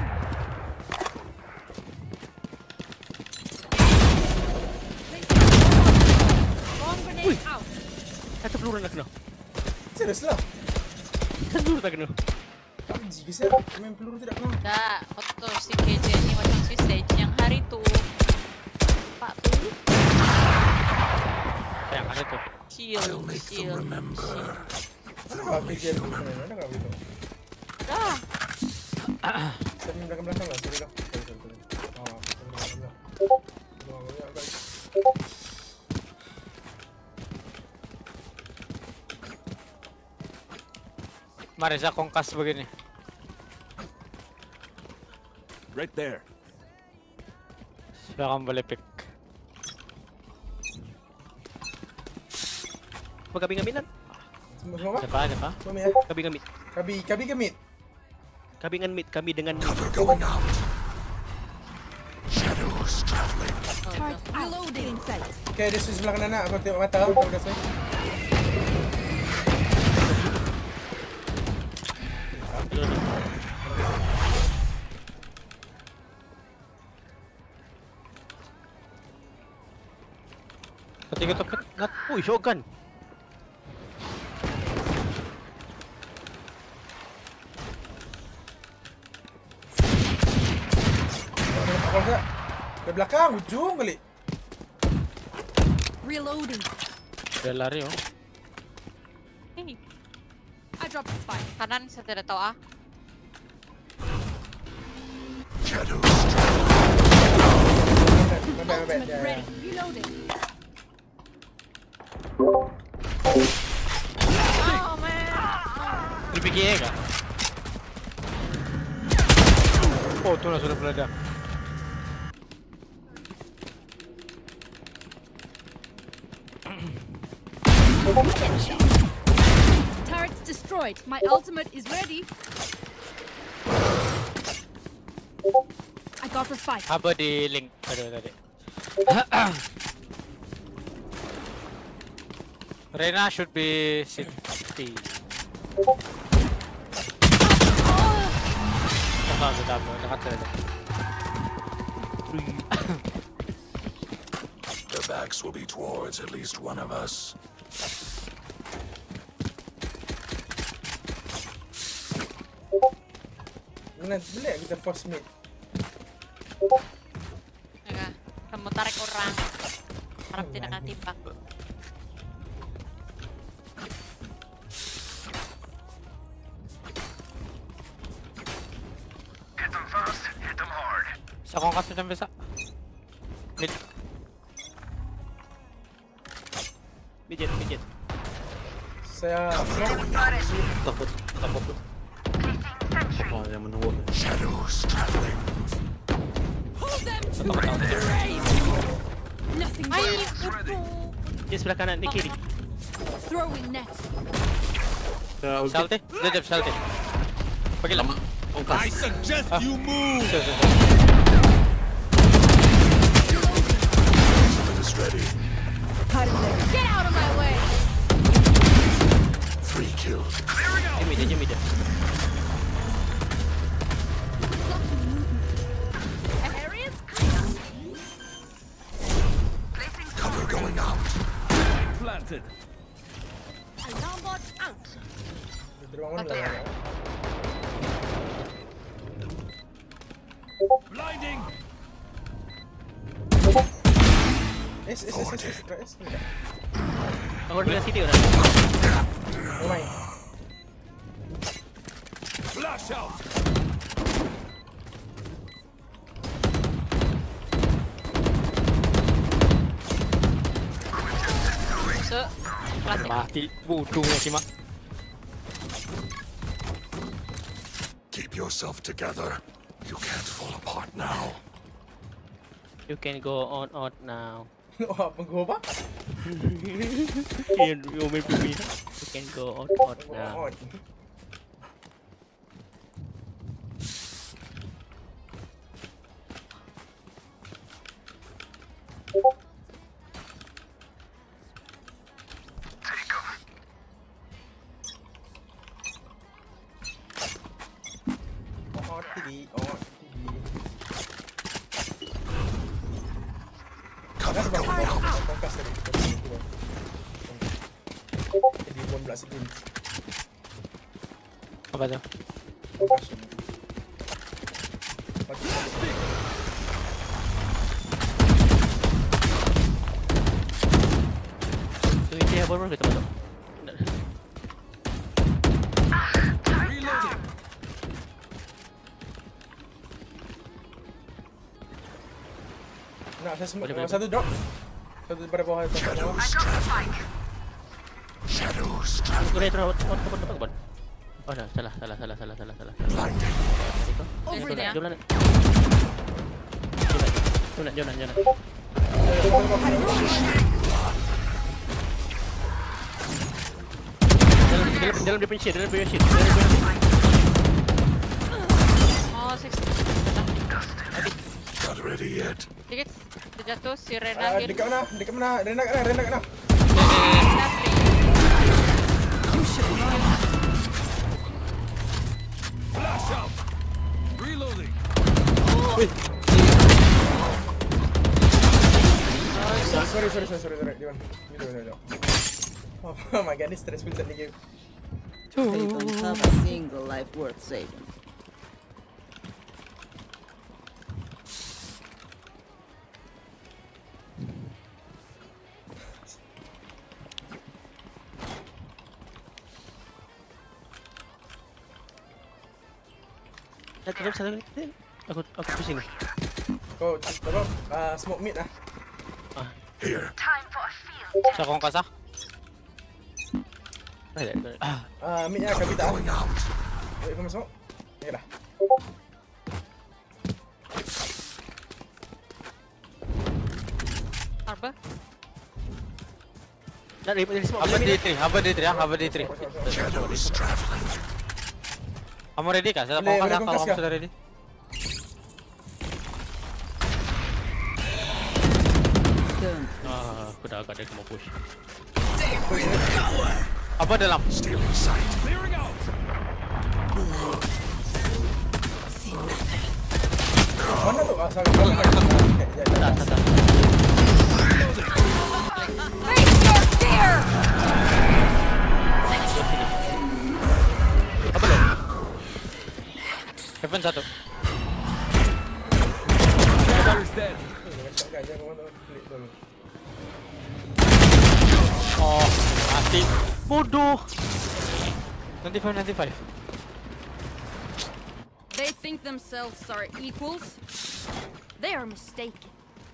Wih, satu peluru nak kena. Serius lah. Satu peluru tak kena. P U B G ke saya? Main peluru tidak kena. Enggak, foto si K J ni macam si stage yang hari tu. Pak tu. Yang ada tu. Chill, chill. Mana kau P J tu? Mana kau itu? Dah. Saya main belakang-belakang lah. Sorry dah. Sorry, sorry, sorry. Ah, belakang-belakang. Belakang-belakang guys. Mari saya kongkas begini. Right there. Sudah kamu boleh pick. Apa kabi ngaminan? Semua semua apa? Siapa? Siapa? Semua ya. Kabi ngamit. Kabi, kabi ke mid? Kabi dengan mid, kami dengan Cover going out. Shadows traveling. Reloading sight. Okay, dia sebelah kanan nak. Aku tengok mata. Aku dah selesai. Ketiga topik. ngat. Ui, shotgun. Apa tak? Dari belakang, ujung kali. Reloading. Dia lari oh. Hey, I dropped the spike. kanan saya tidak tahu ah. Shadows Nampak, nampak. Ultimate Ya, ya. ready. Reloading. Oh man. Di P G A kah? Oh, tu lah sudah meledak. Turret's destroyed. My ultimate is ready. I got the spike. Apa di link tadi tadi? Reyna should be sixty. Dekat dekat dekat dekat. Their backs will be towards at least one of us. Mana boleh kita force mid? Ya, kamu tarik orang. Harap tidak akan timbang. Hit them fast, hit them hard. Sa kongkas macam bisa. Mid. Midget, midget. Saya Takut, takut tu. Oh, yang menunggu. Shadows traveling. Hold them to the grave. Nothing Ay, but puto. Dia sebelah kanan, ni kiri. throwing net. Salte, dia jab salte. Pergi lama. I suggest you move. It is ready. Get out of my way. Three kills. Dia midget, dia midget. spotted. Alarm bot out. Blinding. Es, es, es, es, es, es. Aku di sini udah. Oh my. Flash out. Se klasik. Mati bodohnya sih mak. Keep yourself together. You can't fall apart now. You can go on out now. Oh, apa gua apa? You you may be. You can go on out now. Apa tuh? So ini apa baru kita masuk? Reloading. Nak saya semua satu drop. Satu pada bawah tempat bawah. Shadows Aku traveling. retro tempat tempat tempat tempat. Oh, dah salah salah salah salah salah salah. Blinding. Over there. Jom nak. Jom nak jom nak jom nak. Dalam dalam dalam dia punya shit, dalam dia punya shit. Oh, six. Not ready yet. Dikit. Dia jatuh si Rena Ah, heal. dekat mana? Dekat mana? Rena kat mana? Rena kat mana? Flash out. Reloading. Sorry, sorry, sorry, sorry, sorry. Di mana? Di mana? Di mana? Oh my god, ini stressful set ni game. They don't have a single life worth saving. Dah tutup satu ni. Aku aku pusing. Kau apa? Ah, smoke mid lah. Here. Siya kong kasa? Dah dah. dah. Ah, mid lah kami tak. Going out. Wait, kau masuk. Ya dah. Apa? Dah dari dari semua. Apa D three? Apa D three ya? Apa D three? Shadows traveling. Kamu ready kah? Saya Boleh, kong boleh kasa kong kalau kasa. kamu sudah ready. Done. Ah, aku dah agak dia mau push. Apa dalam? Stealing sight. Clearing out. Mana tu? Ah, sorry. Sorry. Ya, ya, Dah ya. dah dah. Face your fear! Apa dah? Heaven satu. Is dead. Jangan jangan kau klik dulu. Oh, mati. Bodoh. ninety-five, ninety-five. They think themselves are equals. They are mistaken.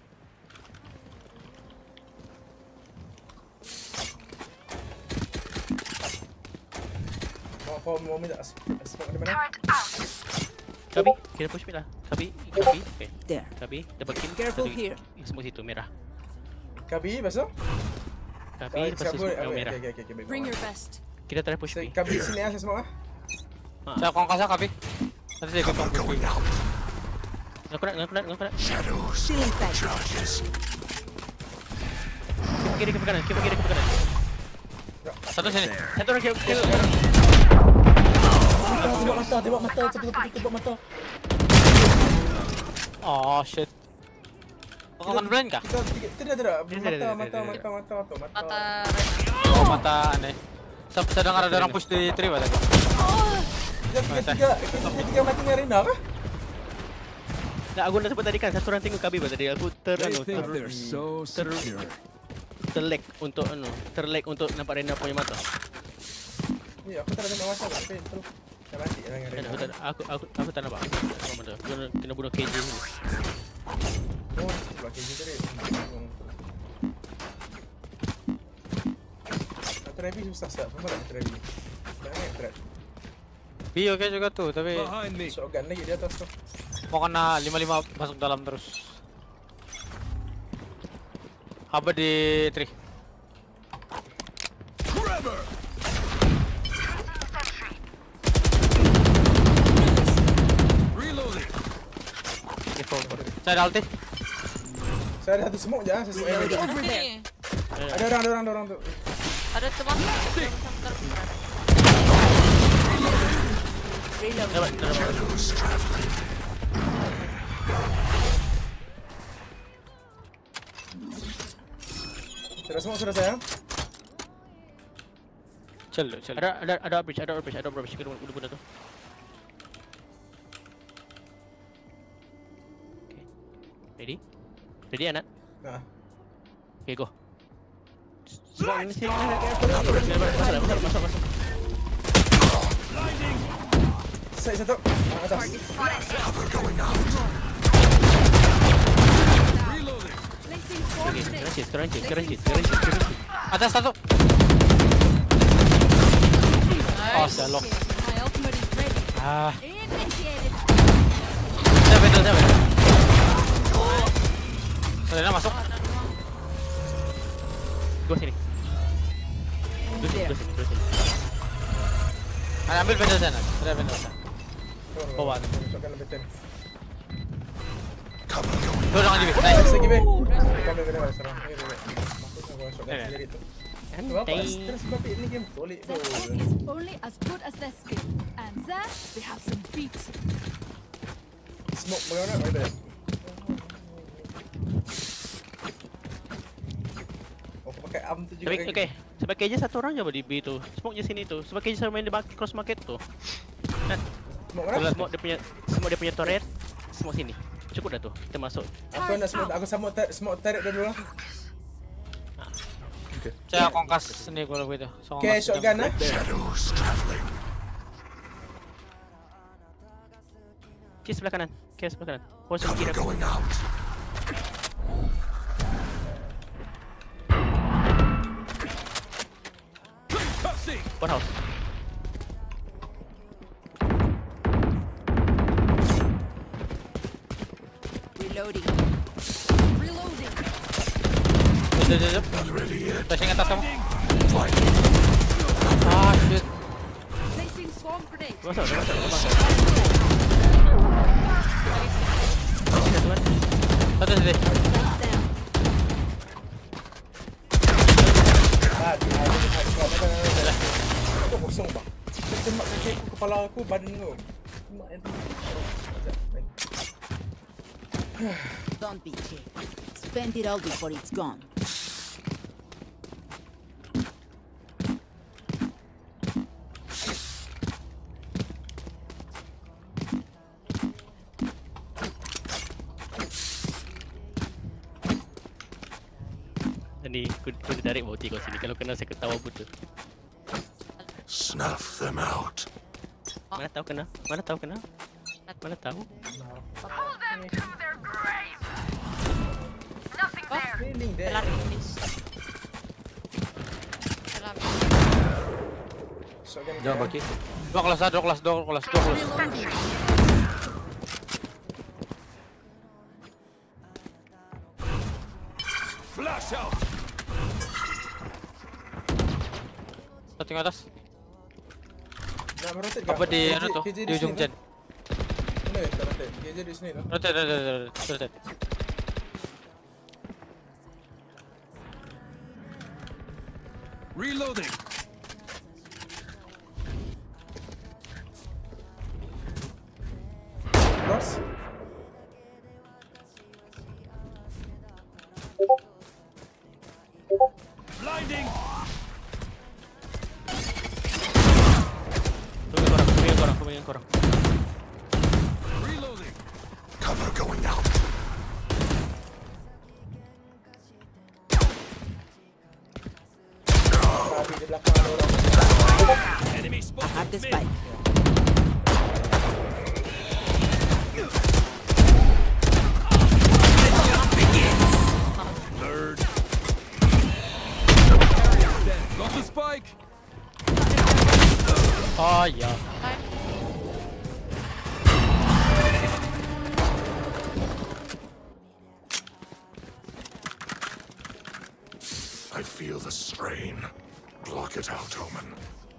Kau kau mau minta smoke di mana? Kabi, kita push mid lah. Kabi, Kabi. Okay. There. Kabi, dapat kill. Careful Satu- here. Semua situ merah. Kabi, lepas tu? Kabi, Ah, lepas tu siapa- semua ah, yang okay, merah. okay, okay, okay, baik, Bring baik. your best. Kita try push Saya mid. Kabi sini ah, saya smoke ah. Saya kong kasa kapi. Nanti saya Cover ikut going out. Ngaku nak, ngaku nak, ngaku nak. Shadows. Stealing sight. Charges. Kipa kiri, kipa kanan, kipa kiri, kipa kanan. Satu sini. Satu orang kill. kill. Tembak mata, tembak mata, tembak mata, tembak mata. Oh shit. Kau kan blind kah? Kita tidak tidak tidak Tidak, mata tidak, mata tidak, mata mata mata mata. Mata Oh mata aneh. Sed- Sedang ada orang push di tree tadi. Tiga tiga tiga tiga tiga mati dengan Rina kah? Nah, aku dah sebut tadi kan satu orang tengok Kabi tadi. Aku ter They anu, think ter, they're so ter, secure. terlek untuk anu, terlek untuk nampak Rena punya mata. Ya, aku tak ada masa tak tapi terus dah mati dengan Dan Rina. aku tak aku aku aku tak nampak. Apa mata? Kena kena bunuh K J dulu. Oh, sebelah kiri tadi. Trevi susah sah, apa nak Trevi? Banyak trap. B oke juga tuh, tapi Behind me. Shotgun lagi di atas tu. mau kena lima lima masuk dalam terus. Haba di tree. Trevor. Reloading. Saya ada ulti. Saya ada satu smoke je, saya smoke yang Over there. Ada orang, ada orang, ada orang tu. Ada cuma Dapat, dapat. Sudah smoke sudah saya. Chill, chill. Ada ada ada bridge, ada bridge, ada bridge. Kena bunuh bunuh tu. Okay. Ready? Ready anak? Nah. Okay, go. Sebab ini sini. Masuk, masuk, masuk, masuk. Saya satu. Ah, atas. Okay, sekarang cheat, sekarang cheat, sekarang cheat, sekarang cheat, sekarang cheat. Atas satu. Oh, salok. My ultimate is ready. Ah, Initiated. saya betul, saya betul. Selena masuk. Go sini. Go sini, go sini, go sini. Ada ambil benda sana. Ada benda sana. Bawa. Shotgun lebih ten. Tuh jangan jibi. Nice Nice. lagi be. Kami kena serang. Ini be. Maksudnya gua shotgun Ini, ini. sendiri tu. Santai. Kenapa? Terus sebab ini game solid Their bro. tech is only as good as their skill. And that they have some beats. Smoke bagaimana? Oh, itu ya. Oh, aku pakai arm tu juga. Tapi kan? okay, sebab K J satu orang je di B tu. Smoke je sini tu. Sebab K J selalu main di market, cross market tu. Kan? Smoke mana? Smoke dia punya smoke dia punya turret. Smoke sini. Cukup dah tu. Kita masuk. Aku nak smoke, aku smoke tar- smoke tarik dulu lah. Saya kongkas sini kalau begitu. So, Okay, ngasih shotgun ah. Shadows traveling. K sebelah kanan. K sebelah kanan. Pos Cover kiri. going out. What house? Reloading. Reloading. Jep, jep, jep. Not ready yet. Flashing atas kamu. Fight. Ah, shit. Placing swarm grenade. Masuk, dah masuk, dah masuk. Sini satu kan? Satu sini. Ah, di ada di ada kau ada ada. Aku kosong bang. Tembak kaki aku, kepala aku, badan kau. Tembak yang tu. Don't be cheap. Spend it all before it's gone. Ni aku aku tarik bauti kau sini. Kalau kena saya ketawa buta. Snuff them out. Mana tahu kena? Mana tahu kena? Mana tahu? Feeling there. Lari please. Lari. Shotgun. Jangan baki. Dua kelas, dua kelas, dua kelas, dua kelas. Flash out. Satu yang atas. Nak merotate ke? Apa di K J anu tuh? K J Di ujung sini jen. tu. Mana ya? Tak rotate. K J di sini tu. Rotate, rotate, rotate, rotate. Reloading. Cross. korang. Reloading. Cover going out. Di belakang ada orang. Enemy I spotted. have the spike. Third. Got the spike. Oh ya. I feel the strain. Block it out, Omen.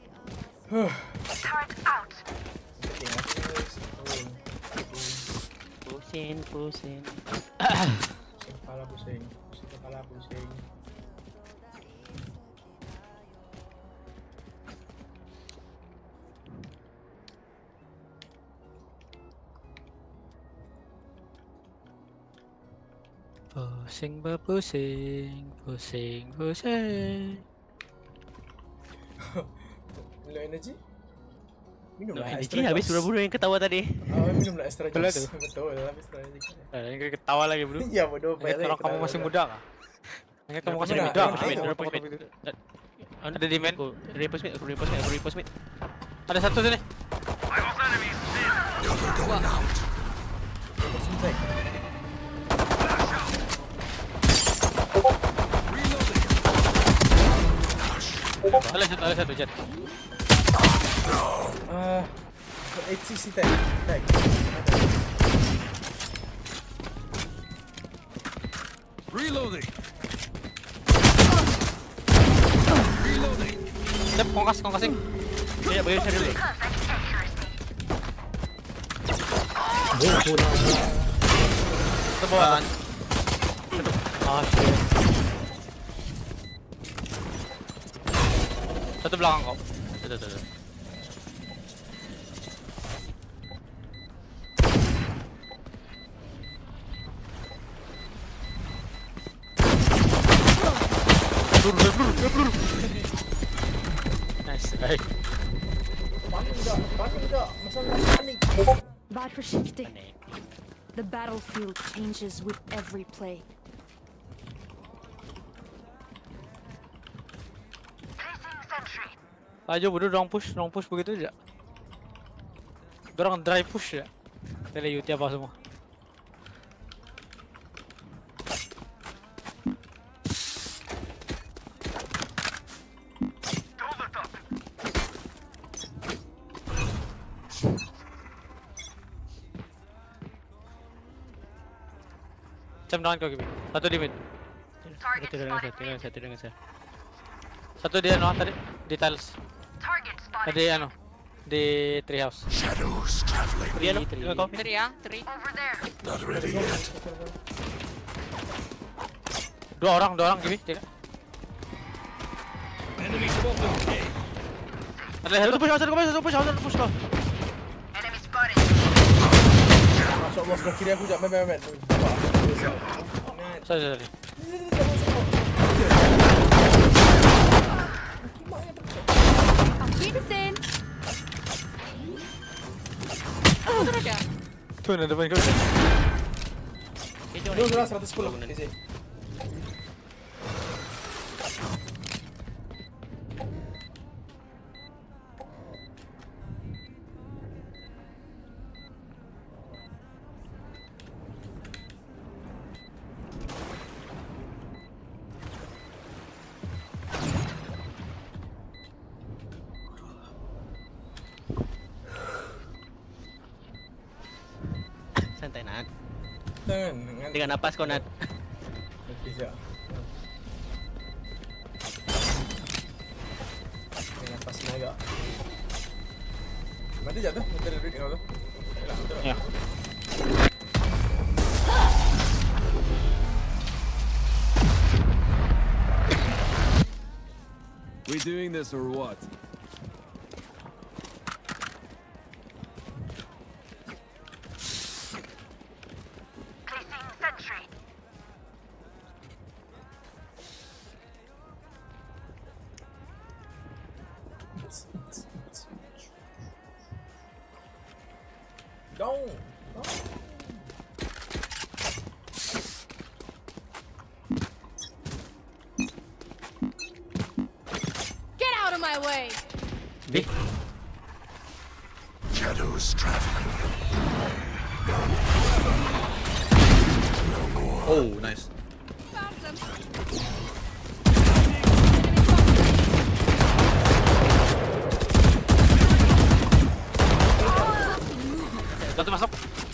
Pusing, pusing. Pusing kepala pusing. Pusing kepala pusing. Pusing berpusing, pusing pusing. Low energy? Minum Low lah energy extra habis juice. buru-buru yang ketawa tadi. Ah, minum lah extra Betul juice. tu. Betul, habis extra juice. Eh, ini ketawa lagi bro. Ya bodoh, Ingat bayar kalau kamu masih muda kah? Ingat kamu masih Mana? muda. Mana? Mid, Mana? berapa Mana? kau- Ada di main? Aku repost mid, aku repost mid, aku repost mid. Ada satu sini. Cover going out. Terus selesai. Ada satu, ada satu jet. Ah, H C C tag. Tag. Reloading. Reloading. Jep, kongkas, kongkasin. Ya, bagi saya dulu. Itu bawah. Ah, shit. Satu belakang kau. Tuh, tuh, tuh, tuh. Nice, baik. Panik enggak? Panik enggak? Masalah panik. Var försiktig. The battlefield changes with every play. Aja bodoh, dorang push, dorang push begitu aja. Dorang dry push ya. Tele U T apa semua. Macam dengan kau Gibi. Satu di mid. Itu dengan saya, dengan saya, dengan saya. Satu di ano tadi di tiles. Tadi ano di treehouse. Shadows traveling. Dia lo, Three, dengan kau. Three ya, three. Not ready yet. Dua orang, dua orang Gibi. Tiga. Enemy spotted. A. Ada satu push, satu push, satu push, satu push kau. Masuk bos ke kiri aku jap. Main, main, main. Sorry, sorry. Auf Wiedersehen! Oh, terus ya? Tuh, ada depan kau. Dua sudah seratus sepuluh. Easy. Santai Nat. Tangan. Dengan Dengan napas kau Nat. Okey, siap. Dengan nafas naga. Mati jatuh. Mati ada duit kau tu. Yalah, betul. Ya. We doing this or what? Go. Get out of my way! Big. Shadows traveling. Oh, nice. Satu masuk.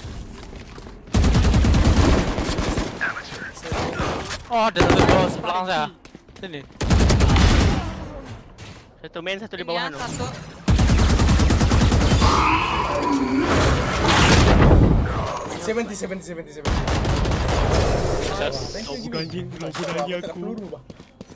Oh, ada satu bawah belakang saya. Sini. Satu main, satu di bawah. Ini ya, satu. seventy, seventy, seventy, seventy. Thank you, anjing, Gimi. lagi Tak aku. peluru, bah.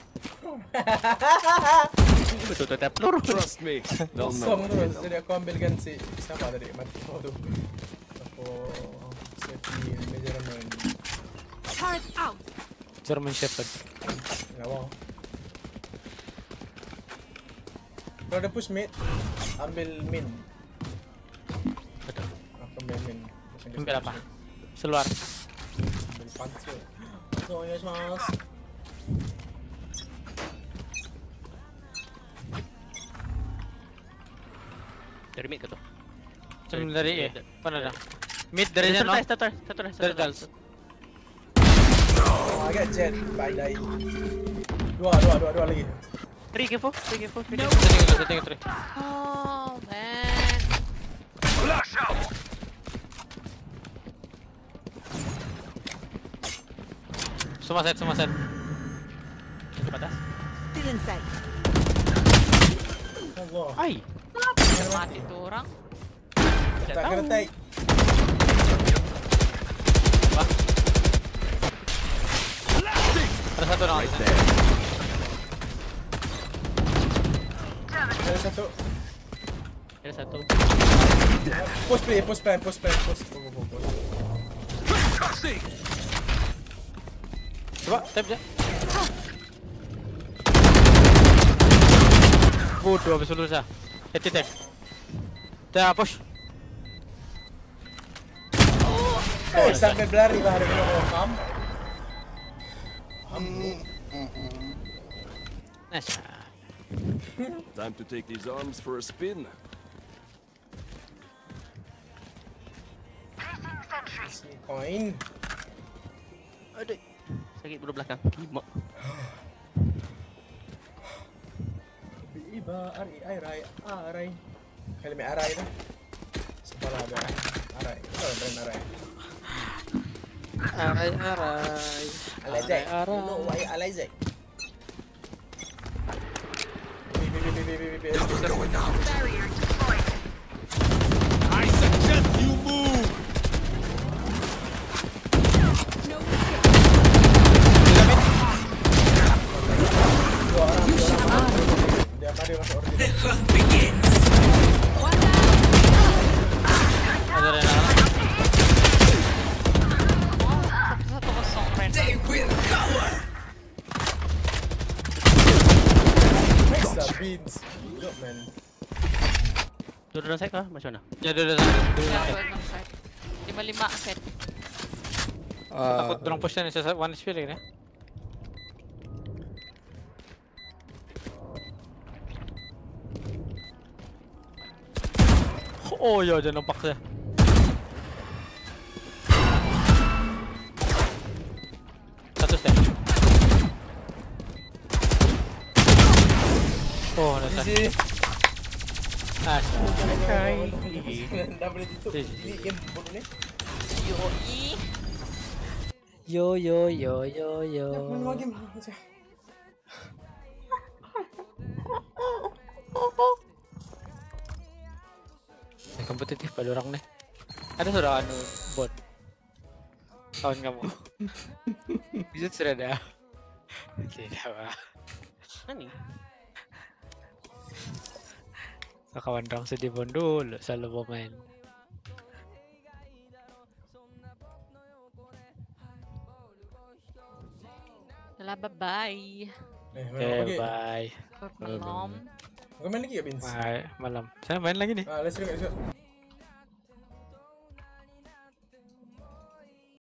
Betul tetap peluru. Trust me. They'll Kosong know. terus. Jadi aku ambilkan si siapa tadi mati oh tu. Aku safety measurement. Turret out! German Shepherd. Enggak mau. Kalau ada push mid, ambil min. Betul. Aku ambil min. Ambil apa? Seluar. Ambil pancu. So, yes, mas. Dari mid ke tu? Cuma dari E. Mana dah? Mid dari Satu sana. rise, satu rise, satu rise, Dari satu Dals. rise. Oh, agak jet. Bye, die. Dua, dua, dua, dua lagi. Three careful, three careful. three Setting careful. itu, setting itu. Oh, man. Flash out! Semua set, semua set. Satu batas. Still inside. Allah. Ai. Mati tuh orang. Tak kena take. Ada satu orang. Ada satu. Ada satu. Push play, push plan, push plan, push. Push, push, push. Coba, tap je. Bodoh habis lulus ah. Hit hit hit. Dah push. Eh, sampai berlari bah ada kena kam. Nice. Time to take these arms for a spin. Coin. Aduh. Sakit belah belakang. Kimak. Iba ari ay ray aray. Kali may aray na. Sepala ada aray. Oh, brand aray. Arai arai. Alazay. Aray. You know why Alazay? Cover going out. I suggest you move. Dua orang, dua orang. Dia tadi masuk original. The hunt begins. Ada Rena. Satu kosong Ren. They will cover. Nice lah, beans. Good man. Dua dua saya kah? Macam mana? Ya dah dah dah. Ya, dua enam set. Lima lima set. Takut dorang push ni saya one H P lagi ni. Oh ya, jangan nampak saya. Satu step. Oh, ada satu. Easy. Nice. Dah boleh tutup. Ni game bodoh ni. Yoi. Yo yo yo yo yo. Mana game? Yang kompetitif pada orang nih. Ada sudah anu bot. Kawan kamu. Bisa sudah ada. Tidak apa. Nani? So, kawan orang sedih pun dulu selalu bermain. Yalah, bye-bye. Eh, Okay, bye. Selamat malam. Kau main lagi ya, Bins? Bye. Malam. Saya main lagi nih. Ah, let's go, let's go.